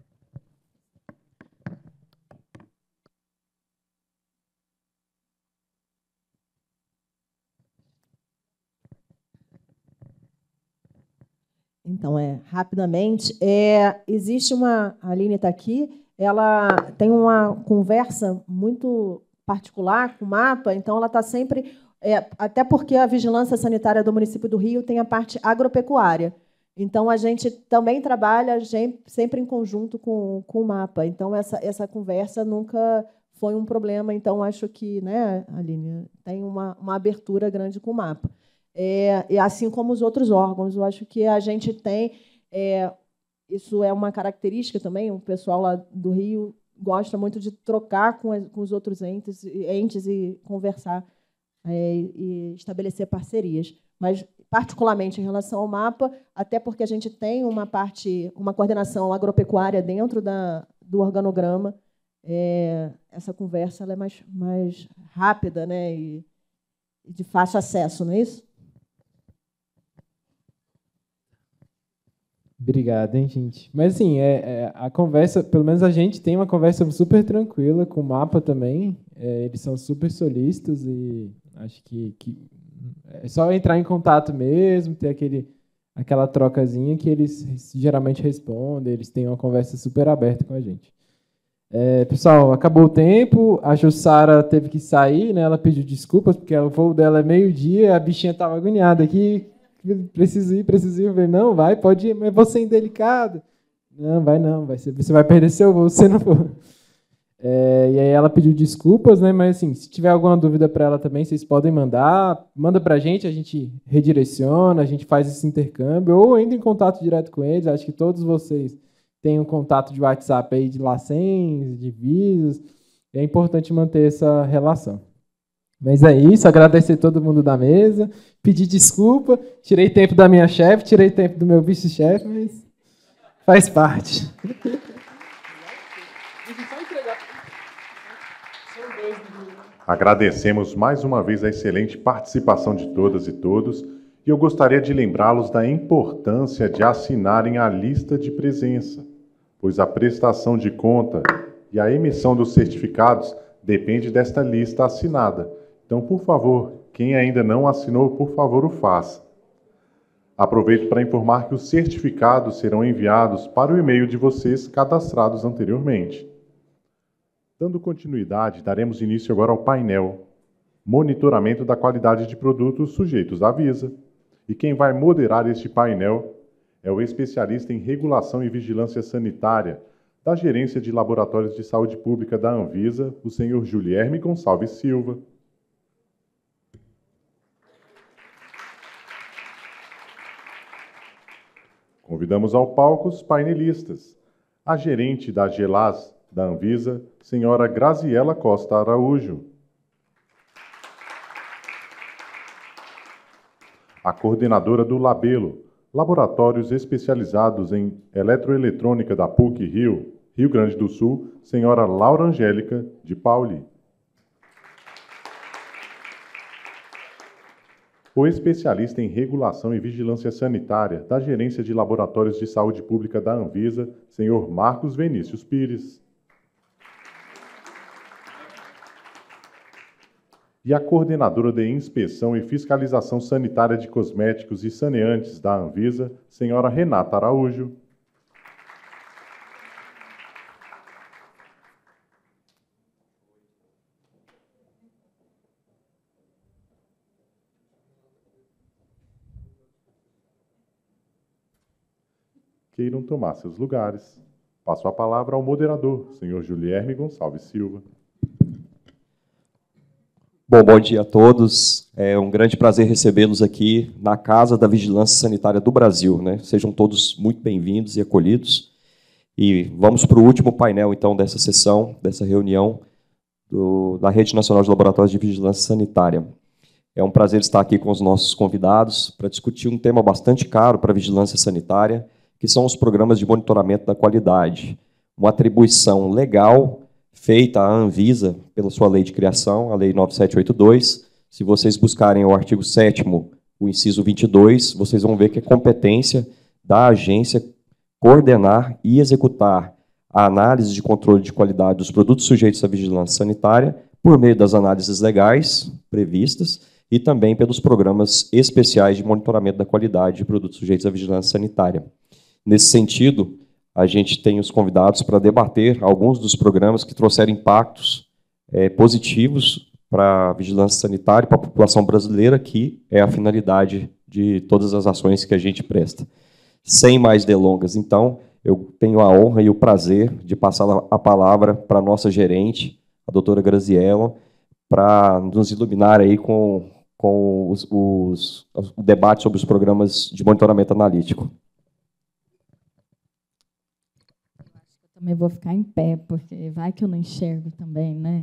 Speaker 6: Então, é, rapidamente, é, existe uma... A Aline está aqui, ela tem uma conversa muito particular com o MAPA, então ela está sempre... É, até porque a Vigilância Sanitária do município do Rio tem a parte agropecuária. Então, a gente também trabalha sempre em conjunto com, com o MAPA. Então, essa, essa conversa nunca foi um problema. Então, acho que, né, Aline, tem uma, uma abertura grande com o MAPA. É, e assim como os outros órgãos, eu acho que a gente tem, é, isso é uma característica também, o pessoal lá do Rio gosta muito de trocar com, as, com os outros entes, entes e conversar é, e estabelecer parcerias. Mas, particularmente em relação ao MAPA, até porque a gente tem uma parte, uma coordenação agropecuária dentro da, do organograma, é, essa conversa ela é mais, mais rápida, né, e, e de fácil acesso, não é isso?
Speaker 2: Obrigado, hein, gente. Mas, assim, é, é, a conversa, pelo menos a gente tem uma conversa super tranquila com o MAPA também. É, eles são super solícitos e acho que, que é só entrar em contato mesmo, ter aquele, aquela trocazinha que eles geralmente respondem, eles têm uma conversa super aberta com a gente. É, pessoal, acabou o tempo, a Jussara teve que sair, né? Ela pediu desculpas, porque o voo dela é meio-dia, a bichinha estava agoniada aqui. Preciso ir, preciso ir. Falei, não, vai, pode ir, mas você é indelicado. Não, vai não, vai ser, você vai perder seu voo, se não for. É, e aí ela pediu desculpas, né? Mas assim, se tiver alguma dúvida para ela também, vocês podem mandar. Manda para a gente, a gente redireciona, a gente faz esse intercâmbio, ou entra em contato direto com eles. Acho que todos vocês têm um contato de WhatsApp aí de Lacens, de Visas. É importante manter essa relação. Mas é isso, agradecer todo mundo da mesa, pedir desculpa, tirei tempo da minha chefe, tirei tempo do meu vice-chefe, mas faz parte.
Speaker 1: Agradecemos mais uma vez a excelente participação de todas e todos, e eu gostaria de lembrá-los da importância de assinarem a lista de presença, pois a prestação de conta e a emissão dos certificados depende desta lista assinada. Então, por favor, quem ainda não assinou, por favor, o faça. Aproveito para informar que os certificados serão enviados para o e-mail de vocês cadastrados anteriormente. Dando continuidade, daremos início agora ao painel Monitoramento da Qualidade de Produtos Sujeitos à Visa. E quem vai moderar este painel é o especialista em regulação e vigilância sanitária da Gerência de Laboratórios de Saúde Pública da Anvisa, o senhor Julierme Gonçalves Silva. Convidamos ao palco os painelistas. A gerente da Gelas da Anvisa, senhora Graziela Costa Araújo. A coordenadora do Labelo, Laboratórios Especializados em Eletroeletrônica da P U C Rio, Rio Grande do Sul, senhora Laura Angélica de Pauli. O especialista em regulação e vigilância sanitária da Gerência de Laboratórios de Saúde Pública da Anvisa, senhor Marcos Vinícius Pires. E a coordenadora de Inspeção e Fiscalização Sanitária de Cosméticos e Saneantes da Anvisa, senhora Renata Araújo. Queiram tomar seus lugares. Passo a palavra ao moderador, senhor Julierme Gonçalves Silva.
Speaker 13: Bom, bom dia a todos. É um grande prazer recebê-los aqui na Casa da Vigilância Sanitária do Brasil, né? Sejam todos muito bem-vindos e acolhidos. E vamos para o último painel, então, dessa sessão, dessa reunião do, da Rede Nacional de Laboratórios de Vigilância Sanitária. É um prazer estar aqui com os nossos convidados para discutir um tema bastante caro para a vigilância sanitária, que são os programas de monitoramento da qualidade. Uma atribuição legal feita à Anvisa pela sua lei de criação, a Lei nove mil setecentos e oitenta e dois. Se vocês buscarem o artigo sétimo, o inciso vinte e dois, vocês vão ver que é competência da agência coordenar e executar a análise de controle de qualidade dos produtos sujeitos à vigilância sanitária por meio das análises legais previstas e também pelos programas especiais de monitoramento da qualidade de produtos sujeitos à vigilância sanitária. Nesse sentido, a gente tem os convidados para debater alguns dos programas que trouxeram impactos é, positivos para a vigilância sanitária, para a população brasileira, que é a finalidade de todas as ações que a gente presta. Sem mais delongas, então, eu tenho a honra e o prazer de passar a palavra para a nossa gerente, a doutora Graziela, para nos iluminar aí com, com os, os, o debate sobre os programas de monitoramento analítico.
Speaker 14: Também vou ficar em pé, porque vai que eu não enxergo também, né?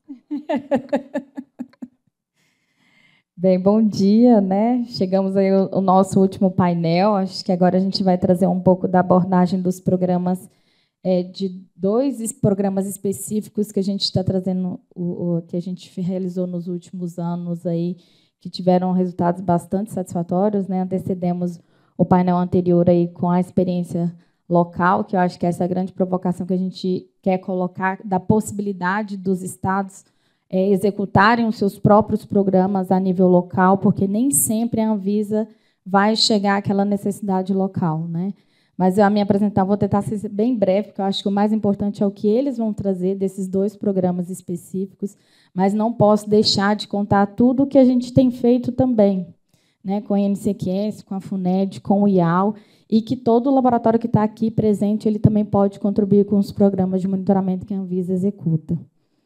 Speaker 14: Bem, bom dia, né? Chegamos aí ao, ao nosso último painel. Acho que agora a gente vai trazer um pouco da abordagem dos programas, é, de dois programas específicos que a gente está trazendo, o, o, que a gente realizou nos últimos anos aí, que tiveram resultados bastante satisfatórios, né? Antecedemos o painel anterior aí com a experiência local, que eu acho que essa é a grande provocação que a gente quer colocar, da possibilidade dos estados é, executarem os seus próprios programas a nível local, porque nem sempre a Anvisa vai chegar àquela necessidade local, né? Mas eu, a me apresentar, vou tentar ser bem breve, porque eu acho que o mais importante é o que eles vão trazer desses dois programas específicos, mas não posso deixar de contar tudo o que a gente tem feito também, né, com a N C Q S, com a FUNED, com o I A L, e que todo laboratório que está aqui presente ele também pode contribuir com os programas de monitoramento que a Anvisa executa.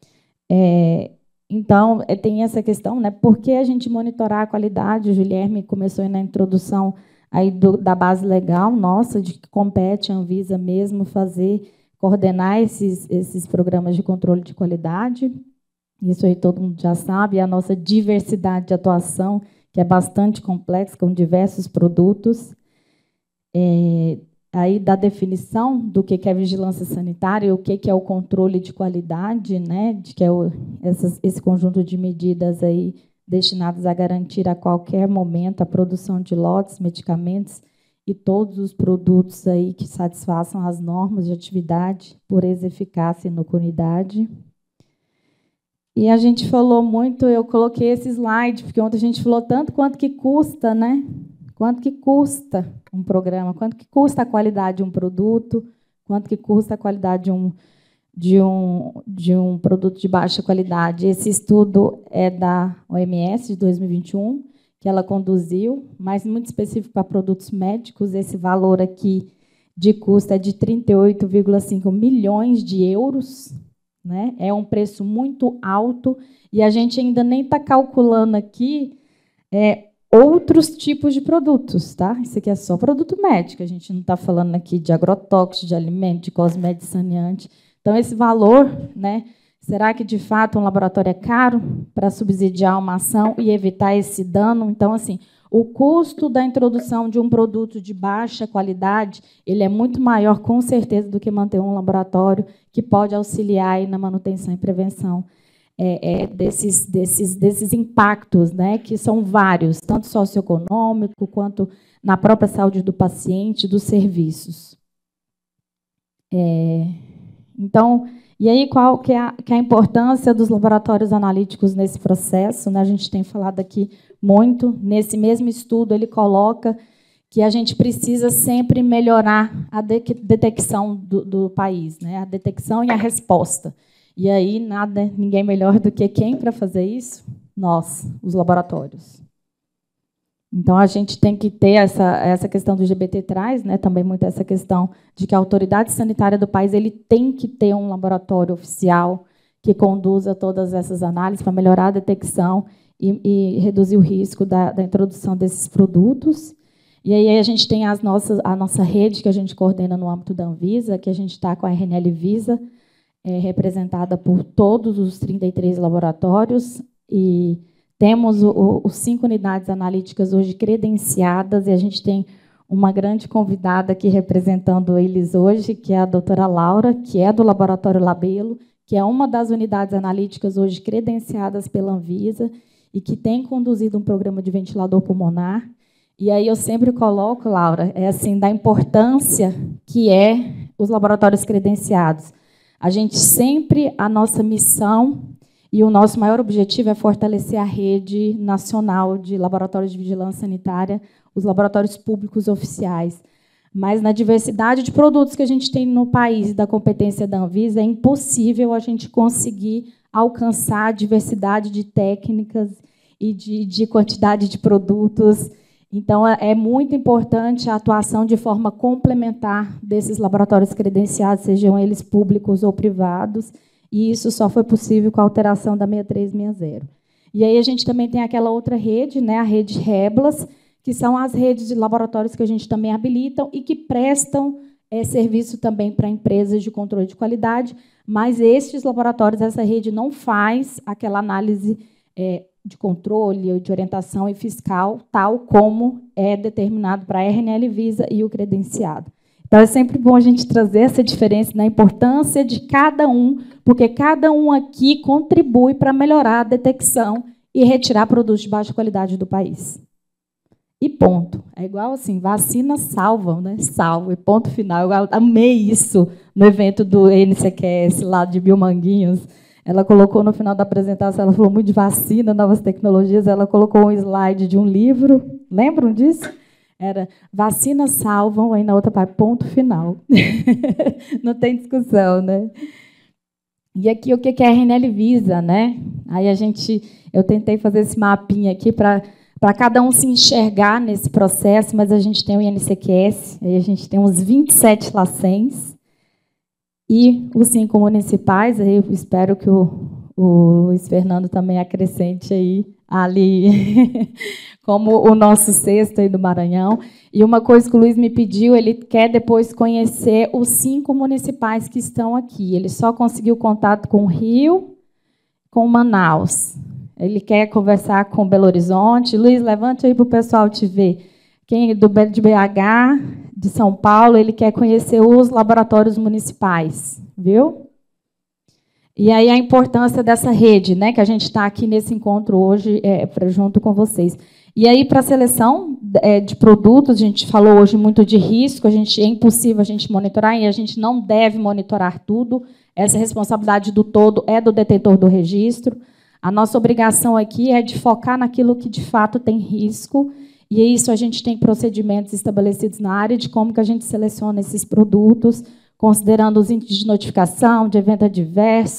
Speaker 14: É, então, é, tem essa questão, né, por que a gente monitorar a qualidade? O Julierme começou aí na introdução aí do, da base legal nossa, de que compete a Anvisa mesmo fazer, coordenar esses, esses programas de controle de qualidade. Isso aí todo mundo já sabe, a nossa diversidade de atuação, que é bastante complexa, com diversos produtos. É, aí da definição do que é vigilância sanitária, o que é o controle de qualidade, né, de que é o, essas, esse conjunto de medidas aí destinadas a garantir a qualquer momento a produção de lotes, medicamentos e todos os produtos aí que satisfaçam as normas de atividade, pureza, eficácia e inocuidade. E a gente falou muito, eu coloquei esse slide, porque ontem a gente falou tanto quanto que custa, né? Quanto que custa um programa, quanto que custa a qualidade de um produto, quanto que custa a qualidade de um, de um, de um produto de baixa qualidade. Esse estudo é da O M S, de dois mil e vinte e um, que ela conduziu, mas muito específico para produtos médicos. Esse valor aqui de custo é de trinta e oito vírgula cinco milhões de euros, né? É um preço muito alto, e a gente ainda nem está calculando aqui é, outros tipos de produtos, tá? Isso aqui é só produto médico, a gente não está falando aqui de agrotóxicos, de alimento, de cosmético, saneante. Então, esse valor, né? Será que, de fato, um laboratório é caro para subsidiar uma ação e evitar esse dano? Então, assim, o custo da introdução de um produto de baixa qualidade, ele é muito maior, com certeza, do que manter um laboratório que pode auxiliar aí na manutenção e prevenção é, é, desses, desses, desses impactos, né, que são vários, tanto socioeconômico quanto na própria saúde do paciente, dos serviços. É, então, e aí qual que é, a, que é a importância dos laboratórios analíticos nesse processo? Né? A gente tem falado aqui muito. Nesse mesmo estudo, ele coloca que a gente precisa sempre melhorar a de detecção do, do país, né? A detecção e a resposta. E aí, nada, ninguém melhor do que quem para fazer isso? Nós, os laboratórios. Então, a gente tem que ter essa, essa questão do G B T traz, né, também muito essa questão de que a autoridade sanitária do país ele tem que ter um laboratório oficial que conduza todas essas análises para melhorar a detecção e, e reduzir o risco da, da introdução desses produtos. E aí a gente tem as nossas, a nossa rede que a gente coordena no âmbito da Anvisa, que a gente está com a R N L Visa, é, representada por todos os trinta e três laboratórios, e temos o, os cinco unidades analíticas hoje credenciadas, e a gente tem uma grande convidada aqui representando eles hoje, que é a doutora Laura, que é do Laboratório Labelo, que é uma das unidades analíticas hoje credenciadas pela Anvisa e que tem conduzido um programa de ventilador pulmonar. E aí eu sempre coloco, Laura, é assim, da importância que é os laboratórios credenciados. A gente sempre, a nossa missão e o nosso maior objetivo é fortalecer a rede nacional de laboratórios de vigilância sanitária, os laboratórios públicos oficiais. Mas, na diversidade de produtos que a gente tem no país e da competência da Anvisa, é impossível a gente conseguir alcançar a diversidade de técnicas e de, de quantidade de produtos. Então, é muito importante a atuação de forma complementar desses laboratórios credenciados, sejam eles públicos ou privados, e isso só foi possível com a alteração da seis três seis zero. E aí a gente também tem aquela outra rede, né, a rede REBLAS, que são as redes de laboratórios que a gente também habilitam e que prestam é, serviço também para empresas de controle de qualidade, mas estes laboratórios, essa rede não faz aquela análise é, de controle, de orientação e fiscal, tal como é determinado para a R N L Visa e o credenciado. Então, é sempre bom a gente trazer essa diferença na importância de cada um, porque cada um aqui contribui para melhorar a detecção e retirar produtos de baixa qualidade do país. E ponto. É igual assim, vacinas salvam, né? Salvo, e ponto final. Eu amei isso no evento do N C Q S, lá de Biomanguinhos. Ela colocou no final da apresentação, ela falou muito de vacina, novas tecnologias, ela colocou um slide de um livro. Lembram disso? Era vacinas salvam, aí na outra parte, ponto final. Não tem discussão, né? E aqui o que é a R N L Visa, né? Aí a gente, eu tentei fazer esse mapinha aqui para para cada um se enxergar nesse processo, mas a gente tem o I N C Q S, aí a gente tem uns vinte e sete LACENs e os cinco municipais. Aí eu espero que o, o Luiz Fernando também acrescente aí ali como o nosso sexto aí do Maranhão. E uma coisa que o Luiz me pediu, ele quer depois conhecer os cinco municipais que estão aqui. Ele só conseguiu contato com o Rio, com Manaus. Ele quer conversar com Belo Horizonte. Luiz, levante aí para o pessoal te ver. Quem do de B H, de São Paulo, ele quer conhecer os laboratórios municipais, viu? E aí a importância dessa rede, né, que a gente está aqui nesse encontro hoje é, pra, junto com vocês. E aí, para a seleção é, de produtos, a gente falou hoje muito de risco, a gente, é impossível a gente monitorar, e a gente não deve monitorar tudo. Essa responsabilidade do todo é do detentor do registro. A nossa obrigação aqui é de focar naquilo que, de fato, tem risco, e isso a gente tem procedimentos estabelecidos na área de como que a gente seleciona esses produtos, considerando os índices de notificação, de evento adverso,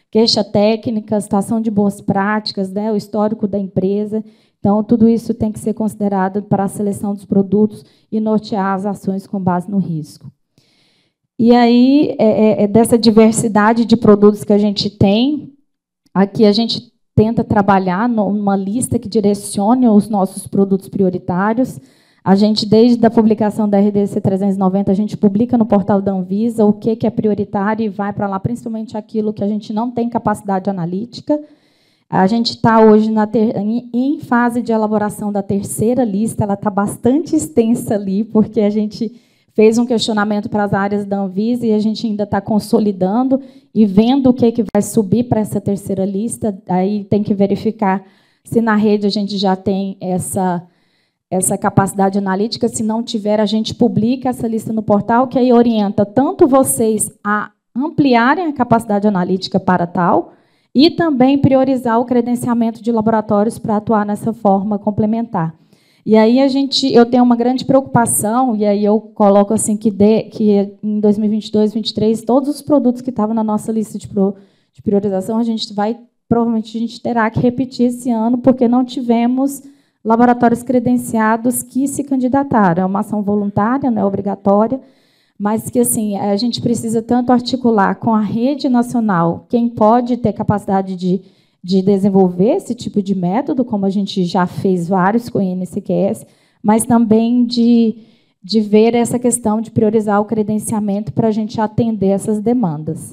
Speaker 14: queixa técnica, situação de boas práticas, né, o histórico da empresa. Então, tudo isso tem que ser considerado para a seleção dos produtos e nortear as ações com base no risco. E aí, é, é dessa diversidade de produtos que a gente tem, aqui a gente tenta trabalhar numa lista que direcione os nossos produtos prioritários. A gente, desde a publicação da R D C trezentos e noventa, a gente publica no portal da Anvisa o que é prioritário e vai para lá, principalmente aquilo que a gente não tem capacidade analítica. A gente está hoje na ter, em fase de elaboração da terceira lista, ela está bastante extensa ali, porque a gente fez um questionamento para as áreas da Anvisa e a gente ainda está consolidando e vendo o que, é que vai subir para essa terceira lista. Aí tem que verificar se na rede a gente já tem essa, essa capacidade analítica. Se não tiver, a gente publica essa lista no portal, que aí orienta tanto vocês a ampliarem a capacidade analítica para tal, e também priorizar o credenciamento de laboratórios para atuar nessa forma complementar. E aí a gente, eu tenho uma grande preocupação, e aí eu coloco assim que, de, que em dois mil e vinte e dois, vinte e três, todos os produtos que estavam na nossa lista de, pro, de priorização, a gente vai, provavelmente a gente terá que repetir esse ano, porque não tivemos laboratórios credenciados que se candidataram. É uma ação voluntária, não é obrigatória, mas que assim, a gente precisa tanto articular com a rede nacional, quem pode ter capacidade de, de desenvolver esse tipo de método, como a gente já fez vários com o I N C Q S, mas também de, de ver essa questão de priorizar o credenciamento para a gente atender essas demandas.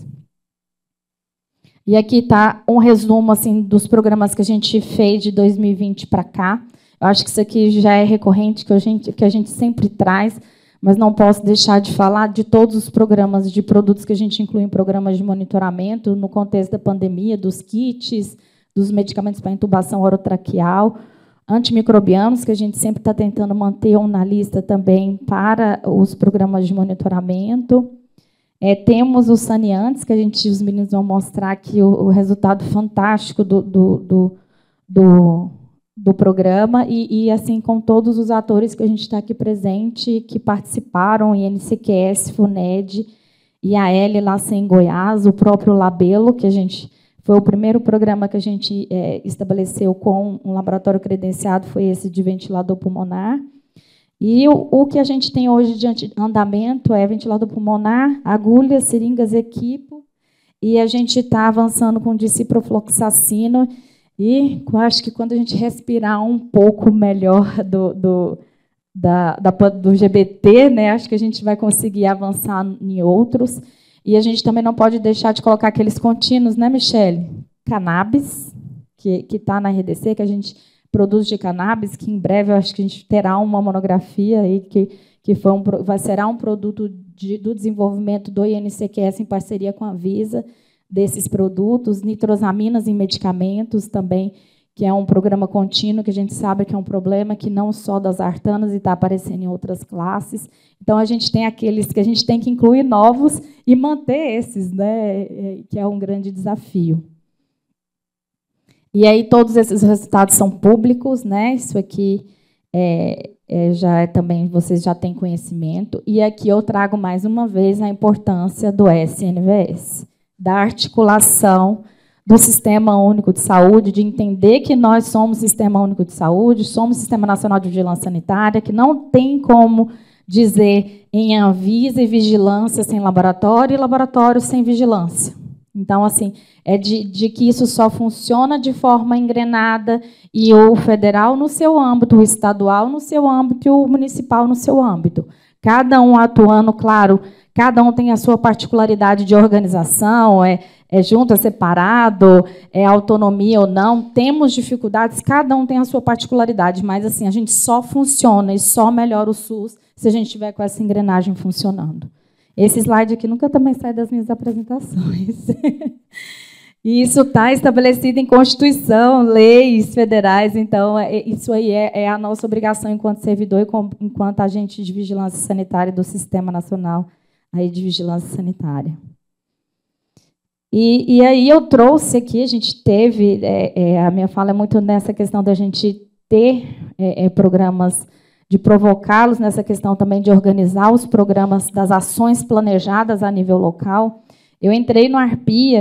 Speaker 14: E aqui está um resumo assim, dos programas que a gente fez de dois mil e vinte para cá. Eu acho que isso aqui já é recorrente, que a gente, que a gente sempre traz, mas não posso deixar de falar de todos os programas de produtos que a gente inclui em programas de monitoramento, no contexto da pandemia, dos kits, dos medicamentos para intubação orotraqueal, antimicrobianos, que a gente sempre está tentando manter um na lista também para os programas de monitoramento. É, temos os saneantes, que a gente, os meninos vão mostrar aqui o, o resultado fantástico do, do, do, do do programa, e, e assim com todos os atores que a gente está aqui presente, que participaram, I N C Q S, FUNED, I A L lá em Goiás, o próprio Labelo, que a gente foi o primeiro programa que a gente é, estabeleceu com um laboratório credenciado, foi esse de ventilador pulmonar. E o, o que a gente tem hoje de andamento é ventilador pulmonar, agulhas, seringas, equipo, e a gente está avançando com ciprofloxacino. E acho que quando a gente respirar um pouco melhor do, do, da, da, do G B T, né, acho que a gente vai conseguir avançar em outros. E a gente também não pode deixar de colocar aqueles contínuos, né, Michele? Cannabis, que está na R D C, que a gente produz de cannabis, que em breve eu acho que a gente terá uma monografia aí, que, que foi um, vai, será um produto de, do desenvolvimento do I N C Q S em parceria com a Anvisa, desses produtos, nitrosaminas em medicamentos também, que é um programa contínuo, que a gente sabe que é um problema que não só das artanas e está aparecendo em outras classes. Então, a gente tem aqueles que a gente tem que incluir novos e manter esses, né, que é um grande desafio. E aí todos esses resultados são públicos, né? Isso aqui é, é, já é também, vocês já têm conhecimento. E aqui eu trago mais uma vez a importância do S N V S, da articulação do Sistema Único de Saúde, de entender que nós somos Sistema Único de Saúde, somos Sistema Nacional de Vigilância Sanitária, que não tem como dizer em Anvisa e vigilância sem laboratório e laboratório sem vigilância. Então, assim, é de, de que isso só funciona de forma engrenada, e o federal no seu âmbito, o estadual no seu âmbito e o municipal no seu âmbito. Cada um atuando, claro, cada um tem a sua particularidade de organização, é, é junto, é separado, é autonomia ou não. Temos dificuldades, cada um tem a sua particularidade, mas assim, a gente só funciona e só melhora o SUS se a gente tiver com essa engrenagem funcionando. Esse slide aqui nunca também sai das minhas apresentações. E isso está estabelecido em Constituição, leis federais, então isso aí é, é a nossa obrigação enquanto servidor e com, enquanto agente de vigilância sanitária do Sistema Nacional aí de Vigilância Sanitária. E, e aí eu trouxe aqui, a gente teve, é, é, a minha fala é muito nessa questão da gente ter é, é, programas, de provocá-los nessa questão também de organizar os programas das ações planejadas a nível local. Eu entrei no ARPIA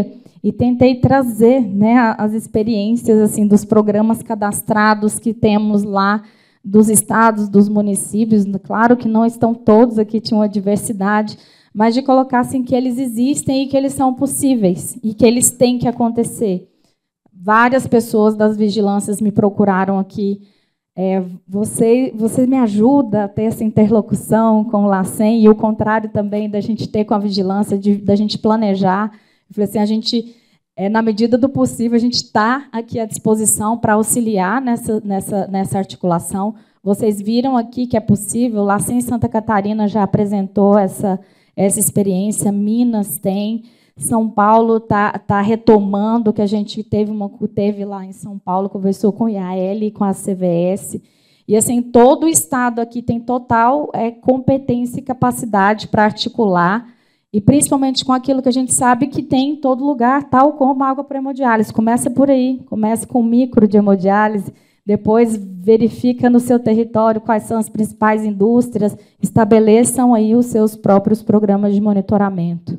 Speaker 14: e tentei trazer, né, as experiências assim dos programas cadastrados que temos lá, dos estados, dos municípios. Claro que não estão todos aqui, tinha uma diversidade, mas de colocar assim, que eles existem e que eles são possíveis e que eles têm que acontecer. Várias pessoas das vigilâncias me procuraram aqui. É, você, você me ajuda a ter essa interlocução com o LACEN, e o contrário também da gente ter com a vigilância, de, da gente planejar. Eu falei assim, a gente, é, na medida do possível, a gente está aqui à disposição para auxiliar nessa, nessa, nessa articulação. Vocês viram aqui que é possível, o LACEN Santa Catarina já apresentou essa, essa experiência, Minas tem, São Paulo está tá retomando o que a gente teve, uma, teve lá em São Paulo, conversou com o I A L e com a C V S. E assim, todo o Estado aqui tem total é, competência e capacidade para articular, e principalmente com aquilo que a gente sabe que tem em todo lugar, tal como a água para hemodiálise. Começa por aí, começa com micro de hemodiálise, depois verifica no seu território quais são as principais indústrias, estabeleçam aí os seus próprios programas de monitoramento.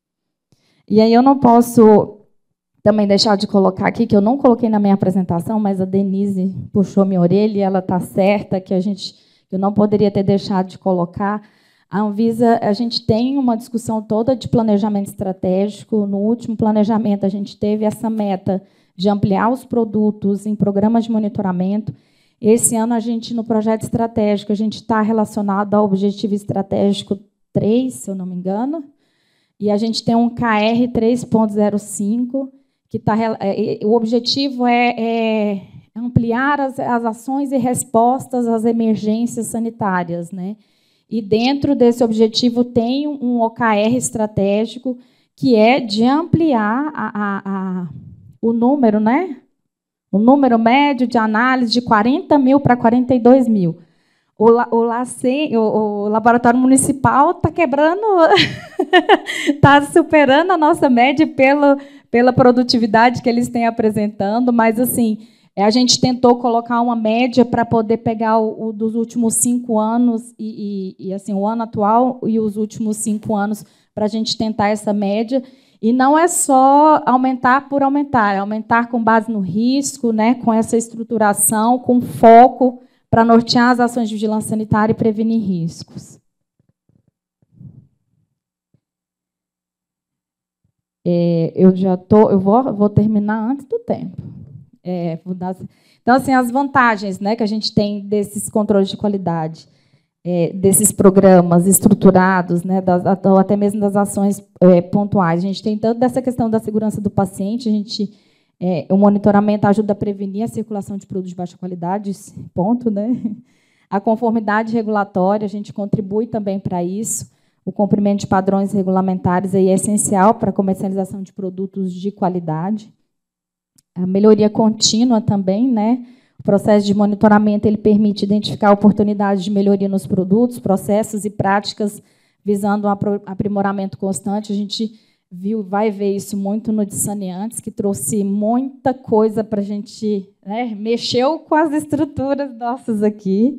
Speaker 14: E aí eu não posso também deixar de colocar aqui, que eu não coloquei na minha apresentação, mas a Denise puxou minha orelha e ela está certa, que a gente, eu não poderia ter deixado de colocar. A Anvisa, a gente tem uma discussão toda de planejamento estratégico. No último planejamento, a gente teve essa meta de ampliar os produtos em programas de monitoramento. Esse ano, a gente, no projeto estratégico, a gente está relacionado ao objetivo estratégico três, se eu não me engano, e a gente tem um K R três ponto zero cinco, que tá, o objetivo é, é ampliar as, as ações e respostas às emergências sanitárias, né? E dentro desse objetivo tem um O K R estratégico, que é de ampliar a, a, a, o número, né? O número médio de análise de quarenta mil para quarenta e dois mil. O, o, LACEN, o, o Laboratório Municipal está quebrando, está superando a nossa média pela, pela produtividade que eles têm apresentando, mas assim, a gente tentou colocar uma média para poder pegar o, o dos últimos cinco anos, e, e, e assim, o ano atual e os últimos cinco anos, para a gente tentar essa média. E não é só aumentar por aumentar, é aumentar com base no risco, né, com essa estruturação, com foco, para nortear as ações de vigilância sanitária e prevenir riscos. É, eu já tô, eu vou, vou terminar antes do tempo. É, vou dar, então, assim, as vantagens, né, que a gente tem desses controles de qualidade, é, desses programas estruturados, né, das, ou até mesmo das ações é, pontuais. A gente tem tanto dessa questão da segurança do paciente, a gente É, o monitoramento ajuda a prevenir a circulação de produtos de baixa qualidade, ponto, né? A conformidade regulatória, a gente contribui também para isso. O cumprimento de padrões regulamentares aí é essencial para a comercialização de produtos de qualidade. A melhoria contínua também, né? O processo de monitoramento ele permite identificar oportunidades de melhoria nos produtos, processos e práticas visando um aprimoramento constante. A gente viu, vai ver isso muito no de saneantes, que trouxe muita coisa para a gente, né, mexeu com as estruturas nossas aqui,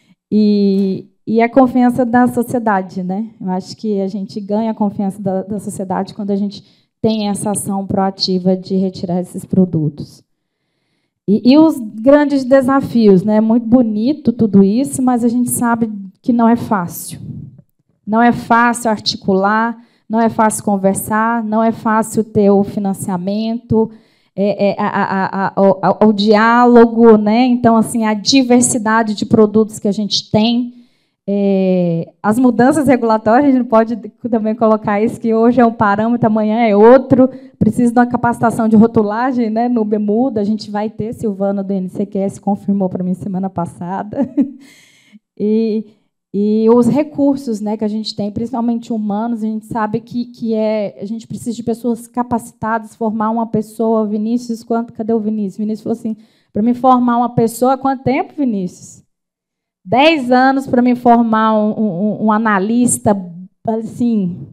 Speaker 14: e, e a confiança da sociedade, né? Eu acho que a gente ganha a confiança da, da sociedade quando a gente tem essa ação proativa de retirar esses produtos. E, e os grandes desafios, né? Muito bonito tudo isso, mas a gente sabe que não é fácil. Não é fácil articular, não é fácil conversar, não é fácil ter o financiamento, é, é, a, a, a, o, o diálogo, né? Então, assim, a diversidade de produtos que a gente tem, é, as mudanças regulatórias, a gente não pode também colocar isso, que hoje é um parâmetro, amanhã é outro, precisa de uma capacitação de rotulagem, né? No Bemuda, a gente vai ter, Silvana do N C Q S confirmou para mim semana passada. E... E os recursos, né, que a gente tem, principalmente humanos, a gente sabe que, que é, a gente precisa de pessoas capacitadas, formar uma pessoa. Vinícius, quanto, cadê o Vinícius? Vinícius falou assim, para me formar uma pessoa, quanto tempo, Vinícius? Dez anos para me formar um, um, um analista, assim,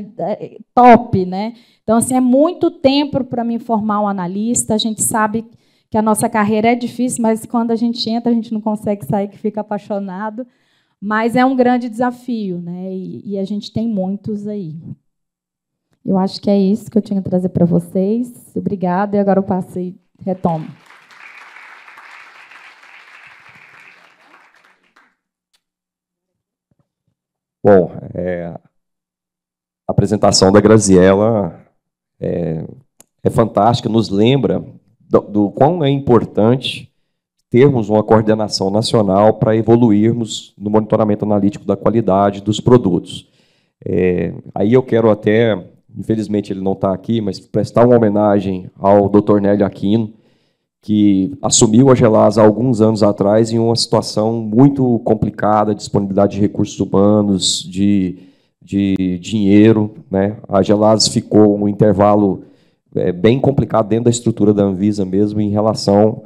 Speaker 14: top, né? Então, assim, é muito tempo para me formar um analista. A gente sabe que a nossa carreira é difícil, mas quando a gente entra, a gente não consegue sair, que fica apaixonado. Mas é um grande desafio, né? E, e a gente tem muitos aí. Eu acho que é isso que eu tinha que trazer para vocês. Obrigada, e agora eu passo e retomo.
Speaker 13: Bom, é, a apresentação da Graziela é, é fantástica, nos lembra do, do quão é importante termos uma coordenação nacional para evoluirmos no monitoramento analítico da qualidade dos produtos. É, aí eu quero até, infelizmente ele não está aqui, mas prestar uma homenagem ao doutor Nélio Aquino, que assumiu a Gelasa há alguns anos atrás em uma situação muito complicada, disponibilidade de recursos humanos, de, de dinheiro, né? A Gelasa ficou um intervalo é, bem complicado dentro da estrutura da Anvisa mesmo, em relação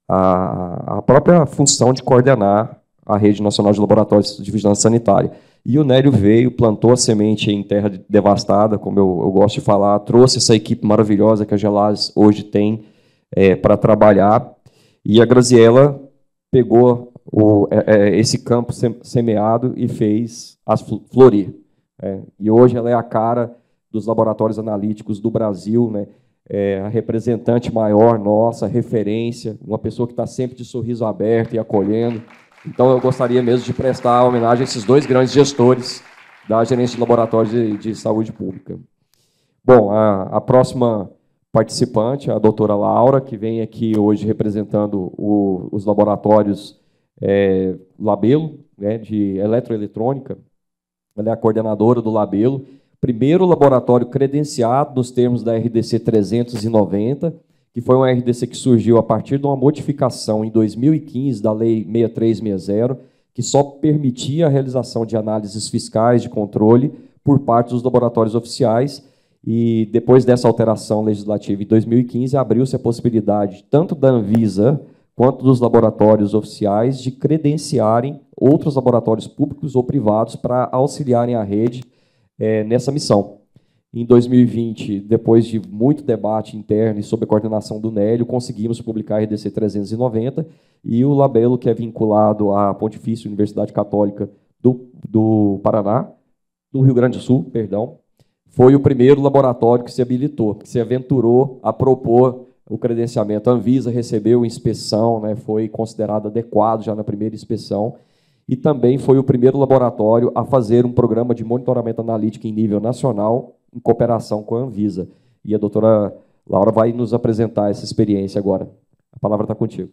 Speaker 13: à, à própria função de coordenar a Rede Nacional de Laboratórios de Vigilância Sanitária. E o Nélio veio, plantou a semente em terra devastada, como eu, eu gosto de falar, trouxe essa equipe maravilhosa que a Gelasa hoje tem, É, para trabalhar, e a Graziela pegou o, é, esse campo semeado e fez as florir. É, e hoje ela é a cara dos laboratórios analíticos do Brasil, né? É a representante maior nossa, referência, uma pessoa que está sempre de sorriso aberto e acolhendo. Então, eu gostaria mesmo de prestar homenagem a esses dois grandes gestores da Gerência de Laboratórios de, de Saúde Pública. Bom, a, a próxima participante, a doutora Laura, que vem aqui hoje representando o, os laboratórios é, Labelo, né, de eletroeletrônica. Ela é a coordenadora do Labelo, primeiro laboratório credenciado nos termos da R D C trezentos e noventa, que foi uma R D C que surgiu a partir de uma modificação em dois mil e quinze da Lei seis mil trezentos e sessenta, que só permitia a realização de análises fiscais de controle por parte dos laboratórios oficiais. E depois dessa alteração legislativa em dois mil e quinze, abriu-se a possibilidade, tanto da Anvisa quanto dos laboratórios oficiais, de credenciarem outros laboratórios públicos ou privados para auxiliarem a rede é, nessa missão. Em dois mil e vinte, depois de muito debate interno e sob a coordenação do Nélio, conseguimos publicar a R D C trezentos e noventa, e o Labelo, que é vinculado à Pontifícia Universidade Católica do, do Paraná, do Rio Grande do Sul, perdão, foi o primeiro laboratório que se habilitou, que se aventurou a propor o credenciamento. A Anvisa recebeu inspeção, né, foi considerado adequado já na primeira inspeção, e também foi o primeiro laboratório a fazer um programa de monitoramento analítico em nível nacional, em cooperação com a Anvisa. E a doutora Laura vai nos apresentar essa experiência agora. A palavra está contigo.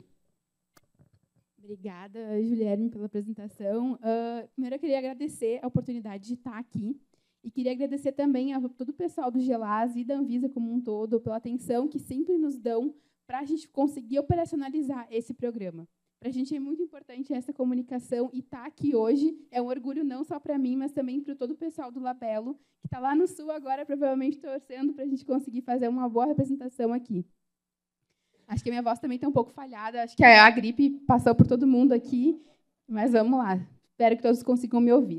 Speaker 15: Obrigada, Juliane, pela apresentação. Uh, primeiro, eu queria agradecer a oportunidade de estar aqui. E queria agradecer também a todo o pessoal do Gelasa e da Anvisa como um todo pela atenção que sempre nos dão para a gente conseguir operacionalizar esse programa. Para a gente é muito importante essa comunicação, e estar aqui hoje é um orgulho não só para mim, mas também para todo o pessoal do Labelo, que está lá no Sul agora, provavelmente torcendo para a gente conseguir fazer uma boa representação aqui. Acho que a minha voz também está um pouco falhada, acho que a gripe passou por todo mundo aqui, mas vamos lá. Espero que todos consigam me ouvir.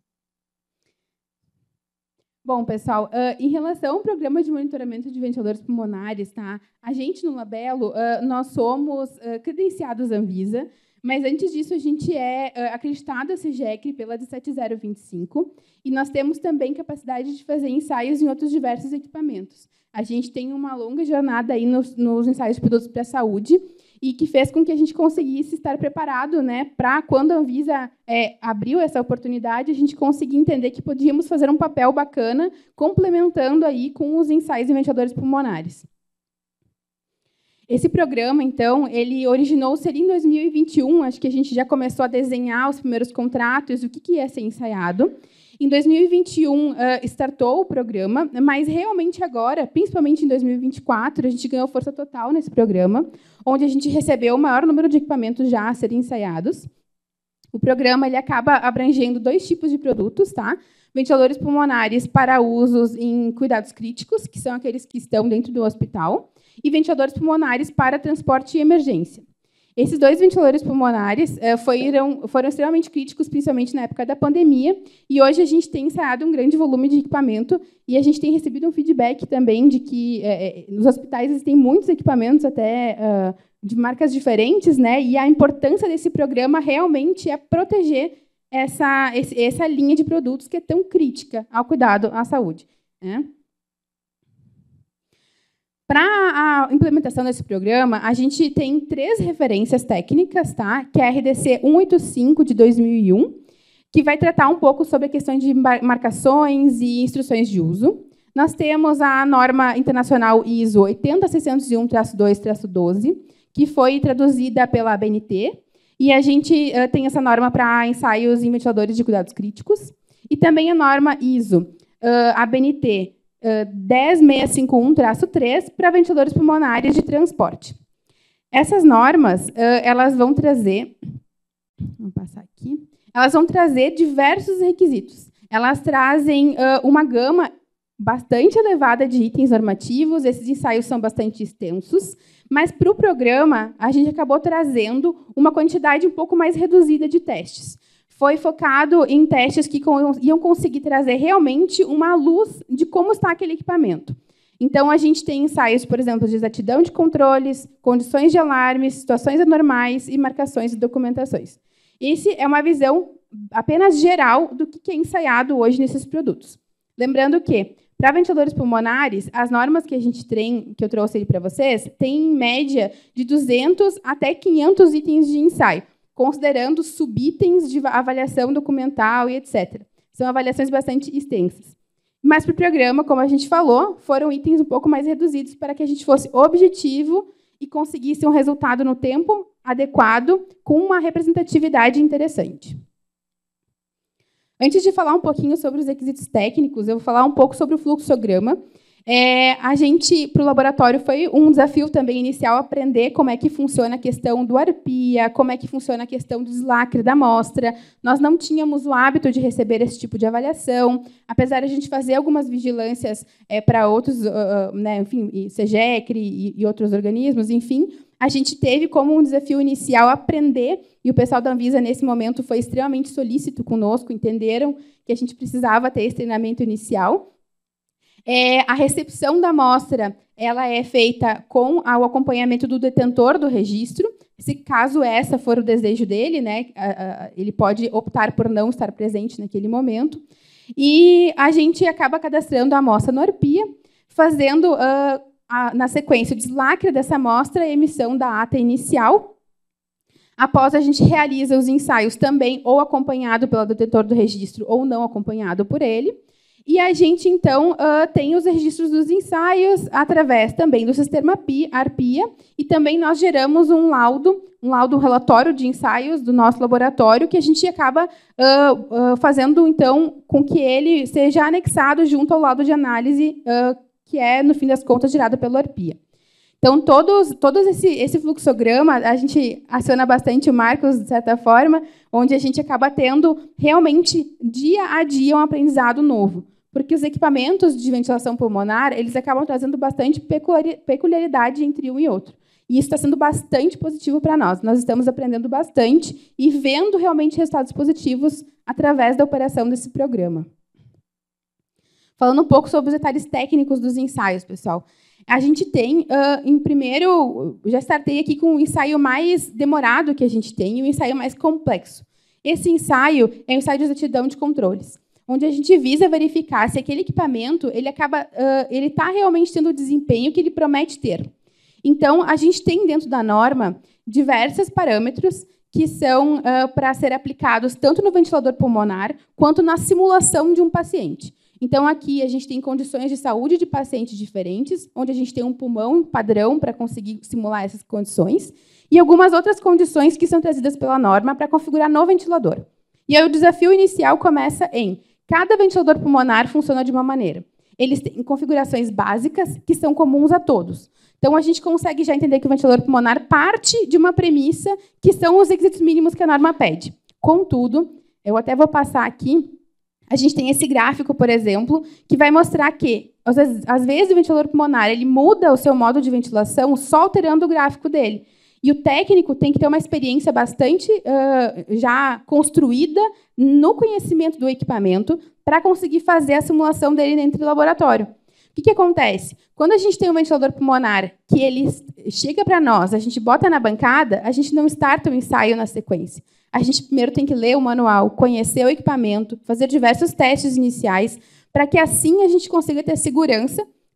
Speaker 15: Bom, pessoal, uh, em relação ao programa de monitoramento de ventiladores pulmonares, tá? A gente, no Labelo, uh, nós somos uh, credenciados Anvisa, mas, antes disso, a gente é uh, acreditado a SEGEC pela dezessete mil vinte e cinco, e nós temos também capacidade de fazer ensaios em outros diversos equipamentos. A gente tem uma longa jornada aí nos, nos ensaios de produtos para a saúde, e que fez com que a gente conseguisse estar preparado, né, para, quando a Anvisa é, abriu essa oportunidade, a gente conseguir entender que podíamos fazer um papel bacana, complementando aí com os ensaios em ventiladores pulmonares. Esse programa, então, ele originou-se ali em dois mil e vinte e um, acho que a gente já começou a desenhar os primeiros contratos, o que, que ia ser ensaiado. Em dois mil e vinte e um, uh, startou o programa, mas realmente agora, principalmente em dois mil e vinte e quatro, a gente ganhou força total nesse programa, onde a gente recebeu o maior número de equipamentos já a serem ensaiados. O programa ele acaba abrangendo dois tipos de produtos, tá? Ventiladores pulmonares para usos em cuidados críticos, que são aqueles que estão dentro do hospital, e ventiladores pulmonares para transporte e emergência. Esses dois ventiladores pulmonares eh, foram, foram extremamente críticos, principalmente na época da pandemia, e hoje a gente tem ensaiado um grande volume de equipamento, e a gente tem recebido um feedback também de que eh, nos hospitais existem muitos equipamentos, até uh, de marcas diferentes, né, e a importância desse programa realmente é proteger essa, esse, essa linha de produtos que é tão crítica ao cuidado à saúde, né? Para a implementação desse programa, a gente tem três referências técnicas, tá? Que é a R D C cento e oitenta e cinco, de dois mil e um, que vai tratar um pouco sobre a questão de marcações e instruções de uso. Nós temos a norma internacional I S O oito zero seis zero um traço dois traço doze, que foi traduzida pela A B N T, e a gente uh, tem essa norma para ensaios em ventiladores de cuidados críticos, e também a norma I S O uh, A B N T uh, dez mil seiscentos e cinquenta e um traço três para ventiladores pulmonares de transporte. Essas normas, uh, elas vão trazer... Vamos passar aqui. Elas vão trazer diversos requisitos. Elas trazem uh, uma gama bastante elevada de itens normativos, esses ensaios são bastante extensos, mas para o programa a gente acabou trazendo uma quantidade um pouco mais reduzida de testes. Foi focado em testes que iam conseguir trazer realmente uma luz de como está aquele equipamento. Então, a gente tem ensaios, por exemplo, de exatidão de controles, condições de alarmes, situações anormais e marcações e documentações. Essa é uma visão apenas geral do que é ensaiado hoje nesses produtos. Lembrando que, para ventiladores pulmonares, as normas que a gente tem, que eu trouxe aí para vocês, têm em média de duzentos até quinhentos itens de ensaio, considerando subitens de avaliação documental e etcétera. São avaliações bastante extensas. Mas, para o programa, como a gente falou, foram itens um pouco mais reduzidos para que a gente fosse objetivo e conseguisse um resultado no tempo adequado, com uma representatividade interessante. Antes de falar um pouquinho sobre os requisitos técnicos, eu vou falar um pouco sobre o fluxograma. É, a gente, para o laboratório, foi um desafio também inicial aprender como é que funciona a questão do ARPIA, como é que funciona a questão do deslacre da amostra. Nós não tínhamos o hábito de receber esse tipo de avaliação, apesar de a gente fazer algumas vigilâncias é, para outros, uh, né, enfim, SEGECRE e, e outros organismos, enfim, a gente teve como um desafio inicial aprender, e o pessoal da Anvisa, nesse momento, foi extremamente solícito conosco, entenderam que a gente precisava ter esse treinamento inicial. É, a recepção da amostra ela é feita com o acompanhamento do detentor do registro. Se caso essa for o desejo dele, né, ele pode optar por não estar presente naquele momento. E a gente acaba cadastrando a amostra no ARPIA, fazendo, uh, a, na sequência, o deslacre dessa amostra, a emissão da ata inicial. Após, a gente realiza os ensaios também, ou acompanhado pelo detentor do registro, ou não acompanhado por ele. E a gente, então, uh, tem os registros dos ensaios através também do sistema ARPIA, e também nós geramos um laudo, um laudo um relatório de ensaios do nosso laboratório, que a gente acaba uh, uh, fazendo, então, com que ele seja anexado junto ao laudo de análise, uh, que é, no fim das contas, gerado pelo ARPIA. Então, todos, todos esse, esse fluxograma, a gente aciona bastante o Marcos, de certa forma, onde a gente acaba tendo, realmente, dia a dia, um aprendizado novo. Porque os equipamentos de ventilação pulmonar, eles acabam trazendo bastante peculiaridade entre um e outro. E isso está sendo bastante positivo para nós. Nós estamos aprendendo bastante e vendo realmente resultados positivos através da operação desse programa. Falando um pouco sobre os detalhes técnicos dos ensaios, pessoal. A gente tem, uh, em primeiro, já startei aqui com o ensaio mais demorado que a gente tem e o ensaio mais complexo. Esse ensaio é o ensaio de exatidão de controles, onde a gente visa verificar se aquele equipamento ele acaba, uh, ele está realmente tendo o desempenho que ele promete ter. Então, a gente tem dentro da norma diversos parâmetros que são uh, para ser aplicados tanto no ventilador pulmonar quanto na simulação de um paciente. Então, aqui a gente tem condições de saúde de pacientes diferentes, onde a gente tem um pulmão padrão para conseguir simular essas condições, e algumas outras condições que são trazidas pela norma para configurar no ventilador. E aí o desafio inicial começa em cada ventilador pulmonar funciona de uma maneira. Eles têm configurações básicas que são comuns a todos. Então, a gente consegue já entender que o ventilador pulmonar parte de uma premissa que são os requisitos mínimos que a norma pede. Contudo, eu até vou passar aqui, a gente tem esse gráfico, por exemplo, que vai mostrar que, às vezes, às vezes o ventilador pulmonar ele muda o seu modo de ventilação só alterando o gráfico dele. E o técnico tem que ter uma experiência bastante uh, já construída no conhecimento do equipamento para conseguir fazer a simulação dele dentro do laboratório. O que, que acontece? Quando a gente tem um ventilador pulmonar que ele chega para nós, a gente bota na bancada, a gente não starta o ensaio na sequência. A gente primeiro tem que ler o manual, conhecer o equipamento, fazer diversos testes iniciais, para que assim a gente consiga ter segurança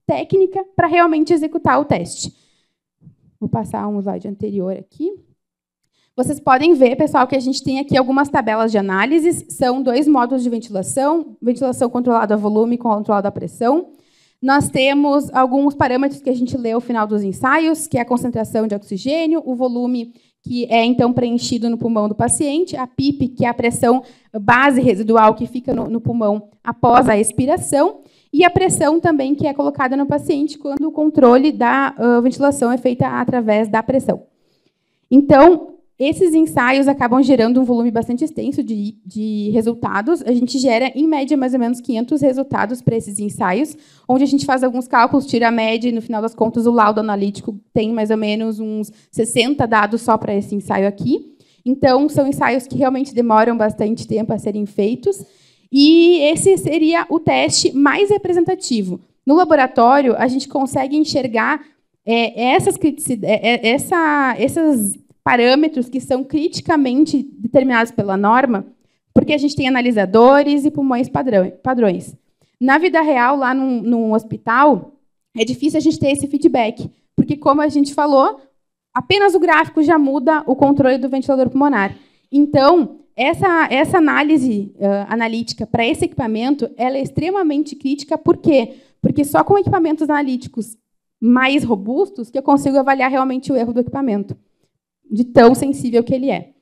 Speaker 15: técnica para realmente executar o teste. Vou passar um slide anterior aqui. Vocês podem ver, pessoal, que a gente tem aqui algumas tabelas de análises. São dois módulos de ventilação, ventilação controlada a volume e controlada a pressão. Nós temos alguns parâmetros que a gente lê ao final dos ensaios, que é a concentração de oxigênio, o volume que é, então, preenchido no pulmão do paciente, a P I P, que é a pressão base residual que fica no, no pulmão após a expiração, e a pressão também que é colocada no paciente quando o controle da uh, ventilação é feita através da pressão. Então, esses ensaios acabam gerando um volume bastante extenso de, de resultados. A gente gera, em média, mais ou menos quinhentos resultados para esses ensaios, onde a gente faz alguns cálculos, tira a média e, no final das contas, o laudo analítico tem mais ou menos uns sessenta dados só para esse ensaio aqui. Então, são ensaios que realmente demoram bastante tempo a serem feitos. E esse seria o teste mais representativo. No laboratório, a gente consegue enxergar é, essas, é, essa, essas parâmetros que são criticamente determinados pela norma, porque a gente tem analisadores e pulmões padrões. Na vida real, lá num, num hospital, é difícil a gente ter esse feedback, porque, como a gente falou, apenas o gráfico já muda o controle do ventilador pulmonar. Então, essa, essa análise uh, analítica para esse equipamento ela é extremamente crítica. Por quê? Porque só com equipamentos analíticos mais robustos que eu consigo avaliar realmente o erro do equipamento, de tão sensível que ele é.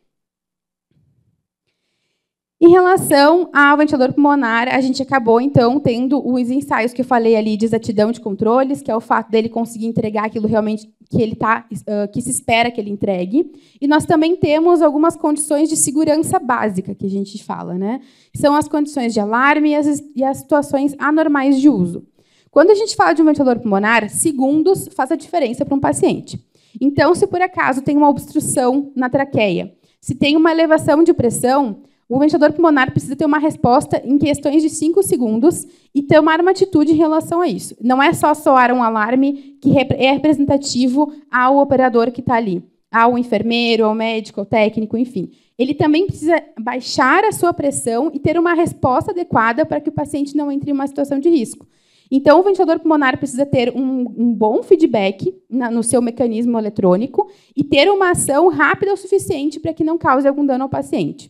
Speaker 15: Em relação ao ventilador pulmonar, a gente acabou, então, tendo os ensaios que eu falei ali de exatidão de controles, que é o fato dele conseguir entregar aquilo realmente que, ele tá, uh, que se espera que ele entregue. E nós também temos algumas condições de segurança básica, que a gente fala, né? São as condições de alarme e as, e as situações anormais de uso. Quando a gente fala de um ventilador pulmonar, segundos faz a diferença para um paciente. Então, se por acaso tem uma obstrução na traqueia, se tem uma elevação de pressão, o ventilador pulmonar precisa ter uma resposta em questões de cinco segundos e tomar uma atitude em relação a isso. Não é só soar um alarme que é representativo ao operador que está ali, ao enfermeiro, ao médico, ao técnico, enfim. Ele também precisa baixar a sua pressão e ter uma resposta adequada para que o paciente não entre em uma situação de risco. Então, o ventilador pulmonar precisa ter um, um bom feedback na, no seu mecanismo eletrônico e ter uma ação rápida o suficiente para que não cause algum dano ao paciente.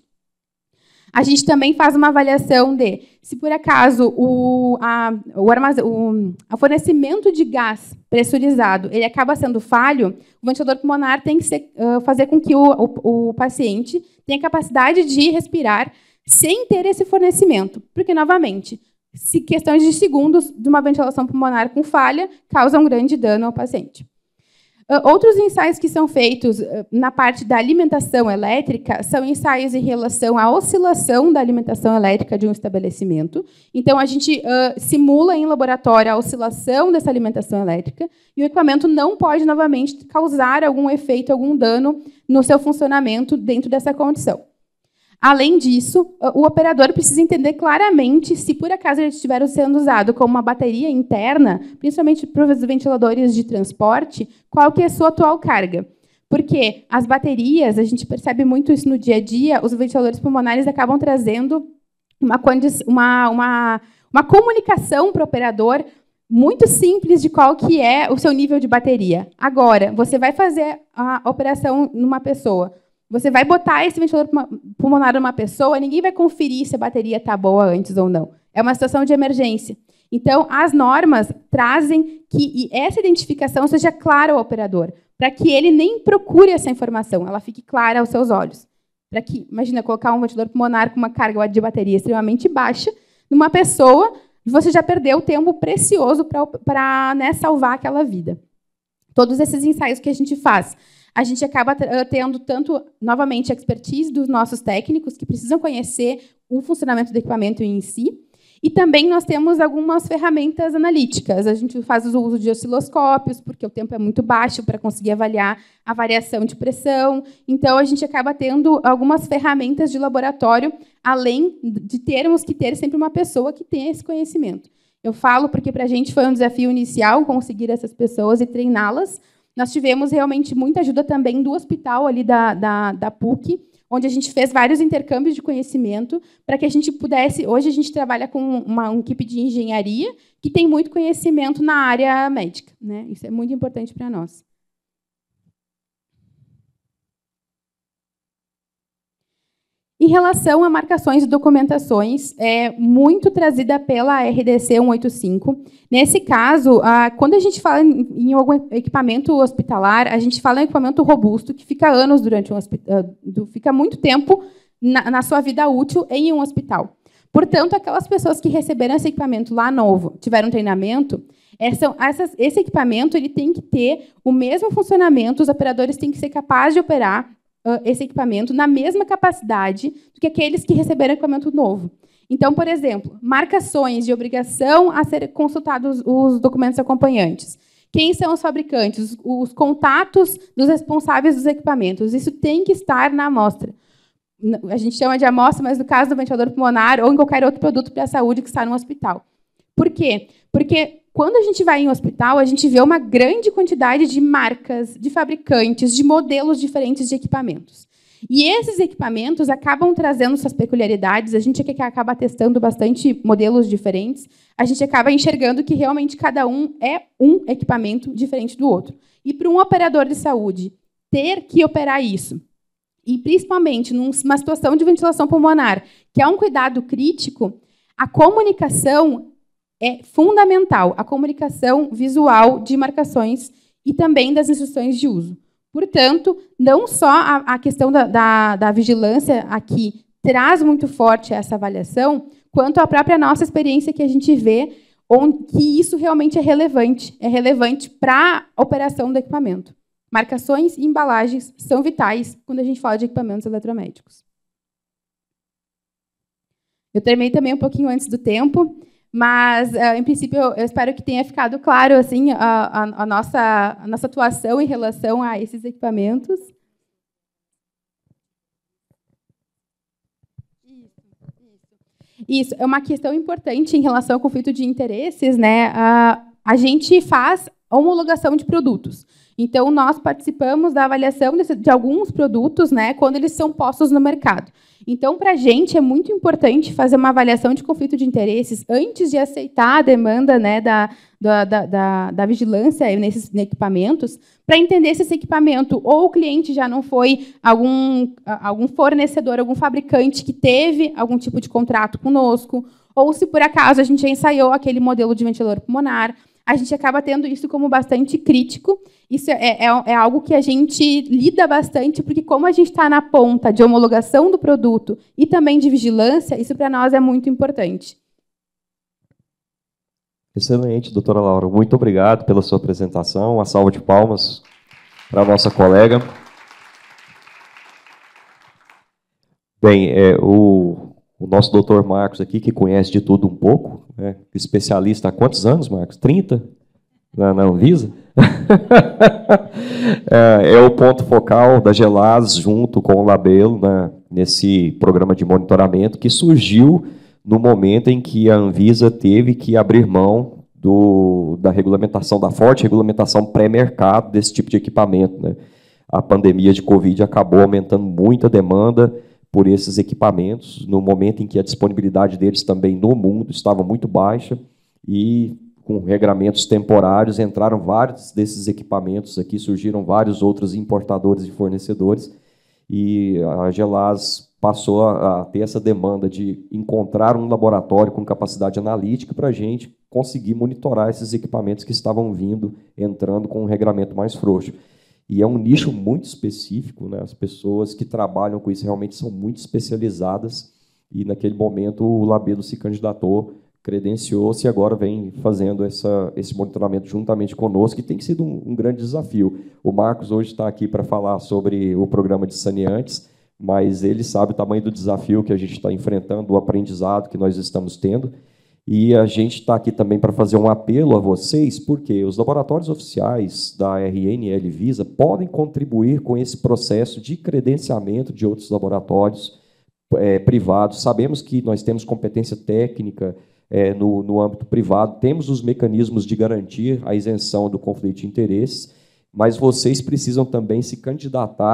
Speaker 15: A gente também faz uma avaliação de, se por acaso o, a, o, armazen, o, o fornecimento de gás pressurizado ele acaba sendo falho, o ventilador pulmonar tem que ser, uh, fazer com que o, o, o paciente tenha capacidade de respirar sem ter esse fornecimento, porque, novamente, se questões de segundos de uma ventilação pulmonar com falha causam grande dano ao paciente. Uh, outros ensaios que são feitos uh, na parte da alimentação elétrica são ensaios em relação à oscilação da alimentação elétrica de um estabelecimento. Então, a gente uh, simula em laboratório a oscilação dessa alimentação elétrica e o equipamento não pode, novamente, causar algum efeito, algum dano no seu funcionamento dentro dessa condição. Além disso, o operador precisa entender claramente se, por acaso, ele estiver sendo usado como uma bateria interna, principalmente para os ventiladores de transporte, qual que é a sua atual carga. Porque as baterias, a gente percebe muito isso no dia a dia, os ventiladores pulmonares acabam trazendo uma, uma, uma, uma comunicação para o operador muito simples de qual que é o seu nível de bateria. Agora, você vai fazer a operação numa pessoa, você vai botar esse ventilador pulmonar numa pessoa, ninguém vai conferir se a bateria está boa antes ou não. É uma situação de emergência. Então, as normas trazem que essa identificação seja clara ao operador, para que ele nem procure essa informação, ela fique clara aos seus olhos. Para que, imagina, colocar um ventilador pulmonar com uma carga de bateria extremamente baixa numa pessoa, você já perdeu tempo precioso para, né, salvar aquela vida. Todos esses ensaios que a gente faz, a gente acaba tendo tanto, novamente, a expertise dos nossos técnicos, que precisam conhecer o funcionamento do equipamento em si, e também nós temos algumas ferramentas analíticas. A gente faz o uso de osciloscópios, porque o tempo é muito baixo para conseguir avaliar a variação de pressão. Então, a gente acaba tendo algumas ferramentas de laboratório, além de termos que ter sempre uma pessoa que tenha esse conhecimento. Eu falo porque, para a gente, foi um desafio inicial conseguir essas pessoas e treiná-las. Nós tivemos realmente muita ajuda também do hospital ali da, da, da P U C, onde a gente fez vários intercâmbios de conhecimento para que a gente pudesse... Hoje a gente trabalha com uma, uma equipe de engenharia que tem muito conhecimento na área médica, né? Isso é muito importante para nós. Em relação a marcações e documentações, é muito trazida pela R D C cento e oitenta e cinco. Nesse caso, quando a gente fala em algum equipamento hospitalar, a gente fala em equipamento robusto, que fica anos durante um hospital, fica muito tempo na, na sua vida útil em um hospital. Portanto, aquelas pessoas que receberam esse equipamento lá novo, tiveram treinamento, essa, essas, esse equipamento ele tem que ter o mesmo funcionamento, os operadores têm que ser capazes de operar esse equipamento na mesma capacidade do que aqueles que receberam equipamento novo. Então, por exemplo, marcações de obrigação a ser consultados os documentos acompanhantes. Quem são os fabricantes? Os contatos dos responsáveis dos equipamentos. Isso tem que estar na amostra. A gente chama de amostra, mas no caso do ventilador pulmonar ou em qualquer outro produto para a saúde que está no hospital. Por quê? Porque quando a gente vai em um hospital, a gente vê uma grande quantidade de marcas, de fabricantes, de modelos diferentes de equipamentos. E esses equipamentos acabam trazendo suas peculiaridades, a gente que acaba testando bastante modelos diferentes, a gente acaba enxergando que realmente cada um é um equipamento diferente do outro. E para um operador de saúde ter que operar isso, e principalmente numa situação de ventilação pulmonar, que é um cuidado crítico, a comunicação é fundamental, a comunicação visual de marcações e também das instruções de uso. Portanto, não só a, a questão da, da, da vigilância aqui traz muito forte essa avaliação, quanto a própria nossa experiência que a gente vê, onde, que isso realmente é relevante, é relevante para a operação do equipamento. Marcações e embalagens são vitais quando a gente fala de equipamentos eletromédicos. Eu terminei também um pouquinho antes do tempo, mas, em princípio, eu espero que tenha ficado claro assim, a, a, a, nossa, a nossa atuação em relação a esses equipamentos. Isso é uma questão importante em relação ao conflito de interesses, né? A, a gente faz homologação de produtos. Então, nós participamos da avaliação de, de alguns produtos, né, quando eles são postos no mercado. Então, para a gente, é muito importante fazer uma avaliação de conflito de interesses antes de aceitar a demanda, né, da, da, da, da vigilância nesses equipamentos, para entender se esse equipamento ou o cliente já não foi algum, algum fornecedor, algum fabricante que teve algum tipo de contrato conosco, ou se, por acaso, a gente já ensaiou aquele modelo de ventilador pulmonar. A gente acaba tendo isso como bastante crítico. Isso é, é, é algo que a gente lida bastante, porque como a gente está na ponta de homologação do produto e também de vigilância, isso para nós é muito importante.
Speaker 13: Excelente, doutora Laura. Muito obrigado pela sua apresentação. Uma salva de palmas para a nossa colega. Bem, é, o... O nosso doutor Marcos aqui, que conhece de tudo um pouco, né? Especialista há quantos anos, Marcos? trinta? Na, na Anvisa? é, é o ponto focal da Gelas, junto com o Labelo, né? Nesse programa de monitoramento, que surgiu no momento em que a Anvisa teve que abrir mão do, da regulamentação, da forte regulamentação pré-mercado desse tipo de equipamento, né? A pandemia de Covid acabou aumentando muito a demanda por esses equipamentos, no momento em que a disponibilidade deles também no mundo estava muito baixa, e com regramentos temporários entraram vários desses equipamentos aqui, surgiram vários outros importadores e fornecedores, e a Gelas passou a, a ter essa demanda de encontrar um laboratório com capacidade analítica para a gente conseguir monitorar esses equipamentos que estavam vindo, entrando com um regramento mais frouxo. E é um nicho muito específico, né? As pessoas que trabalham com isso realmente são muito especializadas, e naquele momento o Labelo se candidatou, credenciou-se e agora vem fazendo essa, esse monitoramento juntamente conosco, que tem sido um, um grande desafio. O Marcos hoje está aqui para falar sobre o programa de saneantes, mas ele sabe o tamanho do desafio que a gente está enfrentando, o aprendizado que nós estamos tendo. E a gente está aqui também para fazer um apelo a vocês, porque os laboratórios oficiais da R N L Visa podem contribuir com esse processo de credenciamento de outros laboratórios é, privados. Sabemos que nós temos competência técnica é, no, no âmbito privado, temos os mecanismos de garantir a isenção do conflito de interesses, mas vocês precisam também se candidatar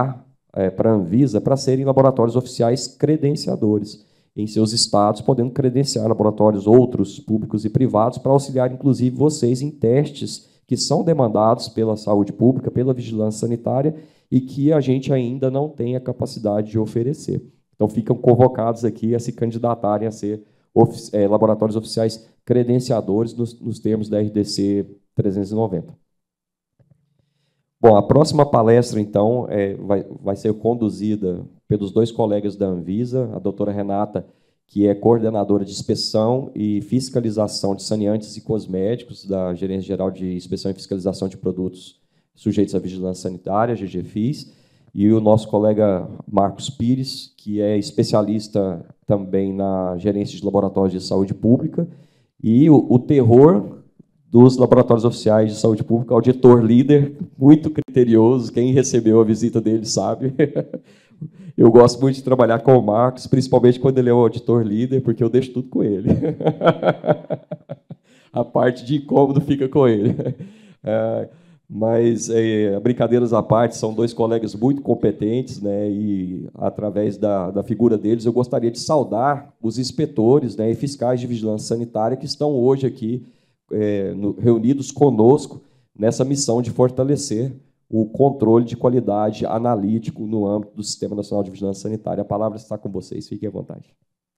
Speaker 13: é, para a Anvisa para serem laboratórios oficiais credenciadores em seus estados, podendo credenciar laboratórios outros, públicos e privados, para auxiliar, inclusive, vocês em testes que são demandados pela saúde pública, pela vigilância sanitária, e que a gente ainda não tem a capacidade de oferecer. Então, ficam convocados aqui a se candidatarem a ser ofici- é, laboratórios oficiais credenciadores nos, nos termos da R D C trezentos e noventa. Bom, a próxima palestra, então, é, vai, vai ser conduzida pelos dois colegas da Anvisa, a doutora Renata, que é coordenadora de inspeção e fiscalização de saneantes e cosméticos da Gerência Geral de Inspeção e Fiscalização de Produtos Sujeitos à Vigilância Sanitária, G G FIS, e o nosso colega Marcos Pires, que é especialista também na gerência de laboratórios de saúde pública, e o, o terror dos laboratórios oficiais de saúde pública, auditor líder, muito criterioso, quem recebeu a visita dele sabe. Eu gosto muito de trabalhar com o Marcos, principalmente quando ele é o auditor líder, porque eu deixo tudo com ele. A parte de incômodo fica com ele. É, mas, é, brincadeiras à parte, são dois colegas muito competentes, né, e, através da, da figura deles, eu gostaria de saudar os inspetores, né, e fiscais de vigilância sanitária que estão hoje aqui é, no, reunidos conosco nessa missão de fortalecer o controle de qualidade analítico no âmbito do Sistema Nacional de Vigilância Sanitária. A palavra está com vocês, fiquem à vontade.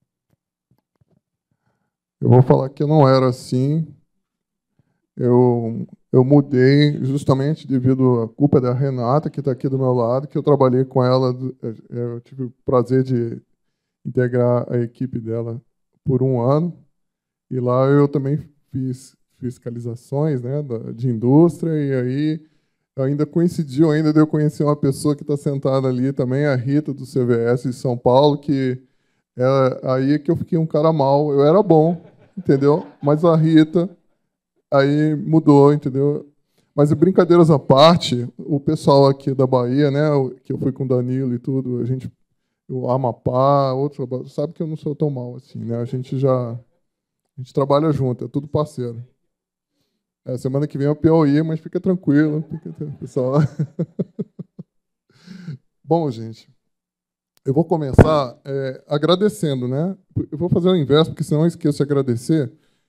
Speaker 16: Eu vou falar que eu não era assim. Eu, eu mudei justamente devido à culpa da Renata, que está aqui do meu lado, que eu trabalhei com ela, eu tive o prazer de integrar a equipe dela por um ano, e lá eu também fiz fiscalizações, né, de indústria, e aí ainda coincidiu ainda de eu conhecer uma pessoa que está sentada ali também, a Rita, do C V S de São Paulo, que é aí que eu fiquei um cara mal. Eu era bom, entendeu? Mas a Rita aí mudou, entendeu? Mas, brincadeiras à parte, o pessoal aqui da Bahia, né, que eu fui com o Danilo e tudo, a gente, o Amapá, outro, sabe que eu não sou tão mal assim, né? A gente já, a gente trabalha junto, é tudo parceiro. É, semana que vem é o Piauí, mas fica tranquilo, fica, pessoal. Bom, gente, eu vou começar é, agradecendo, né? Eu vou fazer o inverso, porque senão eu esqueço de agradecer.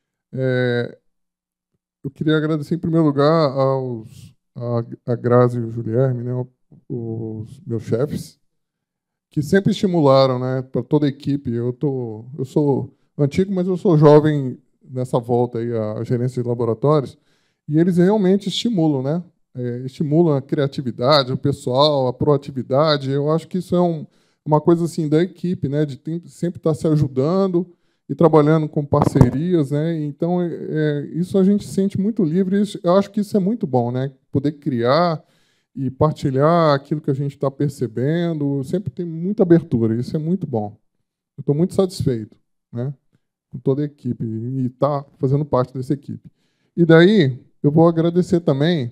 Speaker 16: É, eu queria agradecer, em primeiro lugar, aos, a, a Grazi e o Julierme, né, os meus chefes, que sempre estimularam, né, para toda a equipe. Eu, tô, eu sou antigo, mas eu sou jovem nessa volta aí à gerência de laboratórios, e eles realmente estimulam, né? É, estimulam a criatividade, o pessoal, a proatividade. Eu acho que isso é um, uma coisa assim da equipe, né? De tem, sempre estar se ajudando e trabalhando com parcerias, né? Então, é, isso a gente se sente muito livre. Isso, eu acho que isso é muito bom, né? Poder criar e partilhar aquilo que a gente está percebendo. Sempre tem muita abertura. Isso é muito bom. Eu estou muito satisfeito, né, com toda a equipe e estar tá fazendo parte dessa equipe. E daí eu vou agradecer também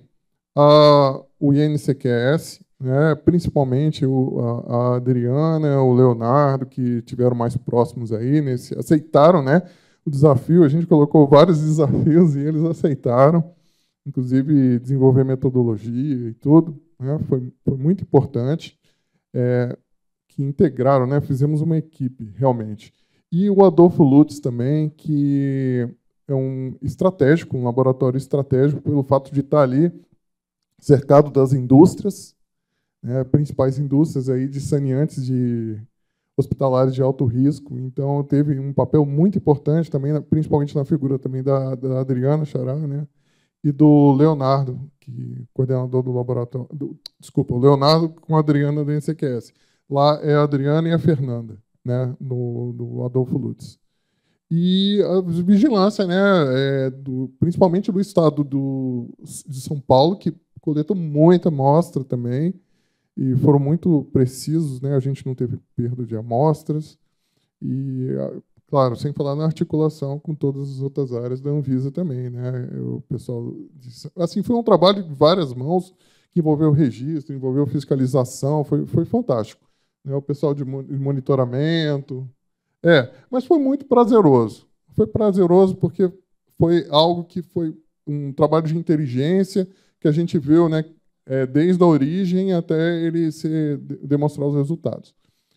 Speaker 16: a, o I N C Q S, né, principalmente o, a, a Adriana, o Leonardo, que estiveram mais próximos aí, nesse, aceitaram, né, o desafio. A gente colocou vários desafios e eles aceitaram, inclusive desenvolver metodologia e tudo, né, foi, foi muito importante, é, que integraram, né, fizemos uma equipe, realmente. E o Adolfo Lutz também, que é um estratégico, um laboratório estratégico, pelo fato de estar ali cercado das indústrias, né, principais indústrias aí de saneantes de hospitalares de alto risco. Então, teve um papel muito importante também, principalmente na figura também da, da Adriana Xará, né, e do Leonardo, que é coordenador do laboratório. Do, desculpa, o Leonardo com a Adriana do I N C Q S. Lá é a Adriana e a Fernanda, né, no, no Adolfo Lutz. E a vigilância, né, é, do, principalmente do estado do, de São Paulo, que coletou muita amostra também, e foram muito precisos, né, a gente não teve perda de amostras, e, claro, sem falar na articulação com todas as outras áreas da Anvisa também, né, o pessoal disse, assim, foi um trabalho de várias mãos, que envolveu registro, envolveu fiscalização, foi, foi fantástico, né, o pessoal de monitoramento. É, mas foi muito prazeroso. Foi prazeroso porque foi algo que foi um trabalho de inteligência que a gente viu, né, é, desde a origem até ele ser, demonstrar os resultados.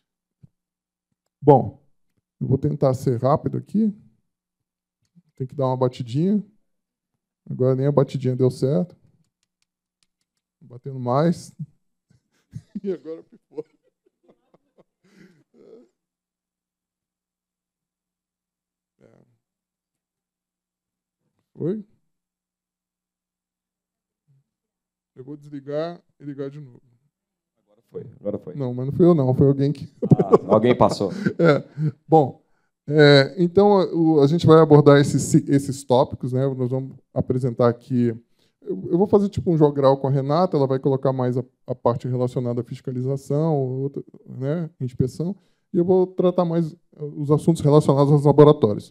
Speaker 16: Bom, eu vou tentar ser rápido aqui. Tem que dar uma batidinha. Agora nem a batidinha deu certo. Batendo mais. E agora pipou. É. Oi? Eu vou desligar e ligar de novo.
Speaker 13: Agora foi. Agora foi.
Speaker 16: Não, mas não fui eu não, foi alguém que...
Speaker 13: Ah, alguém passou.
Speaker 16: É. Bom, é, então o, a gente vai abordar esses, esses tópicos, né? Nós vamos apresentar aqui... Eu, eu vou fazer tipo um jogral com a Renata, ela vai colocar mais a, a parte relacionada à fiscalização, outra, né, inspeção, e eu vou tratar mais os assuntos relacionados aos laboratórios.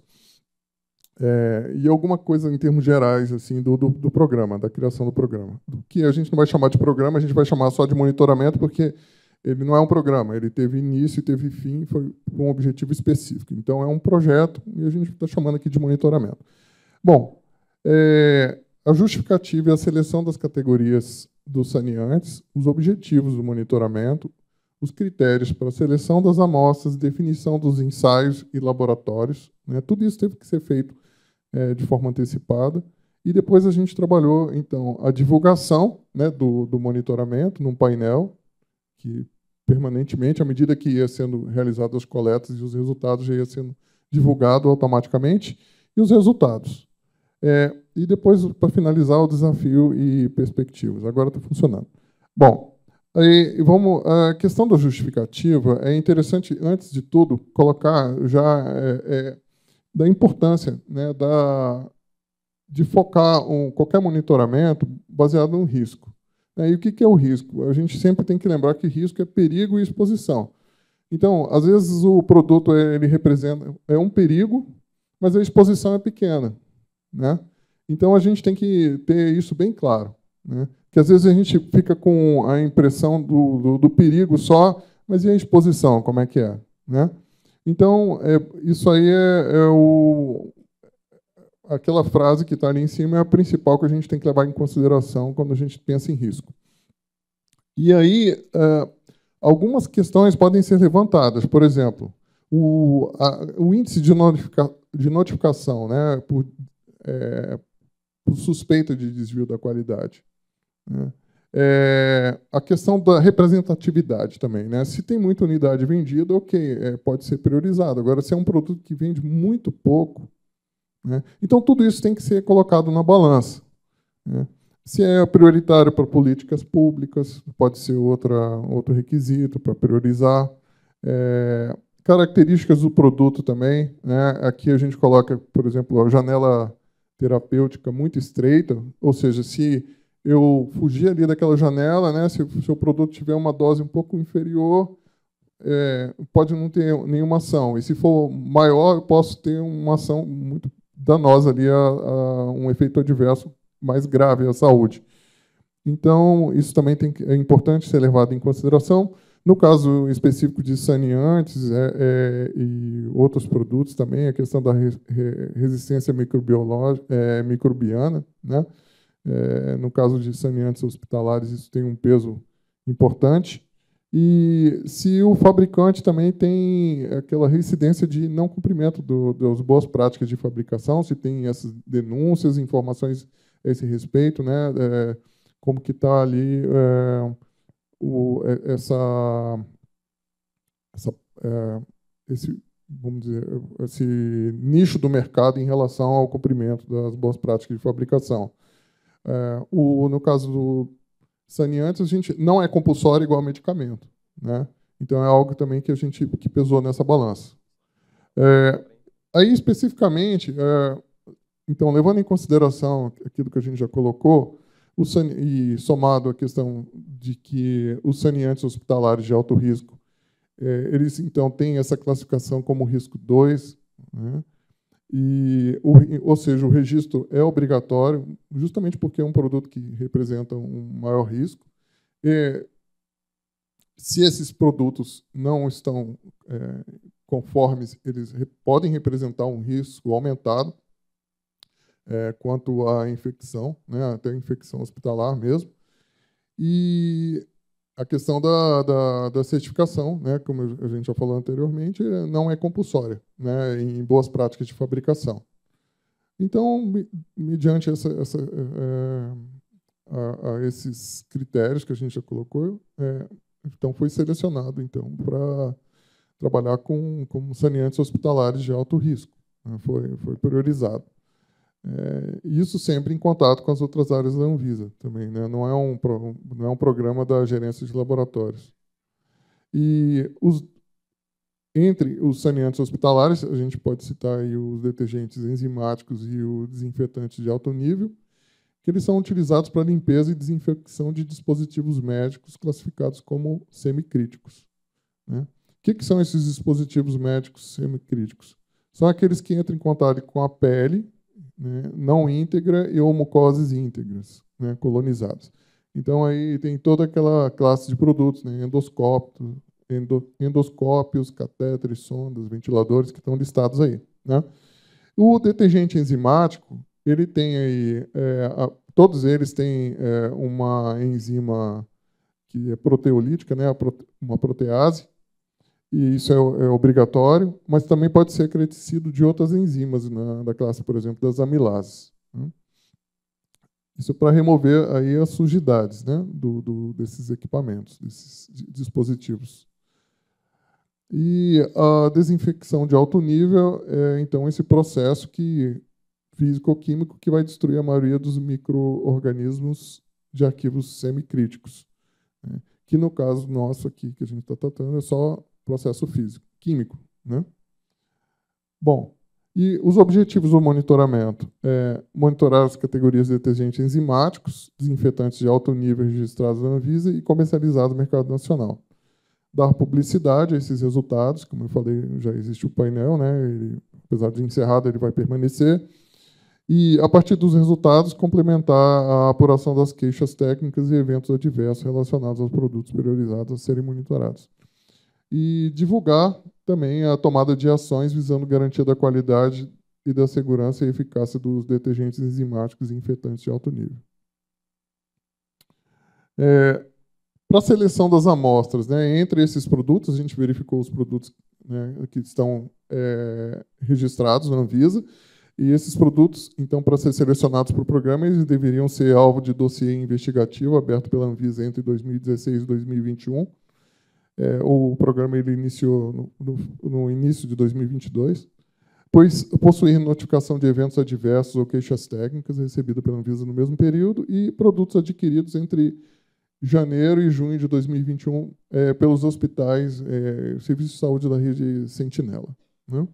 Speaker 16: É, e alguma coisa em termos gerais assim do, do, do programa, da criação do programa. Do que a gente não vai chamar de programa, a gente vai chamar só de monitoramento, porque ele não é um programa, ele teve início e teve fim, foi com um objetivo específico. Então, é um projeto e a gente está chamando aqui de monitoramento. Bom, é, a justificativa e a seleção das categorias dos saneantes, os objetivos do monitoramento, os critérios para a seleção das amostras, definição dos ensaios e laboratórios, né, tudo isso teve que ser feito é, de forma antecipada. E depois a gente trabalhou, então, a divulgação, né, do, do monitoramento num painel, que permanentemente, à medida que ia sendo realizadas as coletas e os resultados já ia sendo divulgado automaticamente, e os resultados. É, e depois, para finalizar, o desafio e perspectivas. Agora está funcionando. Bom, aí vamos. A questão da justificativa é interessante, antes de tudo, colocar já é, é, da importância, né, da, de focar um, qualquer monitoramento baseado no risco. E o que é o risco? A gente sempre tem que lembrar que risco é perigo e exposição. Então, às vezes, o produto ele representa é um perigo, mas a exposição é pequena, né? Então, a gente tem que ter isso bem claro, né? Que às vezes a gente fica com a impressão do, do, do perigo só, mas e a exposição, como é que é, né? Então, é, isso aí é, é o... Aquela frase que está ali em cima é a principal que a gente tem que levar em consideração quando a gente pensa em risco. E aí, uh, algumas questões podem ser levantadas. Por exemplo, o, a, o índice de, notifica, de notificação, né, por, é, por suspeita de desvio da qualidade. Né? É, a questão da representatividade também. Né? Se tem muita unidade vendida, ok, é, pode ser priorizado. Agora, se é um produto que vende muito pouco, né? Então, tudo isso tem que ser colocado na balança. Né? Se é prioritário para políticas públicas, pode ser outra, outro requisito para priorizar. É, características do produto também. Né? Aqui a gente coloca, por exemplo, a janela terapêutica muito estreita, ou seja, se eu fugir ali daquela janela, né, se o seu produto tiver uma dose um pouco inferior, é, pode não ter nenhuma ação. E se for maior, eu posso ter uma ação muito danosa ali, a, a um efeito adverso mais grave à saúde. Então, isso também tem que, é importante ser levado em consideração. No caso específico de saneantes é, é, e outros produtos também, a questão da re, re, resistência microbiológica, é, microbiana, né? É, no caso de saneantes hospitalares, isso tem um peso importante. E se o fabricante também tem aquela reincidência de não cumprimento do, das boas práticas de fabricação, se tem essas denúncias, informações a esse respeito, né, é, como que está ali é, o, essa, essa é, esse, vamos dizer, esse nicho do mercado em relação ao cumprimento das boas práticas de fabricação. É, o, no caso do saneantes, a gente não é compulsório igual ao medicamento, né? Então é algo também que a gente que pesou nessa balança. É, aí especificamente, é, então levando em consideração aquilo que a gente já colocou, o sane, e somado a questão de que os saneantes hospitalares de alto risco, é, eles então têm essa classificação como risco dois, né? E, ou seja, o registro é obrigatório, justamente porque é um produto que representa um maior risco. E, se esses produtos não estão é, conformes, eles podem representar um risco aumentado é, quanto à infecção, né, até a infecção hospitalar mesmo. E a questão da, da, da certificação, né, como a gente já falou anteriormente, não é compulsória, né, em boas práticas de fabricação. Então, mediante essa, essa, é, a, a esses critérios que a gente já colocou, é, então foi selecionado então para trabalhar com, com saneantes hospitalares de alto risco, né, foi, foi priorizado. É, isso sempre em contato com as outras áreas da Anvisa também, né? Não é um não é um programa da gerência de laboratórios. E os, entre os saneantes hospitalares, a gente pode citar aí os detergentes enzimáticos e o desinfetante de alto nível, que eles são utilizados para limpeza e desinfecção de dispositivos médicos classificados como semicríticos, né? O que, que são esses dispositivos médicos semicríticos? São aqueles que entram em contato com a pele, né, não íntegra e ou mucoses íntegras, né, colonizadas. Então, aí tem toda aquela classe de produtos, né, endoscópio, endo, endoscópios, catéteres, sondas, ventiladores, que estão listados aí, né? O detergente enzimático, ele tem aí, é, a, todos eles têm é, uma enzima que é proteolítica, né, uma protease, e isso é, é obrigatório, mas também pode ser acrescido de outras enzimas na, da classe, por exemplo, das amilases, né? Isso para remover aí as sujidades, né, do, do, desses equipamentos, desses dispositivos. E a desinfecção de alto nível é, então, esse processo que, físico-químico que vai destruir a maioria dos micro-organismos de arquivos semicríticos, né, que, no caso nosso aqui, que a gente está tratando, é só processo físico, químico, né? Bom, e os objetivos do monitoramento é monitorar as categorias de detergentes enzimáticos, desinfetantes de alto nível registrados na Anvisa e comercializados no mercado nacional. Dar publicidade a esses resultados, como eu falei, já existe o painel, né? Ele, apesar de encerrado, ele vai permanecer. E, a partir dos resultados, complementar a apuração das queixas técnicas e eventos adversos relacionados aos produtos priorizados a serem monitorados. E divulgar também a tomada de ações visando garantia da qualidade e da segurança e eficácia dos detergentes enzimáticos e infetantes de alto nível. É, para a seleção das amostras, né, entre esses produtos, a gente verificou os produtos, né, que estão é, registrados na Anvisa, e esses produtos, então, para ser selecionados para o programa, eles deveriam ser alvo de dossiê investigativo aberto pela Anvisa entre dois mil e dezesseis e dois mil e vinte e um. É, o programa ele iniciou no, no, no início de dois mil e vinte e dois, pois possuir notificação de eventos adversos ou queixas técnicas recebida pela Anvisa no mesmo período e produtos adquiridos entre janeiro e junho de dois mil e vinte e um é, pelos hospitais, é, serviços de saúde da rede Sentinela, né?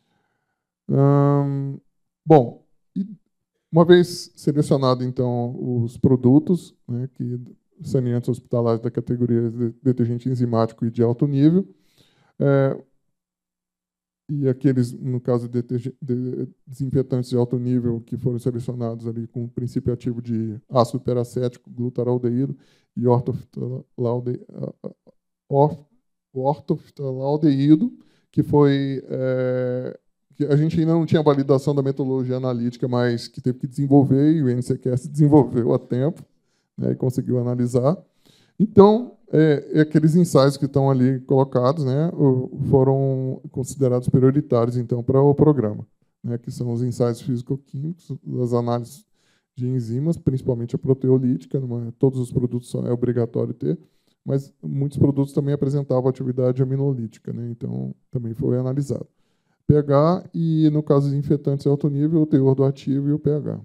Speaker 16: Hum, bom, uma vez selecionado então os produtos, né, que saneantes hospitalares da categoria de detergente enzimático e de alto nível, é, e aqueles, no caso, de desinfetantes de alto nível que foram selecionados ali com o princípio ativo de ácido peracético, glutaraldeído e ortoftalaldeído, que foi é, que a gente ainda não tinha validação da metodologia analítica, mas que teve que desenvolver, e o N C Q S desenvolveu a tempo, né, e conseguiu analisar. Então, é, é aqueles ensaios que estão ali colocados, né, foram considerados prioritários então para o programa, né, que são os ensaios físico-químicos, as análises de enzimas, principalmente a proteolítica, numa, todos os produtos é obrigatório ter, mas muitos produtos também apresentavam atividade aminolítica, né, então também foi analisado. pH e, no caso de infetantes de alto nível, o teor do ativo e o pH.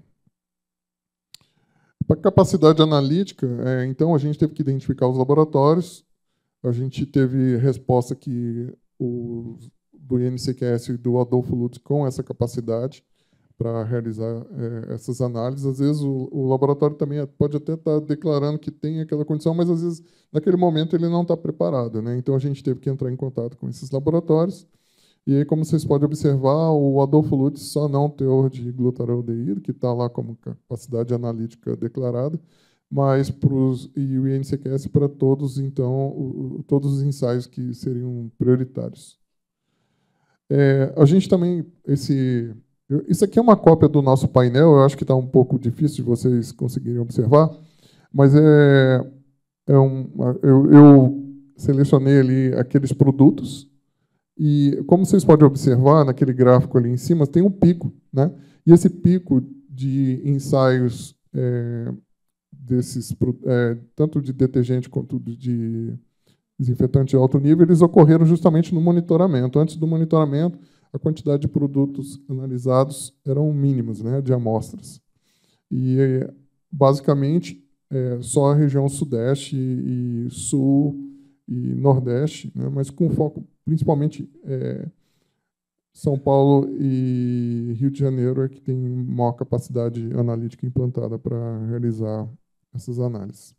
Speaker 16: Para capacidade analítica, é, então, a gente teve que identificar os laboratórios, a gente teve resposta que o, do I N C Q S e do Adolfo Lutz com essa capacidade para realizar é, essas análises. Às vezes, o, o laboratório também pode até estar declarando que tem aquela condição, mas, às vezes, naquele momento, ele não está preparado, né? Então, a gente teve que entrar em contato com esses laboratórios. E aí, como vocês podem observar, o Adolfo Lutz só não teor de glutaraldeído, que está lá como capacidade analítica declarada, mas pros, e o I N C Q S para todos, então, o, todos os ensaios que seriam prioritários. É, a gente também, esse, isso aqui é uma cópia do nosso painel, eu acho que está um pouco difícil de vocês conseguirem observar, mas é, é um, eu, eu selecionei ali aqueles produtos e, como vocês podem observar naquele gráfico ali em cima, tem um pico, né? E esse pico de ensaios é, desses, é, tanto de detergente quanto de desinfetante de alto nível, eles ocorreram justamente no monitoramento. Antes do monitoramento, a quantidade de produtos analisados eram mínimos, né, de amostras. E, basicamente, é, só a região Sudeste e Sul e Nordeste, né, mas com foco principalmente é, São Paulo e Rio de Janeiro é que tem maior capacidade analítica implantada para realizar essas análises.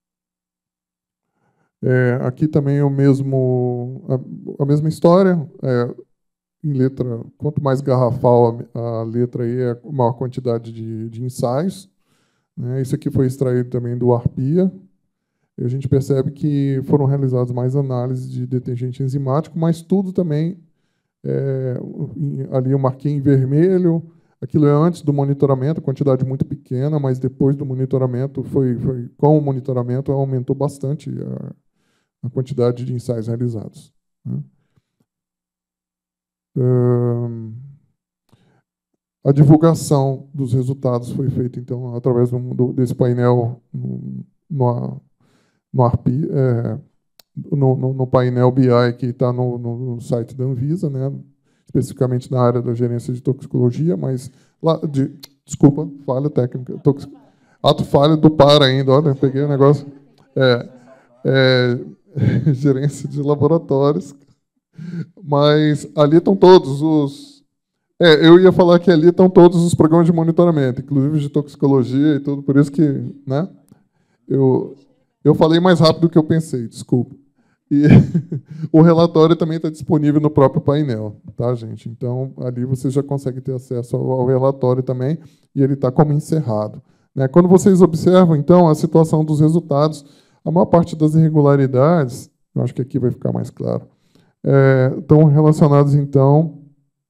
Speaker 16: É, aqui também é o mesmo, a, a mesma história, é, em letra, quanto mais garrafal a, a letra aí, é a maior quantidade de, de ensaios. Né? Isso aqui foi extraído também do ARPIA. E a gente percebe que foram realizadas mais análises de detergente enzimático, mas tudo também, é, ali eu marquei em vermelho, aquilo é antes do monitoramento, quantidade muito pequena, mas depois do monitoramento, foi, foi, com o monitoramento aumentou bastante a, a quantidade de ensaios realizados. Né? Um, a divulgação dos resultados foi feita, então, através do, do, desse painel no, no, no, ARPI, é, no, no, no painel B I que está no, no site da Anvisa, né, especificamente na área da gerência de toxicologia, mas, lá, de, desculpa, falha técnica, tox, ato falho do par ainda, olha, peguei o negócio, é, é, gerência de laboratórios, mas ali estão todos os... É, eu ia falar que ali estão todos os programas de monitoramento, inclusive de toxicologia e tudo, por isso que, né, eu, eu falei mais rápido do que eu pensei, desculpa. E o relatório também está disponível no próprio painel, tá, gente? Então, ali você já consegue ter acesso ao, ao relatório também, e ele está como encerrado. Né? Quando vocês observam, então, a situação dos resultados, a maior parte das irregularidades, eu acho que aqui vai ficar mais claro, é, estão relacionadas, então,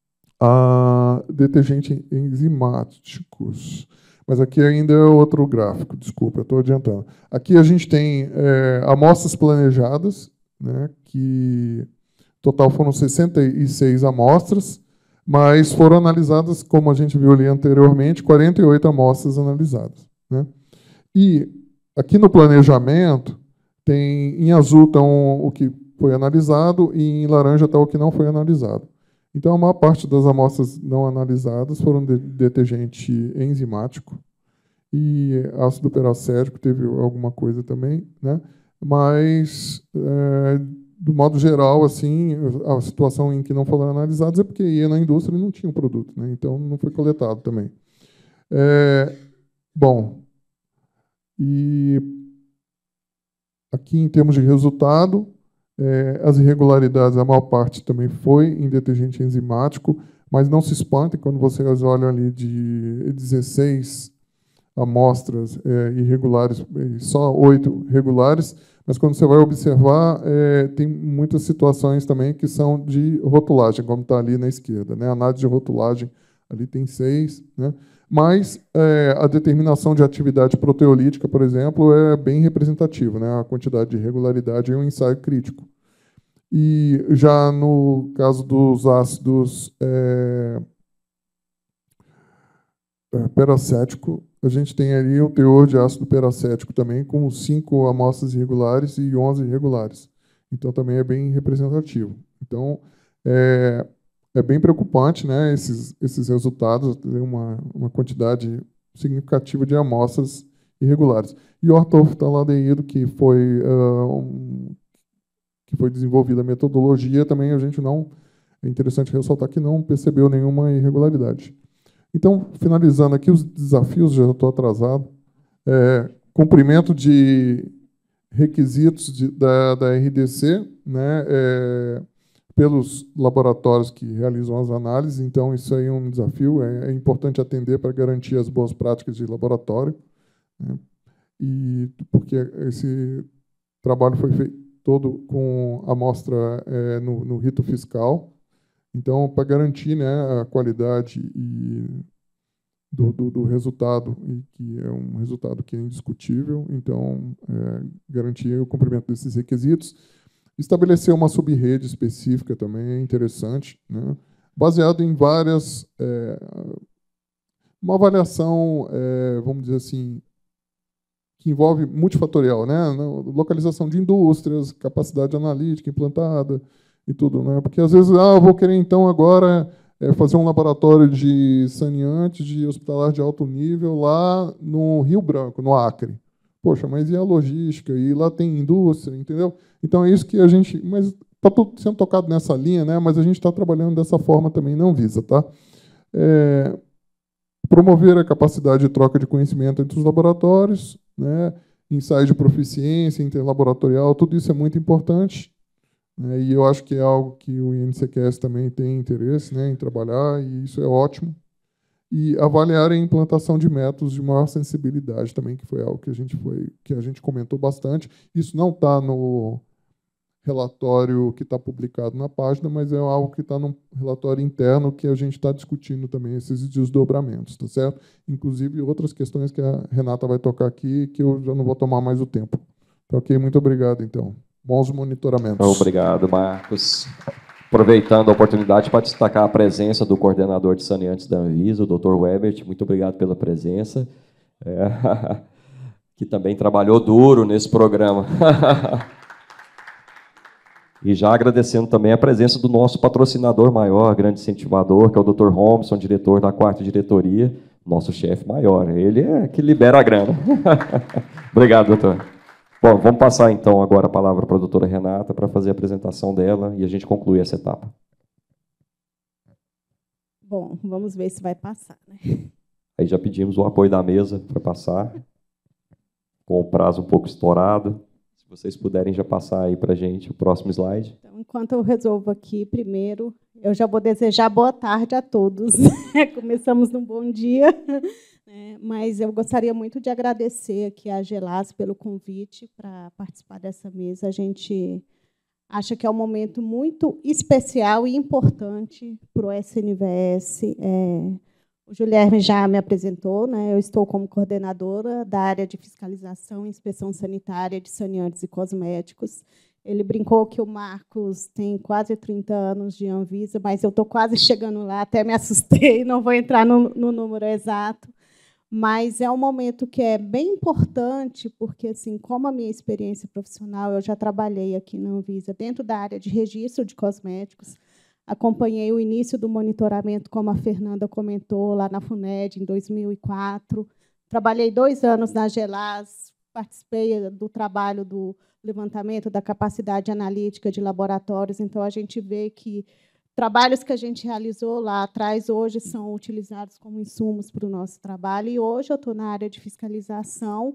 Speaker 16: a detergentes enzimáticos. Mas aqui ainda é outro gráfico, desculpa, eu estou adiantando. Aqui a gente tem é, amostras planejadas, né, que total foram sessenta e seis amostras, mas foram analisadas, como a gente viu ali anteriormente, quarenta e oito amostras analisadas. Né? E aqui no planejamento, tem, em azul estão o que foi analisado e em laranja está o que não foi analisado. Então, a maior parte das amostras não analisadas foram de detergente enzimático e ácido peracético teve alguma coisa também, né? Mas, é, do modo geral, assim, a situação em que não foram analisados é porque ia na indústria e não tinha um produto, né? Então não foi coletado também. É, bom, e aqui em termos de resultado, é, as irregularidades, a maior parte também foi em detergente enzimático, mas não se espantem quando vocês olham ali de dezesseis amostras é, irregulares, só oito regulares, mas quando você vai observar, é, tem muitas situações também que são de rotulagem, como está ali na esquerda. Né? A análise de rotulagem, ali tem seis, né? Mas é, a determinação de atividade proteolítica, por exemplo, é bem representativa, né? A quantidade de irregularidade é um ensaio crítico. E já no caso dos ácidos é, é, peracético, a gente tem ali o teor de ácido peracético também, com cinco amostras irregulares e onze irregulares. Então, também é bem representativo. Então, é, é bem preocupante, né, esses, esses resultados, tem uma, uma quantidade significativa de amostras irregulares. E o ortoftaldeído, que foi, uh, um, que foi desenvolvida a metodologia, também a gente não... É interessante ressaltar que não percebeu nenhuma irregularidade. Então, finalizando aqui os desafios, já estou atrasado, é, cumprimento de requisitos de, da, da R D C, né, é, pelos laboratórios que realizam as análises, então isso aí é um desafio, é, é importante atender para garantir as boas práticas de laboratório, né, e porque esse trabalho foi feito todo com amostra é, no, no rito fiscal. Então, para garantir, né, a qualidade e, do, do, do resultado, e que é um resultado que é indiscutível. Então, é, garantir o cumprimento desses requisitos. Estabelecer uma sub-rede específica também é interessante, né? Baseado em várias... É, uma avaliação, é, vamos dizer assim, que envolve multifatorial, né? Localização de indústrias, capacidade analítica implantada e tudo, né? Porque às vezes, ah, eu vou querer então agora é, fazer um laboratório de saneantes de hospitalar de alto nível lá no Rio Branco, no Acre. Poxa, mas e a logística? E lá tem indústria, entendeu? Então é isso que a gente, mas está tudo sendo tocado nessa linha, né? Mas a gente está trabalhando dessa forma também, não visa, tá? É, promover a capacidade de troca de conhecimento entre os laboratórios, né? Ensaio de proficiência interlaboratorial, tudo isso é muito importante, né? E eu acho que é algo que o I N C Q S também tem interesse, né, em trabalhar, e isso é ótimo. E avaliar a implantação de métodos de maior sensibilidade também, que foi algo que a gente, foi, que a gente comentou bastante. Isso não está no relatório que está publicado na página, mas é algo que está no relatório interno que a gente está discutindo também, esses desdobramentos, tá certo? Inclusive outras questões que a Renata vai tocar aqui, que eu já não vou tomar mais o tempo. Tá, ok? Muito obrigado, então. Bons monitoramentos.
Speaker 13: Obrigado, Marcos. Aproveitando a oportunidade para destacar a presença do coordenador de saneantes da Anvisa, o doutor Webert, muito obrigado pela presença, é, que também trabalhou duro nesse programa. E já agradecendo também a presença do nosso patrocinador maior, grande incentivador, que é o doutor Robson, diretor da quarta diretoria, nosso chefe maior. Ele é que libera a grana. Obrigado, doutor. Bom, vamos passar então agora a palavra para a doutora Renata para fazer a apresentação dela e a gente concluir essa etapa.
Speaker 9: Bom, vamos ver se vai passar, né?
Speaker 13: Aí já pedimos o apoio da mesa para passar, com o prazo um pouco estourado. Se vocês puderem já passar aí para a gente o próximo slide.
Speaker 9: Então, enquanto eu resolvo aqui, primeiro, eu já vou desejar boa tarde a todos. Começamos num bom dia. É, mas eu gostaria muito de agradecer aqui a Gelas pelo convite para participar dessa mesa. A gente acha que é um momento muito especial e importante para o S N V S. É, o Guilherme já me apresentou, né? Eu estou como coordenadora da área de fiscalização e inspeção sanitária de saneantes e cosméticos. Ele brincou que o Marcos tem quase trinta anos de Anvisa, mas eu estou quase chegando lá, até me assustei, não vou entrar no, no número exato. Mas é um momento que é bem importante, porque, assim, como a minha experiência profissional, eu já trabalhei aqui na Anvisa dentro da área de registro de cosméticos, acompanhei o início do monitoramento, como a Fernanda comentou, lá na FUNED, em dois mil e quatro. Trabalhei dois anos na Gelas, participei do trabalho do levantamento da capacidade analítica de laboratórios, então a gente vê que trabalhos que a gente realizou lá atrás, hoje, são utilizados como insumos para o nosso trabalho. E hoje eu estou na área de fiscalização,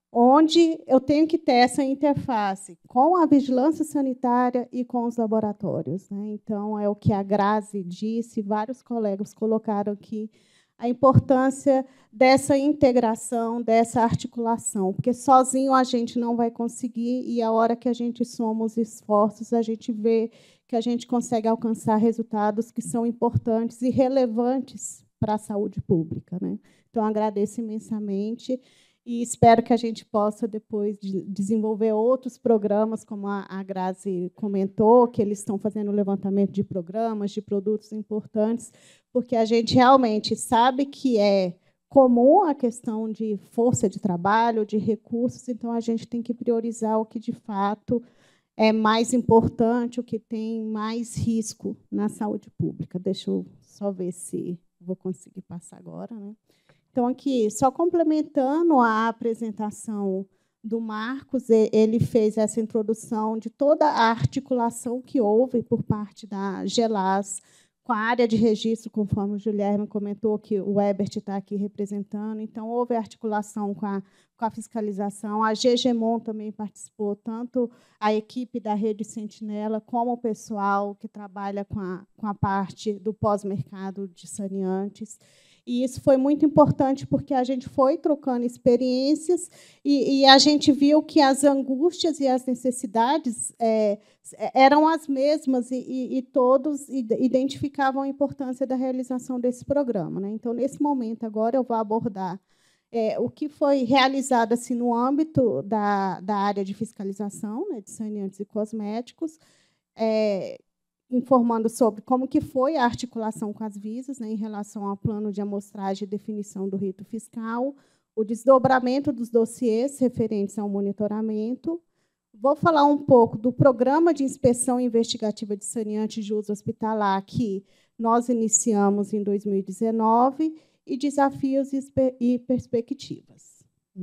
Speaker 9: onde eu tenho que ter essa interface com a vigilância sanitária e com os laboratórios, né? Então, é o que a Grazi disse, vários colegas colocaram aqui, a importância dessa integração, dessa articulação, porque sozinho a gente não vai conseguir, e a hora que a gente soma os esforços, a gente vê que a gente consegue alcançar resultados que são importantes e relevantes para a saúde pública, né? Então, agradeço imensamente e espero que a gente possa, depois, de desenvolver outros programas, como a, a Grazi comentou, que eles estão fazendo levantamento de programas, de produtos importantes, porque a gente realmente sabe que é comum a questão de força de trabalho, de recursos, então a gente tem que priorizar o que, de fato, é mais importante, o que tem mais risco na saúde pública. Deixa eu só ver se vou conseguir passar agora, né? Então, aqui, só complementando a apresentação do Marcos, ele fez essa introdução de toda a articulação que houve por parte da Gelas com a área de registro, conforme o Guilherme comentou, que o Webert está aqui representando. Então, houve articulação com a, com a fiscalização. A Gegemon também participou, tanto a equipe da Rede Sentinela, como o pessoal que trabalha com a, com a parte do pós-mercado de saneantes.
Speaker 17: E isso foi muito importante, porque a gente foi trocando experiências e, e a gente viu que as angústias e as necessidades é, eram as mesmas, e, e, e todos identificavam a importância da realização desse programa, né? Então, nesse momento, agora, eu vou abordar é, o que foi realizado assim, no âmbito da, da área de fiscalização, né, de saneantes e cosméticos, é, informando sobre como que foi a articulação com as visas, né, em relação ao plano de amostragem e definição do rito fiscal, o desdobramento dos dossiês referentes ao monitoramento. Vou falar um pouco do programa de inspeção investigativa de saneantes de uso hospitalar, que nós iniciamos em dois mil e dezenove, e desafios e perspectivas.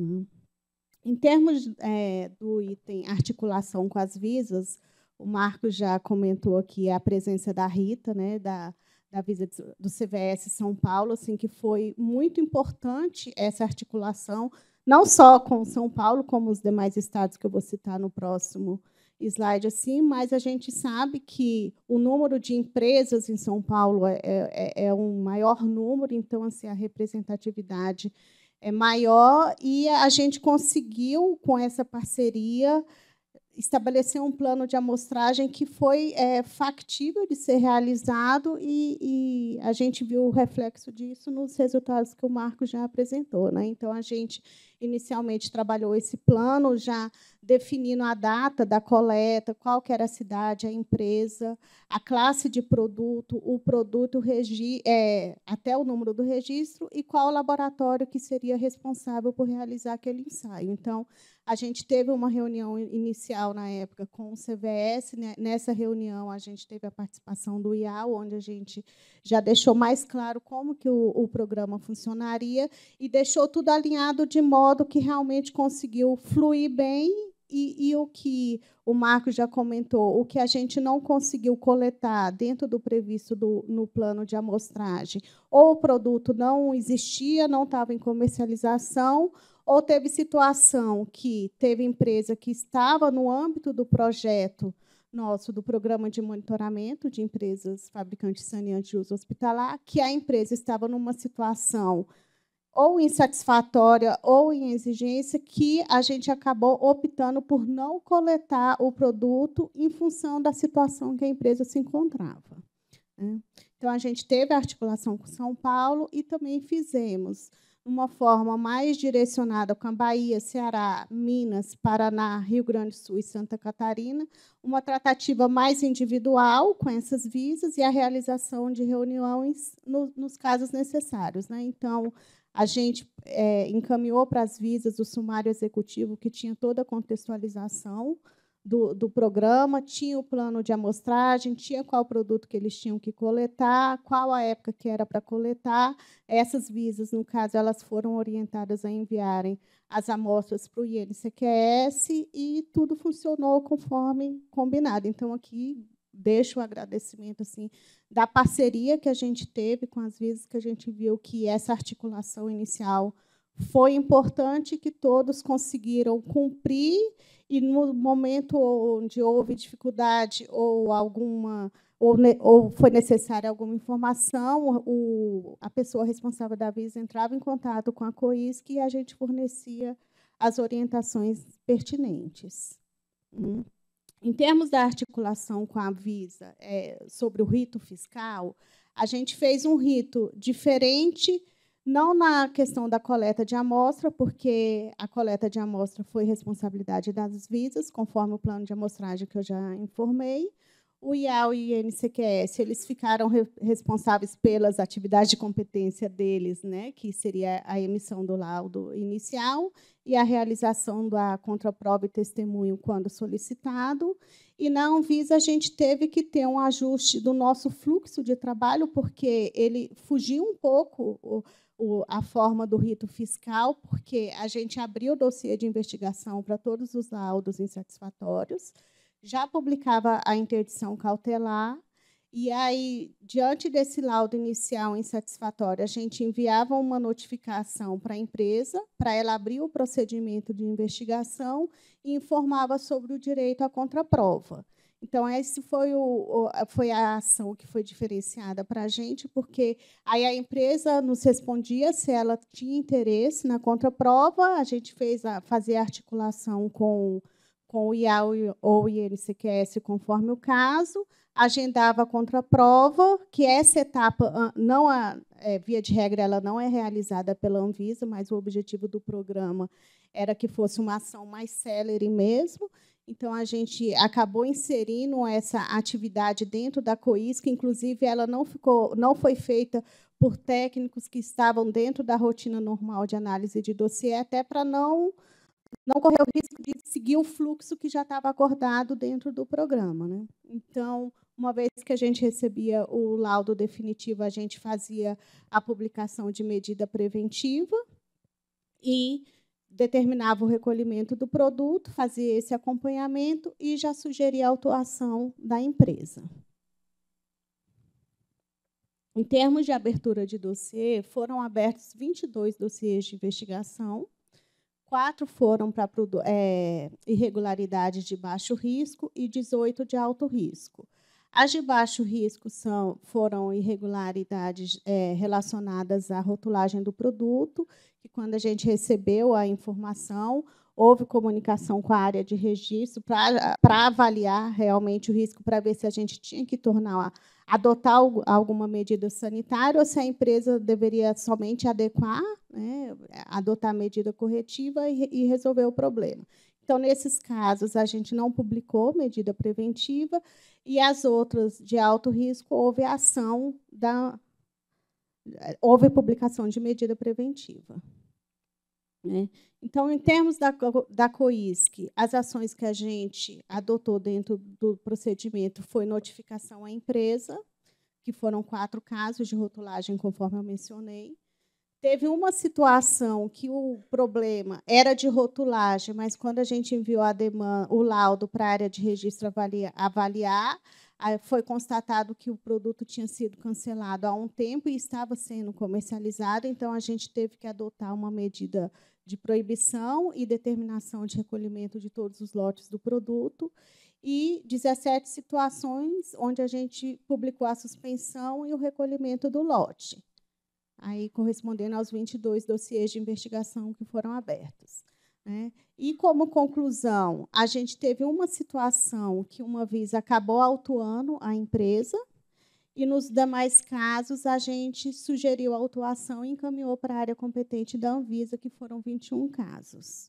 Speaker 17: Em termos é, do item articulação com as visas, o Marcos já comentou aqui a presença da Rita, né, da, da Visa do C V S São Paulo, assim, que foi muito importante essa articulação, não só com São Paulo, como os demais estados que eu vou citar no próximo slide, assim, mas a gente sabe que o número de empresas em São Paulo é, é, é um maior número, então assim, a representatividade é maior, e a gente conseguiu, com essa parceria, estabelecer um plano de amostragem que foi é, factível de ser realizado, e, e a gente viu o reflexo disso nos resultados que o Marco já apresentou, né? Então, a gente inicialmente trabalhou esse plano, já definindo a data da coleta, qual que era a cidade, a empresa, a classe de produto, o produto, regi é, até o número do registro, e qual o laboratório que seria responsável por realizar aquele ensaio. Então, a gente teve uma reunião inicial, na época, com o C V S. Né? Nessa reunião, a gente teve a participação do I A U, onde a gente já deixou mais claro como que o, o programa funcionaria, e deixou tudo alinhado de modo que realmente conseguiu fluir bem. E, e o que o Marcos já comentou, o que a gente não conseguiu coletar dentro do previsto do, no plano de amostragem, ou o produto não existia, não estava em comercialização, ou teve situação que teve empresa que estava no âmbito do projeto nosso, do programa de monitoramento de empresas fabricantes saneantes de uso hospitalar, que a empresa estava numa situação ou insatisfatória ou em exigência, que a gente acabou optando por não coletar o produto em função da situação que a empresa se encontrava. Então, a gente teve a articulação com São Paulo e também fizemos, uma forma mais direcionada com a Bahia, Ceará, Minas, Paraná, Rio Grande do Sul e Santa Catarina, uma tratativa mais individual com essas visas e a realização de reuniões no, nos casos necessários. Né? Então, a gente é, encaminhou para as visas o sumário executivo, que tinha toda a contextualização do, do programa, tinha o plano de amostragem, tinha qual produto que eles tinham que coletar, qual a época que era para coletar. Essas visas, no caso, elas foram orientadas a enviarem as amostras para o I N C Q S, e tudo funcionou conforme combinado. Então, aqui deixo o agradecimento assim, da parceria que a gente teve com as visas, que a gente viu que essa articulação inicial foi importante, que todos conseguiram cumprir, e no momento onde houve dificuldade ou alguma ou, ou foi necessária alguma informação, o, a pessoa responsável da visa entrava em contato com a COISC e a gente fornecia as orientações pertinentes. Hum. Em termos da articulação com a Visa é, sobre o rito fiscal, a gente fez um rito diferente, não na questão da coleta de amostra, porque a coleta de amostra foi responsabilidade das visas, conforme o plano de amostragem que eu já informei. O I A U e o I N C Q S, eles ficaram re responsáveis pelas atividades de competência deles, né, que seria a emissão do laudo inicial e a realização da contraprova e testemunho quando solicitado. E na Anvisa, a gente teve que ter um ajuste do nosso fluxo de trabalho, porque ele fugiu um pouco o, o, a forma do rito fiscal, porque a gente abriu o dossiê de investigação para todos os laudos insatisfatórios, já publicava a interdição cautelar, e aí, diante desse laudo inicial insatisfatório, a gente enviava uma notificação para a empresa, para ela abrir o procedimento de investigação, e informava sobre o direito à contraprova. Então, essa foi, o, foi a ação que foi diferenciada para a gente, porque aí a empresa nos respondia se ela tinha interesse na contraprova, a gente fez a, fazia a articulação com, com o I A ou o I N C Q S, conforme o caso, agendava a contraprova, que essa etapa, não a, é, via de regra, ela não é realizada pela Anvisa, mas o objetivo do programa era que fosse uma ação mais célere mesmo. Então, a gente acabou inserindo essa atividade dentro da COISC, inclusive, ela não, ficou, não foi feita por técnicos que estavam dentro da rotina normal de análise de dossiê, até para não, não correr o risco de seguir o fluxo que já estava acordado dentro do programa, né? Então, uma vez que a gente recebia o laudo definitivo, a gente fazia a publicação de medida preventiva e determinava o recolhimento do produto, fazia esse acompanhamento e já sugeria a autuação da empresa. Em termos de abertura de dossiê, foram abertos vinte e dois dossiês de investigação, quatro foram para é, irregularidades de baixo risco e dezoito de alto risco. As de baixo risco são, foram irregularidades é, relacionadas à rotulagem do produto, que, quando a gente recebeu a informação, houve comunicação com a área de registro para avaliar realmente o risco, para ver se a gente tinha que tornar, adotar alguma medida sanitária ou se a empresa deveria somente adequar, né, adotar a medida corretiva e, e resolver o problema. Então, nesses casos, a gente não publicou medida preventiva e as outras de alto risco houve ação da houve publicação de medida preventiva. Né? Então, em termos da, da COISC, as ações que a gente adotou dentro do procedimento foi notificação à empresa, que foram quatro casos de rotulagem, conforme eu mencionei. Teve uma situação que o problema era de rotulagem, mas, quando a gente enviou a demanda, o laudo para a área de registro avaliar, avaliar, foi constatado que o produto tinha sido cancelado há um tempo e estava sendo comercializado, então a gente teve que adotar uma medida de proibição e determinação de recolhimento de todos os lotes do produto, e dezessete situações onde a gente publicou a suspensão e o recolhimento do lote, aí correspondendo aos vinte e dois dossiês de investigação que foram abertos. Né? E, como conclusão, a gente teve uma situação que uma Anvisa acabou autuando a empresa e, nos demais casos, a gente sugeriu a autuação e encaminhou para a área competente da Anvisa, que foram vinte e um casos.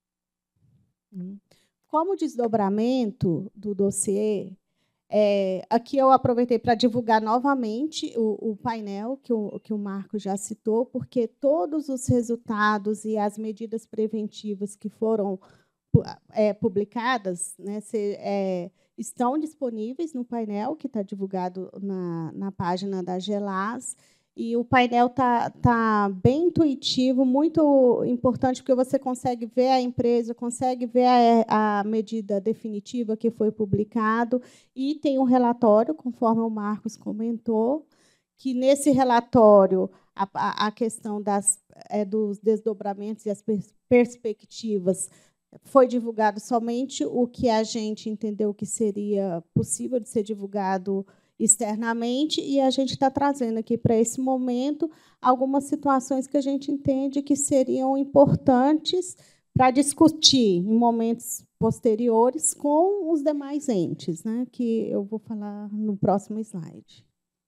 Speaker 17: Como desdobramento do dossiê, É, aqui eu aproveitei para divulgar novamente o, o painel que o, que o Marco já citou, porque todos os resultados e as medidas preventivas que foram é, publicadas, né, se, é, estão disponíveis no painel, que está divulgado na, na página da Gelas. E o painel está tá bem intuitivo, muito importante, porque você consegue ver a empresa, consegue ver a, a medida definitiva que foi publicado, e tem um relatório, conforme o Marcos comentou, que, nesse relatório, a, a questão das, é, dos desdobramentos e as pers perspectivas foi divulgado somente o que a gente entendeu que seria possível de ser divulgado externamente, e a gente está trazendo aqui para esse momento algumas situações que a gente entende que seriam importantes para discutir em momentos posteriores com os demais entes, né, que eu vou falar no próximo slide.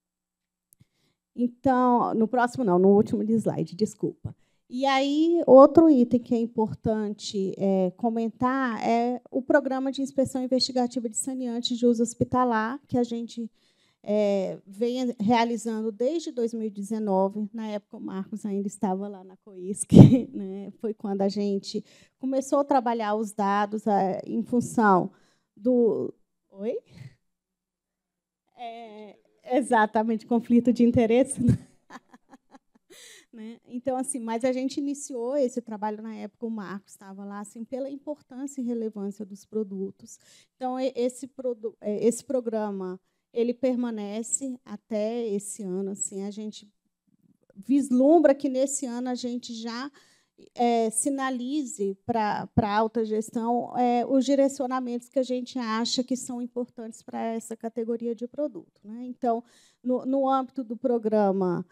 Speaker 17: Então, no próximo não, no último slide, desculpa. E aí, outro item que é importante é, comentar é o programa de inspeção investigativa de saneantes de uso hospitalar, que a gente É, vem realizando desde dois mil e dezenove. Na época, o Marcos ainda estava lá na COISC, né? Foi quando a gente começou a trabalhar os dados é, em função do... Oi? É, exatamente, conflito de interesse. Né? Então, assim, mas a gente iniciou esse trabalho na época, o Marcos estava lá, assim, pela importância e relevância dos produtos. Então, esse, produ esse programa ele permanece até esse ano. Assim, a gente vislumbra que, nesse ano, a gente já é, sinalize para a alta gestão é, os direcionamentos que a gente acha que são importantes para essa categoria de produto, né? Então, no, no âmbito do programa,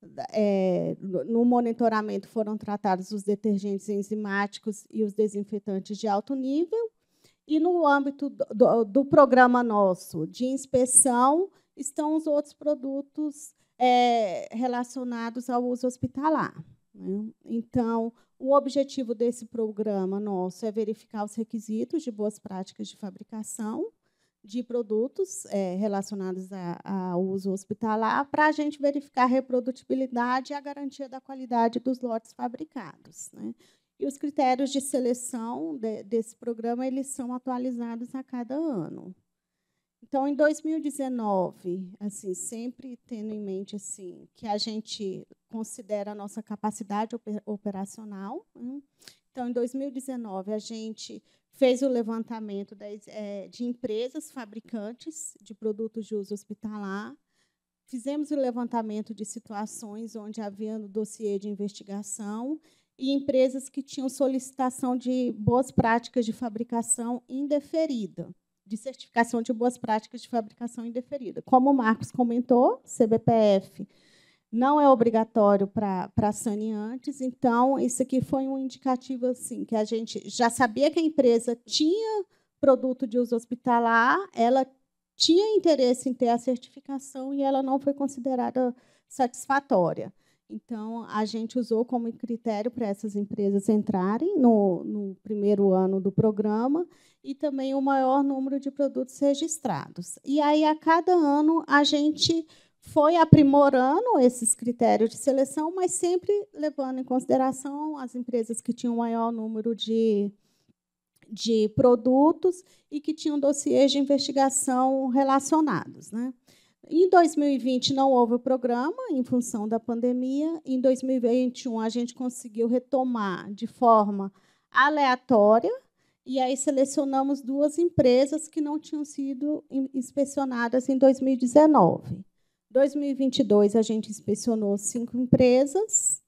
Speaker 17: é, no monitoramento foram tratados os detergentes enzimáticos e os desinfetantes de alto nível, e no âmbito do, do, do programa nosso de inspeção estão os outros produtos é, relacionados ao uso hospitalar, né? Então, o objetivo desse programa nosso é verificar os requisitos de boas práticas de fabricação de produtos é, relacionados ao uso hospitalar, para a gente verificar a reprodutibilidade e a garantia da qualidade dos lotes fabricados, né? E os critérios de seleção de, desse programa eles são atualizados a cada ano. Então, em dois mil e dezenove, assim, sempre tendo em mente assim, que a gente considera a nossa capacidade operacional, né? Então, em dois mil e dezenove, a gente fez o levantamento das, é, de empresas fabricantes de produtos de uso hospitalar, fizemos o levantamento de situações onde havia no dossiê de investigação e empresas que tinham solicitação de boas práticas de fabricação indeferida, de certificação de boas práticas de fabricação indeferida. Como o Marcos comentou, C B P F não é obrigatório para saneantes, então, isso aqui foi um indicativo assim, que a gente já sabia que a empresa tinha produto de uso hospitalar, ela tinha interesse em ter a certificação e ela não foi considerada satisfatória. Então, a gente usou como critério para essas empresas entrarem no, no primeiro ano do programa e também o maior número de produtos registrados. E aí, a cada ano, a gente foi aprimorando esses critérios de seleção, mas sempre levando em consideração as empresas que tinham o maior número de, de produtos e que tinham dossiês de investigação relacionados, né? Em dois mil e vinte, não houve o programa, em função da pandemia. Em dois mil e vinte e um, a gente conseguiu retomar de forma aleatória, e aí selecionamos duas empresas que não tinham sido inspecionadas em dois mil e dezenove. Em dois mil e vinte e dois, a gente inspecionou cinco empresas,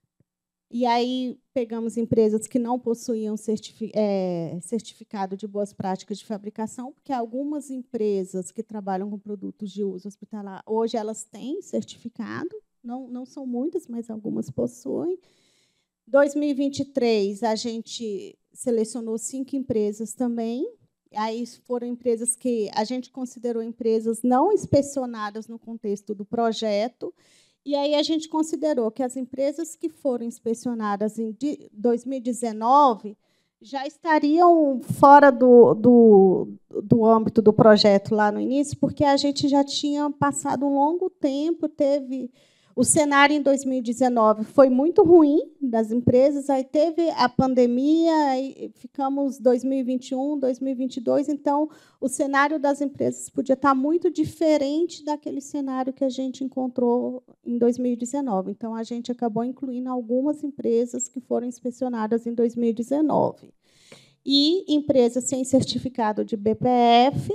Speaker 17: e aí pegamos empresas que não possuíam certifi é, certificado de boas práticas de fabricação, porque algumas empresas que trabalham com produtos de uso hospitalar, hoje elas têm certificado, não, não são muitas, mas algumas possuem. Em dois mil e vinte e três, a gente selecionou cinco empresas também. Aí foram empresas que a gente considerou empresas não inspecionadas no contexto do projeto. E aí a gente considerou que as empresas que foram inspecionadas em dois mil e dezenove já estariam fora do, do, do âmbito do projeto lá no início, porque a gente já tinha passado um longo tempo, teve o cenário em dois mil e dezenove foi muito ruim das empresas, aí teve a pandemia, aí ficamos dois mil e vinte e um, dois mil e vinte e dois, então o cenário das empresas podia estar muito diferente daquele cenário que a gente encontrou em dois mil e dezenove. Então, a gente acabou incluindo algumas empresas que foram inspecionadas em dois mil e dezenove. E empresas sem certificado de B P F,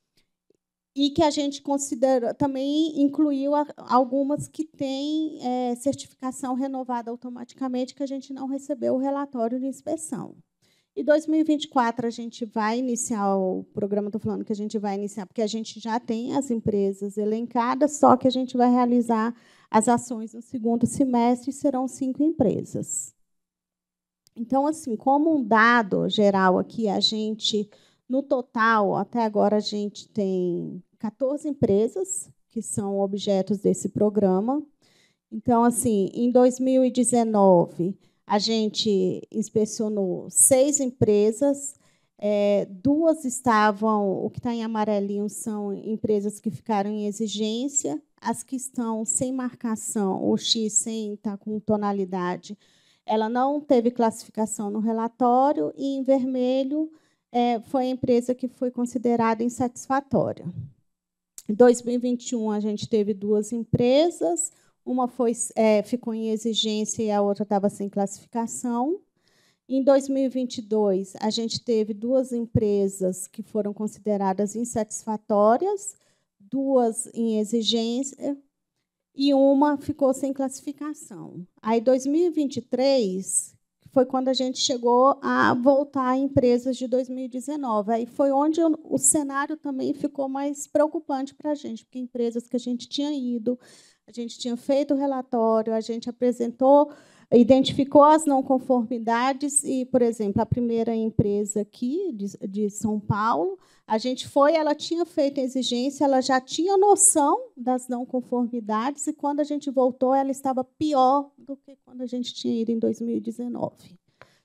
Speaker 17: e que a gente considera, também incluiu algumas que têm é, certificação renovada automaticamente, que a gente não recebeu o relatório de inspeção. Em dois mil e vinte e quatro, a gente vai iniciar o programa, estou falando que a gente vai iniciar, porque a gente já tem as empresas elencadas, só que a gente vai realizar as ações no segundo semestre, e serão cinco empresas. Então, assim, como um dado geral aqui, a gente... No total, até agora, a gente tem quatorze empresas que são objetos desse programa. Então, assim, em dois mil e dezenove, a gente inspecionou seis empresas, é, duas estavam, o que está em amarelinho são empresas que ficaram em exigência, as que estão sem marcação, o X sem estar com tonalidade, ela não teve classificação no relatório, e em vermelho, É, foi a empresa que foi considerada insatisfatória. Em dois mil e vinte e um, a gente teve duas empresas, uma foi, é, ficou em exigência e a outra estava sem classificação. Em dois mil e vinte e dois, a gente teve duas empresas que foram consideradas insatisfatórias, duas em exigência e uma ficou sem classificação. Aí, em dois mil e vinte e três, foi quando a gente chegou a voltar a empresas de dois mil e dezenove. Aí foi onde o, o cenário também ficou mais preocupante para a gente, porque empresas que a gente tinha ido, a gente tinha feito o relatório, a gente apresentou, identificou as não conformidades e, por exemplo, a primeira empresa aqui de, de São Paulo, a gente foi, ela tinha feito a exigência, ela já tinha noção das não conformidades e, quando a gente voltou, ela estava pior do que quando a gente tinha ido em dois mil e dezenove.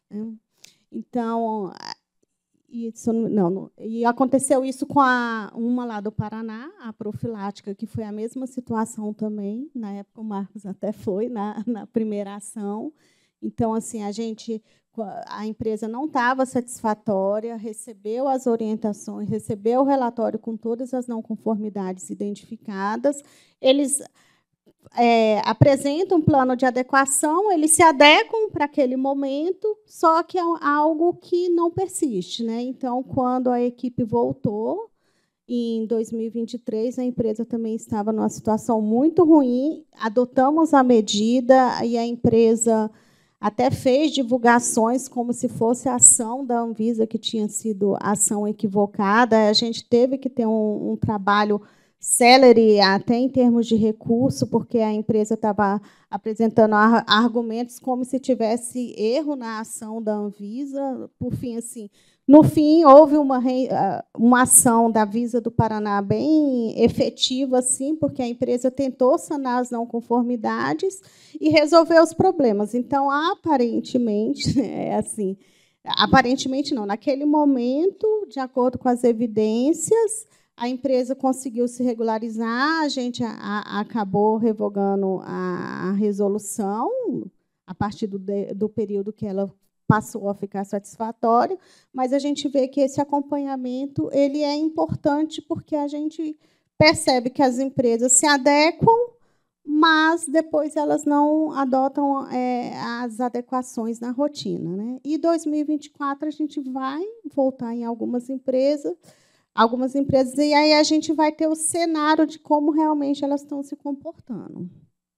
Speaker 17: Então, isso, não, não, e aconteceu isso com a, uma lá do Paraná, a profilática, que foi a mesma situação também. Na época, o Marcos até foi na, na primeira ação. Então, assim, a gente, a empresa não estava satisfatória, recebeu as orientações, recebeu o relatório com todas as não conformidades identificadas. Eles é, apresentam um plano de adequação, eles se adequam para aquele momento, só que é algo que não persiste, né? Então, quando a equipe voltou, em dois mil e vinte e três, a empresa também estava numa situação muito ruim, adotamos a medida e a empresa até fez divulgações como se fosse a ação da Anvisa, que tinha sido ação equivocada. A gente teve que ter um, um trabalho célere, até em termos de recurso, porque a empresa estava apresentando ar argumentos como se tivesse erro na ação da Anvisa. Por fim, assim, no fim, houve uma, uma ação da Visa do Paraná bem efetiva, assim, porque a empresa tentou sanar as não conformidades e resolver os problemas. Então, aparentemente, é assim, aparentemente não, naquele momento, de acordo com as evidências, a empresa conseguiu se regularizar, a gente a, a, acabou revogando a, a resolução a partir do, de, do período que ela passou a ficar satisfatório, mas a gente vê que esse acompanhamento ele é importante porque a gente percebe que as empresas se adequam, mas depois elas não adotam é, as adequações na rotina, né? E em dois mil e vinte e quatro a gente vai voltar em algumas empresas, algumas empresas, e aí a gente vai ter o cenário de como realmente elas estão se comportando.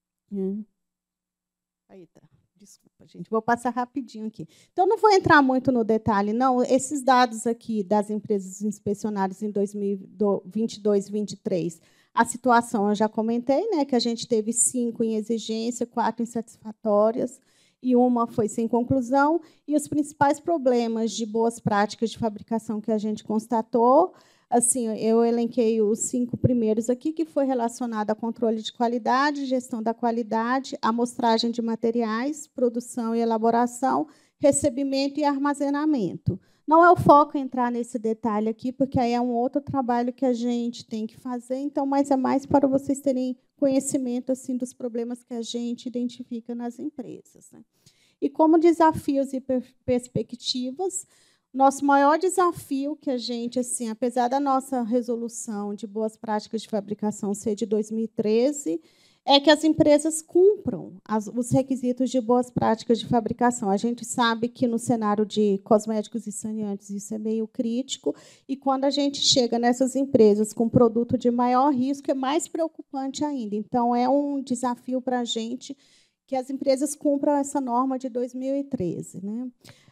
Speaker 17: Aí tá. Desculpa, gente, vou passar rapidinho aqui. Então, não vou entrar muito no detalhe, não. Esses dados aqui das empresas inspecionadas em dois mil e vinte e dois, vinte e três, a situação eu já comentei, né, que a gente teve cinco em exigência, quatro insatisfatórias, e uma foi sem conclusão. E os principais problemas de boas práticas de fabricação que a gente constatou, assim, eu elenquei os cinco primeiros aqui, que foi relacionado a controle de qualidade, gestão da qualidade, amostragem de materiais, produção e elaboração, recebimento e armazenamento. Não é o foco entrar nesse detalhe aqui, porque aí é um outro trabalho que a gente tem que fazer, então, mas é mais para vocês terem conhecimento assim dos problemas que a gente identifica nas empresas, né? E como desafios e per perspectivas, nosso maior desafio que a gente, assim, apesar da nossa resolução de boas práticas de fabricação ser de dois mil e treze, é que as empresas cumpram as, os requisitos de boas práticas de fabricação. A gente sabe que no cenário de cosméticos e saneantes isso é meio crítico, e quando a gente chega nessas empresas com produto de maior risco, é mais preocupante ainda. Então, é um desafio para a gente que as empresas cumpram essa norma de dois mil e treze, né?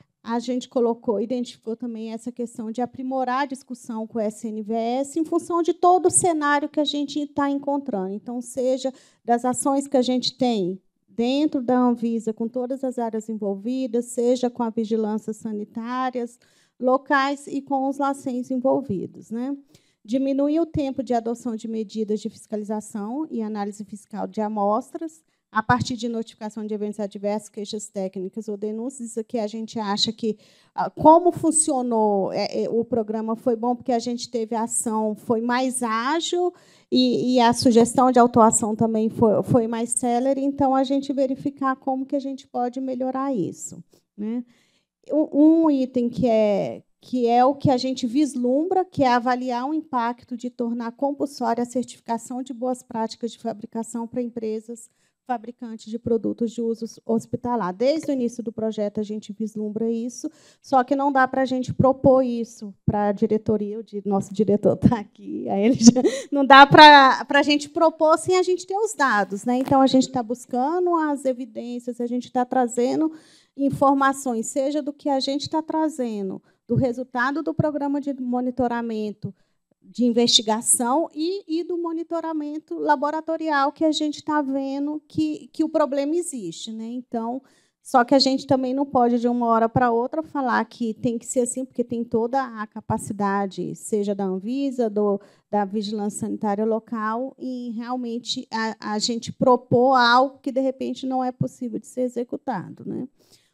Speaker 17: A gente colocou, identificou também essa questão de aprimorar a discussão com o S N V S em função de todo o cenário que a gente está encontrando. Então, seja das ações que a gente tem dentro da Anvisa, com todas as áreas envolvidas, seja com a vigilância sanitárias, locais e com os LACENs envolvidos, né? Diminuir o tempo de adoção de medidas de fiscalização e análise fiscal de amostras, a partir de notificação de eventos adversos, queixas técnicas ou denúncias. Isso aqui a gente acha que, como funcionou, é, é, o programa foi bom, porque a gente teve a ação, foi mais ágil, e, e a sugestão de autuação também foi, foi mais célere, então, a gente verificar como que a gente pode melhorar isso, né? Um, um item que é, que é o que a gente vislumbra, que é avaliar o impacto de tornar compulsória a certificação de boas práticas de fabricação para empresas fabricantes de produtos de uso hospitalar. Desde o início do projeto, a gente vislumbra isso, só que não dá para a gente propor isso para a diretoria, o nosso diretor está aqui, aí ele já, não dá para a gente propor sem a gente ter os dados, né? Então, a gente está buscando as evidências, a gente está trazendo informações, seja do que a gente está trazendo, do resultado do programa de monitoramento, de investigação e, e do monitoramento laboratorial que a gente está vendo que, que o problema existe, né? Então, só que a gente também não pode, de uma hora para outra, falar que tem que ser assim, porque tem toda a capacidade, seja da Anvisa, do, da Vigilância Sanitária Local, e realmente a, a gente propor algo que, de repente, não é possível de ser executado, né?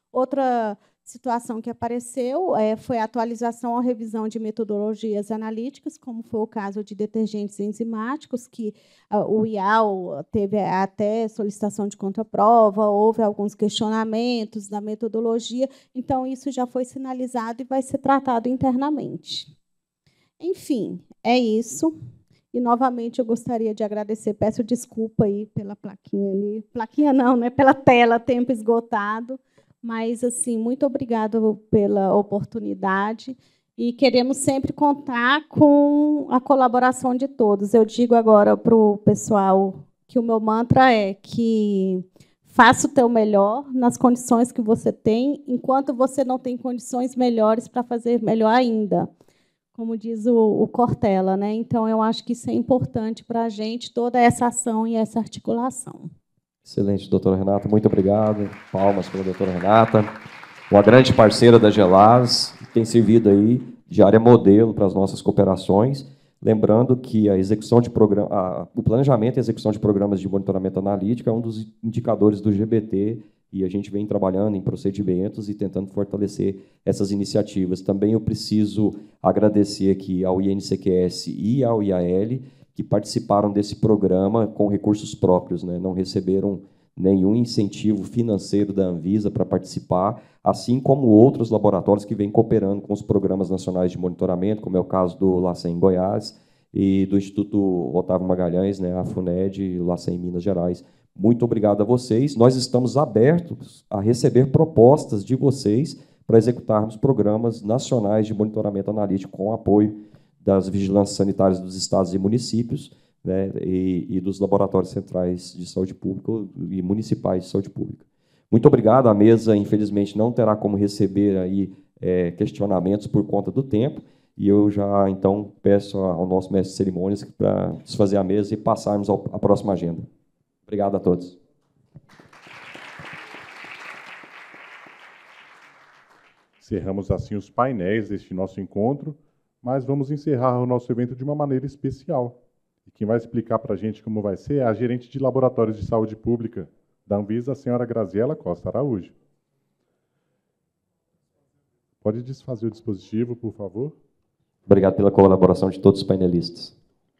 Speaker 17: Outra situação que apareceu é, foi a atualização ou revisão de metodologias analíticas, como foi o caso de detergentes enzimáticos, que uh, o I A L teve até solicitação de contraprova, houve alguns questionamentos da metodologia, então isso já foi sinalizado e vai ser tratado internamente. Enfim, é isso. E, novamente, eu gostaria de agradecer, peço desculpa aí pela plaquinha ali. Plaquinha não, né? Pela tela, tempo esgotado. Mas, assim, muito obrigada pela oportunidade e queremos sempre contar com a colaboração de todos. Eu digo agora para o pessoal que o meu mantra é que faça o teu melhor nas condições que você tem, enquanto você não tem condições melhores para fazer melhor ainda, como diz o, o Cortella, né? Então, eu acho que isso é importante para a gente, toda essa ação e essa articulação.
Speaker 13: Excelente, doutora Renata, muito obrigado. Palmas para a doutora Renata, uma grande parceira da Gelas, que tem servido aí de área modelo para as nossas cooperações. Lembrando que a execução de programa, a, o planejamento e execução de programas de monitoramento analítico é um dos indicadores do G B T, e a gente vem trabalhando em procedimentos e tentando fortalecer essas iniciativas. Também eu preciso agradecer aqui ao I N C Q S e ao I A L, que participaram desse programa com recursos próprios, né? Não receberam nenhum incentivo financeiro da Anvisa para participar, assim como outros laboratórios que vêm cooperando com os programas nacionais de monitoramento, como é o caso do LACEN em Goiás e do Instituto Otávio Magalhães, né? A FUNED e o LACEN em Minas Gerais. Muito obrigado a vocês. Nós estamos abertos a receber propostas de vocês para executarmos programas nacionais de monitoramento analítico com apoio das vigilâncias sanitárias dos estados e municípios, né, e, e dos laboratórios centrais de saúde pública e municipais de saúde pública. Muito obrigado. A mesa, infelizmente, não terá como receber aí, é, questionamentos por conta do tempo, e eu já, então, peço ao nosso mestre de cerimônias para desfazer a mesa e passarmos ao, à próxima agenda. Obrigado a todos.
Speaker 1: Encerramos assim os painéis deste nosso encontro, mas vamos encerrar o nosso evento de uma maneira especial. E quem vai explicar para a gente como vai ser é a gerente de Laboratórios de Saúde Pública da Anvisa, a senhora Graziela Costa Araújo. Pode desfazer o dispositivo, por favor?
Speaker 13: Obrigado pela colaboração de todos os painelistas.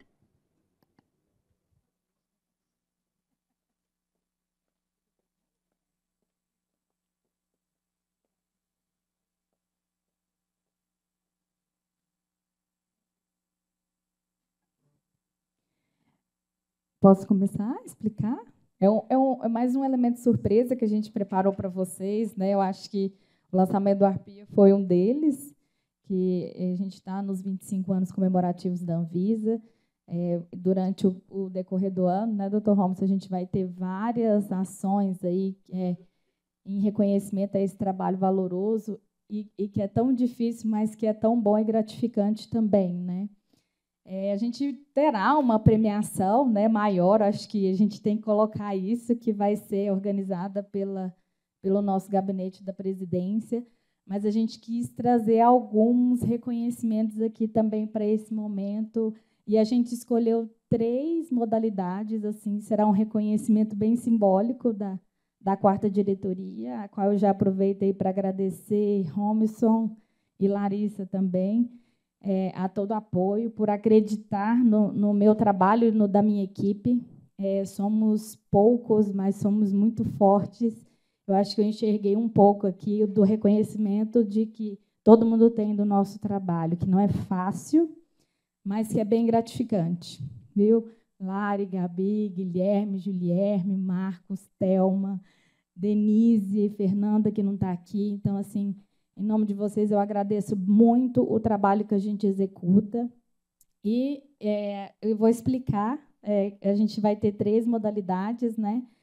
Speaker 14: Posso começar a explicar? É, um, é, um, é mais um elemento surpresa que a gente preparou para vocês, né? Eu acho que o lançamento do Arpia foi um deles, que a gente está nos vinte e cinco anos comemorativos da Anvisa. É, durante o, o decorrer do ano, né, doutor Holmes, a gente vai ter várias ações aí é, em reconhecimento a esse trabalho valoroso e, e que é tão difícil, mas que é tão bom e gratificante também, né? É, a gente terá uma premiação, né, maior, acho que a gente tem que colocar isso, que vai ser organizada pela, pelo nosso gabinete da presidência, mas a gente quis trazer alguns reconhecimentos aqui também para esse momento, e a gente escolheu três modalidades, assim, será um reconhecimento bem simbólico da, da quarta diretoria, a qual eu já aproveitei para agradecer Romisson e Larissa também, É, a todo apoio, por acreditar no, no meu trabalho e no da minha equipe. É, somos poucos, mas somos muito fortes. Eu acho que eu enxerguei um pouco aqui do reconhecimento de que todo mundo tem do nosso trabalho, que não é fácil, mas que é bem gratificante. Viu? Lari, Gabi, Guilherme, Julierme, Marcos, Thelma, Denise, Fernanda, que não está aqui. Então, assim, em nome de vocês, eu agradeço muito o trabalho que a gente executa. E é, eu vou explicar. É, a gente vai ter três modalidades, né?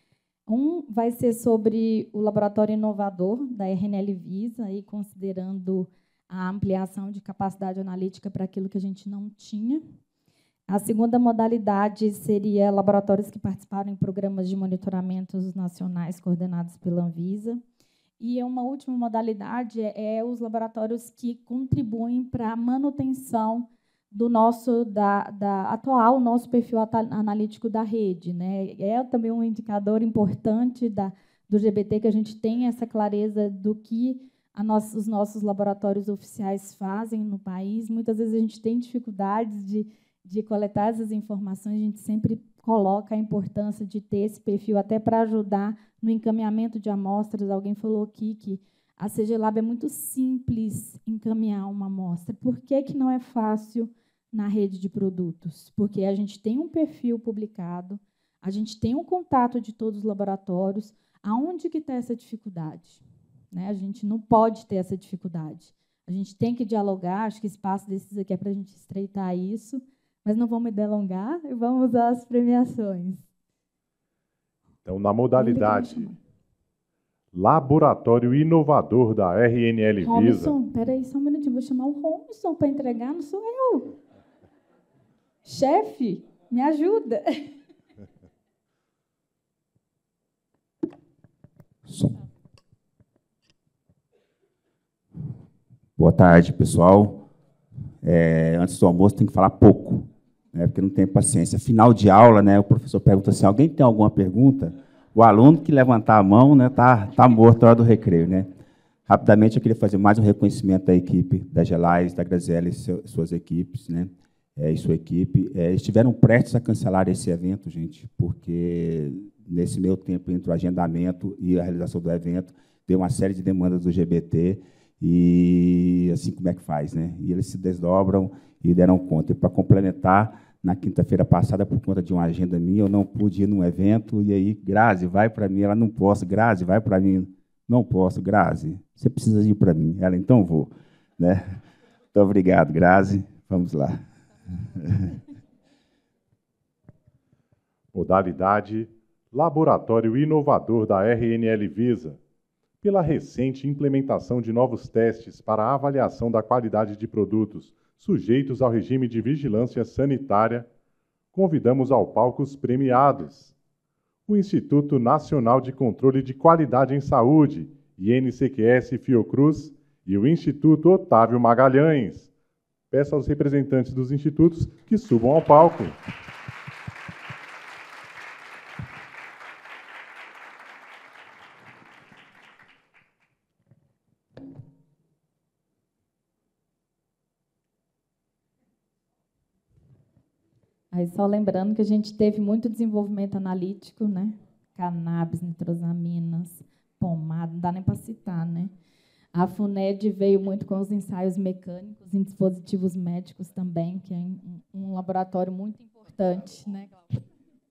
Speaker 14: Um vai ser sobre o laboratório inovador da R N L Visa, aí considerando a ampliação de capacidade analítica para aquilo que a gente não tinha. A segunda modalidade seria laboratórios que participaram em programas de monitoramento nacionais coordenados pela Anvisa. E uma última modalidade é os laboratórios que contribuem para a manutenção do nosso da, da atual nosso perfil analítico da rede, né? É também um indicador importante da, do G B T que a gente tem essa clareza do que a nossa, os nossos laboratórios oficiais fazem no país. Muitas vezes a gente tem dificuldades de, de coletar essas informações, a gente sempre coloca a importância de ter esse perfil até para ajudar no encaminhamento de amostras. Alguém falou aqui que a C G Lab é muito simples encaminhar uma amostra. Por que que não é fácil na rede de produtos? Porque a gente tem um perfil publicado, a gente tem um contato de todos os laboratórios. Aonde que está essa dificuldade? Né? A gente não pode ter essa dificuldade. A gente tem que dialogar, acho que espaço desses aqui é para a gente estreitar isso, mas não vamos me delongar e vamos às premiações.
Speaker 1: Então, na modalidade Laboratório Inovador da R N L Visa.
Speaker 14: Robson, espera aí só um minutinho, vou chamar o Robson para entregar, não sou eu. Chefe, me ajuda.
Speaker 18: Som. Boa tarde, pessoal. É, antes do almoço, tem que falar pouco, né, porque não tem paciência. Final de aula, né, o professor pergunta assim, alguém tem alguma pergunta? O aluno que levantar a mão está, né, tá, tá morto na hora do recreio. Né? Rapidamente, eu queria fazer mais um reconhecimento da equipe da Gelais, da Graziella e seu, suas equipes, né, é, e sua equipe. É, estiveram prestes a cancelar esse evento, gente, porque, nesse meio tempo, entre o agendamento e a realização do evento, deu uma série de demandas do G B T, e assim como é que faz, né? E eles se desdobram e deram conta. E, para complementar, na quinta-feira passada, por conta de uma agenda minha, eu não pude ir num evento, e aí, Grazi, vai para mim. Ela, não posso. Grazi, vai para mim. Não posso. Grazi, você precisa ir para mim. Ela, então vou. Né? Muito obrigado, Grazi. Vamos lá.
Speaker 1: Modalidade Laboratório Inovador da R N L Visa. Pela recente implementação de novos testes para a avaliação da qualidade de produtos sujeitos ao regime de vigilância sanitária, convidamos ao palco os premiados. O Instituto Nacional de Controle de Qualidade em Saúde, I N C Q S Fiocruz, e o Instituto Otávio Magalhães. Peço aos representantes dos institutos que subam ao palco.
Speaker 14: Aí só lembrando que a gente teve muito desenvolvimento analítico, né? Cannabis, nitrosaminas, pomada, não dá nem para citar, né? A FUNED veio muito com os ensaios mecânicos em dispositivos médicos também, que é um, um laboratório muito importante, né, Glaucia?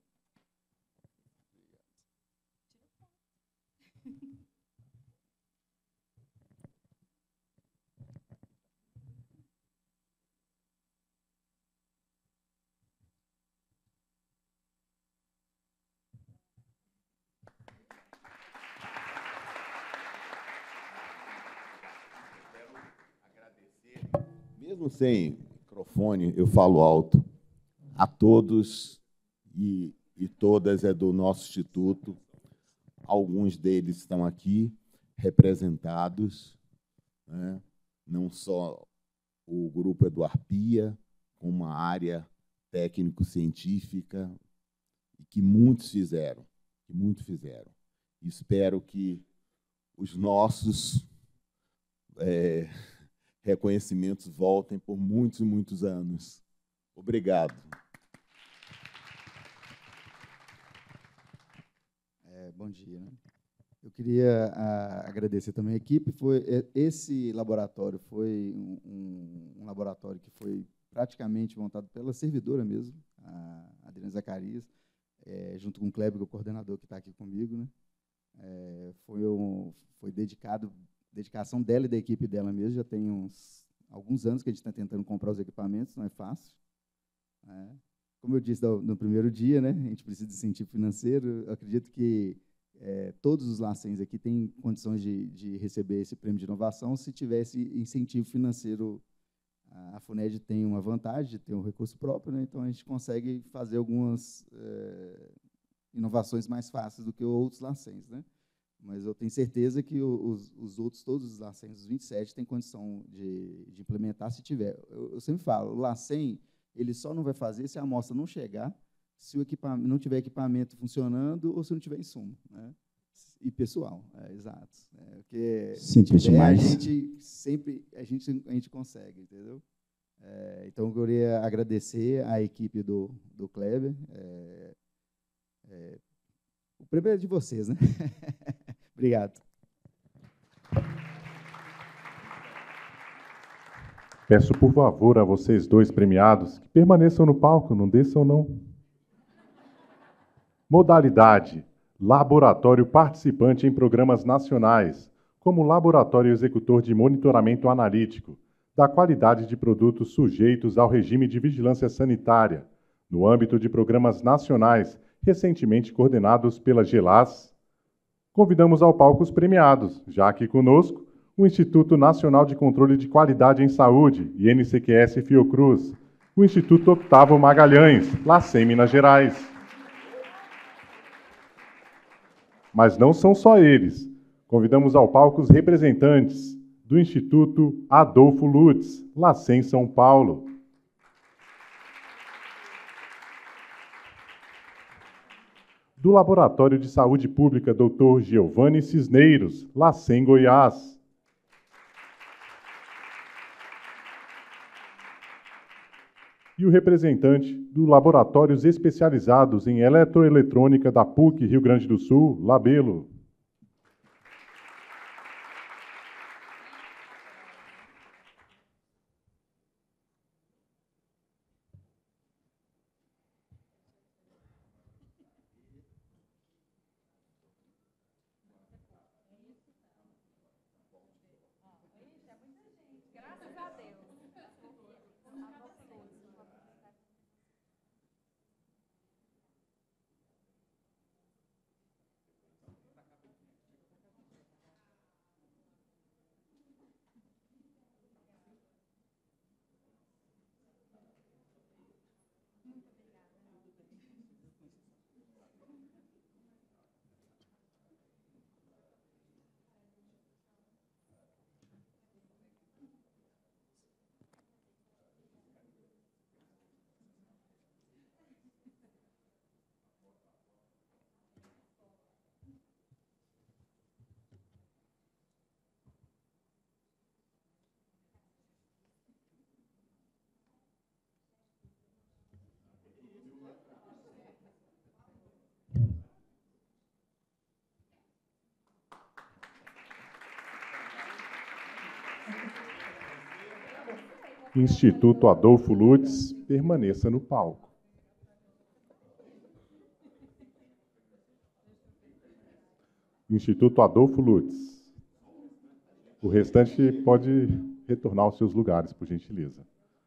Speaker 19: Mesmo sem microfone, eu falo alto. A todos e, e todas é do nosso instituto. Alguns deles estão aqui representados, né? Não só o grupo Eduarpia, como uma área técnico-científica, que muitos fizeram, que muitos fizeram. Espero que os nossos é, reconhecimentos voltem por muitos e muitos anos. Obrigado.
Speaker 20: É, bom dia. Né? Eu queria a, agradecer também a equipe. Foi, esse laboratório foi um, um laboratório que foi praticamente montado pela servidora mesmo, a Adriana Zacarias, é, junto com o Kleber, que é o coordenador que está aqui comigo. Né? É, foi, um, foi dedicado... dedicação dela e da equipe dela mesmo, já tem uns, alguns anos que a gente está tentando comprar os equipamentos, não é fácil. É. Como eu disse no, no primeiro dia, né, a gente precisa de incentivo financeiro, eu acredito que é, todos os LACENs aqui têm condições de, de receber esse prêmio de inovação se tivesse incentivo financeiro. A FUNED tem uma vantagem de ter um recurso próprio, né? Então a gente consegue fazer algumas é, inovações mais fáceis do que outros LACENs, né? Mas eu tenho certeza que os, os outros, todos os LACENs, os vinte e sete, têm condição de, de implementar se tiver. Eu, eu sempre falo, o LACEN ele só não vai fazer se a amostra não chegar, se o equipamento, não tiver equipamento funcionando ou se não tiver insumo, né? E pessoal, é, exato. É, porque
Speaker 18: Simples
Speaker 20: tiver,
Speaker 18: demais.
Speaker 20: A gente sempre a gente, a gente consegue, entendeu? É, então, eu queria agradecer à equipe do, do Kleber. É, é, o prêmio é de vocês, né? Obrigado.
Speaker 1: Peço, por favor, a vocês dois premiados que permaneçam no palco, não desçam, não. Modalidade: laboratório participante em programas nacionais, como Laboratório Executor de Monitoramento Analítico da qualidade de produtos sujeitos ao regime de vigilância sanitária, no âmbito de programas nacionais recentemente coordenados pela GELAS. Convidamos ao palco os premiados, já aqui conosco, o Instituto Nacional de Controle de Qualidade em Saúde, I N C Q S Fiocruz, o Instituto Octavo Magalhães, LACEN Minas Gerais. Mas não são só eles. Convidamos ao palco os representantes do Instituto Adolfo Lutz, LACEN São Paulo. Do Laboratório de Saúde Pública doutor Giovanni Cisneiros, LACEN Goiás. E o representante do Laboratórios Especializados em Eletroeletrônica da P U C Rio Grande do Sul, Labelo. Instituto Adolfo Lutz, permaneça no palco. Instituto Adolfo Lutz. O restante pode retornar aos seus lugares, por gentileza.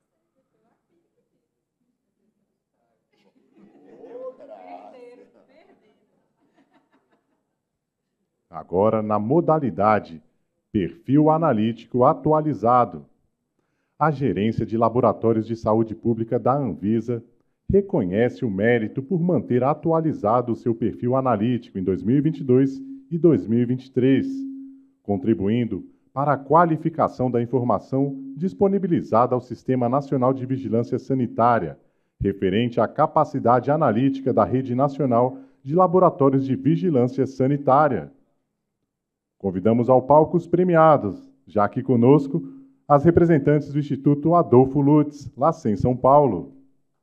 Speaker 1: Agora, na modalidade Perfil Analítico Atualizado, a Gerência de Laboratórios de Saúde Pública da Anvisa reconhece o mérito por manter atualizado o seu perfil analítico em dois mil e vinte e dois e dois mil e vinte e três, contribuindo para a qualificação da informação disponibilizada ao Sistema Nacional de Vigilância Sanitária, referente à capacidade analítica da Rede Nacional de Laboratórios de Vigilância Sanitária. Convidamos ao palco os premiados, já aqui conosco, as representantes do Instituto Adolfo Lutz, LACEN São Paulo.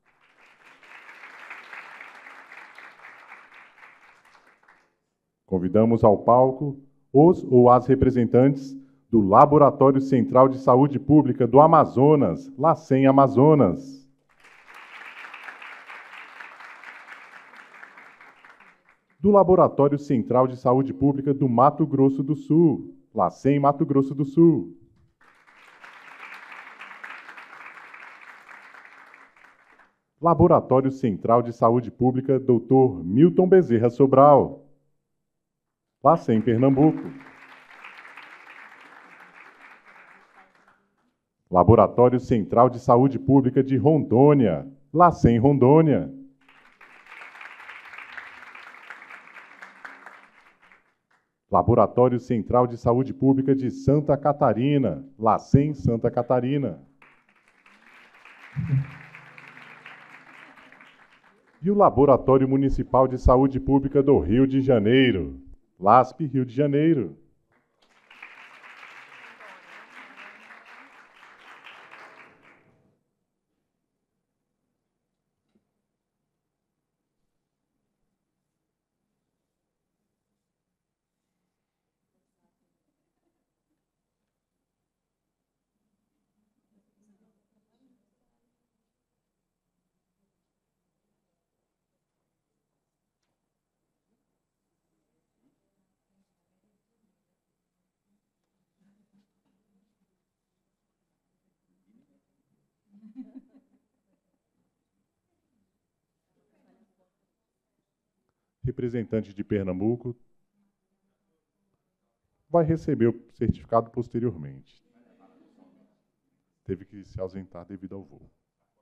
Speaker 1: Convidamos ao palco os ou as representantes do Laboratório Central de Saúde Pública do Amazonas, LACEN Amazonas. Do Laboratório Central de Saúde Pública do Mato Grosso do Sul, LACEN Mato Grosso do Sul. Laboratório Central de Saúde Pública doutor Milton Bezerra Sobral. LACEN Pernambuco. Laboratório Central de Saúde Pública de Rondônia, LACEN Rondônia. Laboratório Central de Saúde Pública de Santa Catarina, LACEN Santa Catarina. E o Laboratório Municipal de Saúde Pública do Rio de Janeiro, LASP Rio de Janeiro. Representante de Pernambuco vai receber o certificado posteriormente. Teve que se ausentar devido ao voo.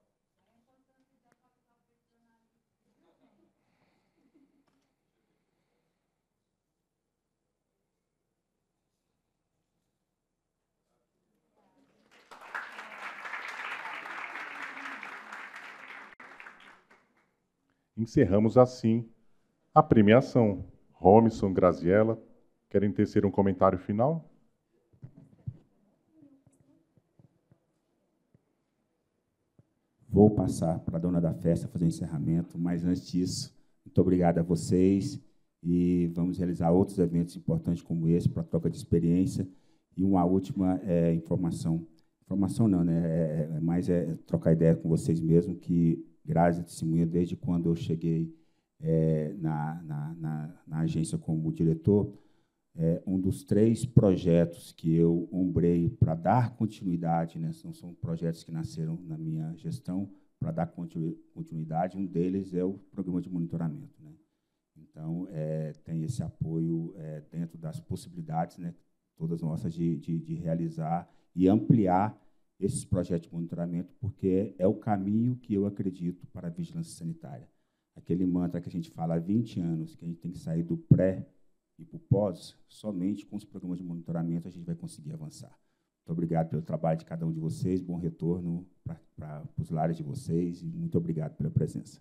Speaker 1: Encerramos assim a premiação. Romson, Graziella, querem tecer um comentário final?
Speaker 18: Vou passar para a dona da festa fazer o encerramento, mas antes disso, muito obrigado a vocês e vamos realizar outros eventos importantes como esse para troca de experiência. E uma última é, informação. Informação não, né? É, é, mais é trocar ideia com vocês mesmo, que Grazi testemunha desde quando eu cheguei É, na, na, na, na agência como diretor, é, um dos três projetos que eu ombrei para dar continuidade, né, são, são projetos que nasceram na minha gestão, para dar continuidade, um deles é o programa de monitoramento. Né? Então, é, tem esse apoio é, dentro das possibilidades, né, todas nossas, de, de, de realizar e ampliar esses projetos de monitoramento, porque é o caminho que eu acredito para a vigilância sanitária. Aquele mantra que a gente fala há vinte anos, que a gente tem que sair do pré e para o pós, somente com os programas de monitoramento a gente vai conseguir avançar. Muito obrigado pelo trabalho de cada um de vocês, bom retorno para os lares de vocês e muito obrigado pela presença.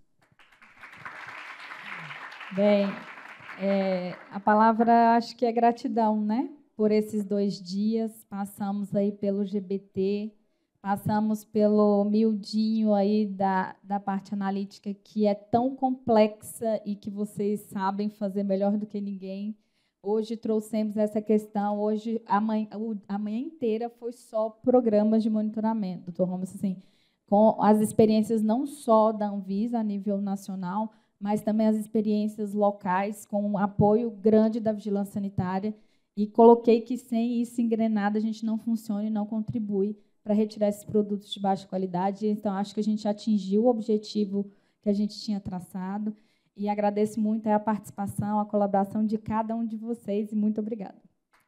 Speaker 14: Bem, é, a palavra acho que é gratidão, né? Por esses dois dias, passamos aí pelo G B T, passamos pelo miudinho aí da, da parte analítica, que é tão complexa e que vocês sabem fazer melhor do que ninguém. Hoje trouxemos essa questão, hoje a manhã, a manhã inteira foi só programas de monitoramento, doutor Romas, assim, com as experiências não só da Anvisa a nível nacional, mas também as experiências locais, com um apoio grande da vigilância sanitária, e coloquei que sem isso engrenado a gente não funciona e não contribui para retirar esses produtos de baixa qualidade. Então, acho que a gente atingiu o objetivo que a gente tinha traçado. E agradeço muito a participação, a colaboração de cada um de vocês. E muito obrigada.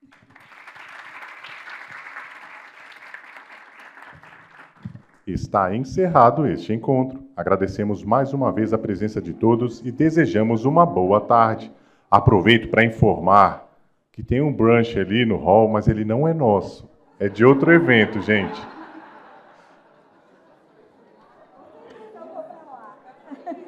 Speaker 1: Está encerrado este encontro. Agradecemos mais uma vez a presença de todos e desejamos uma boa tarde. Aproveito para informar que tem um brunch ali no hall, mas ele não é nosso. É de outro evento, gente.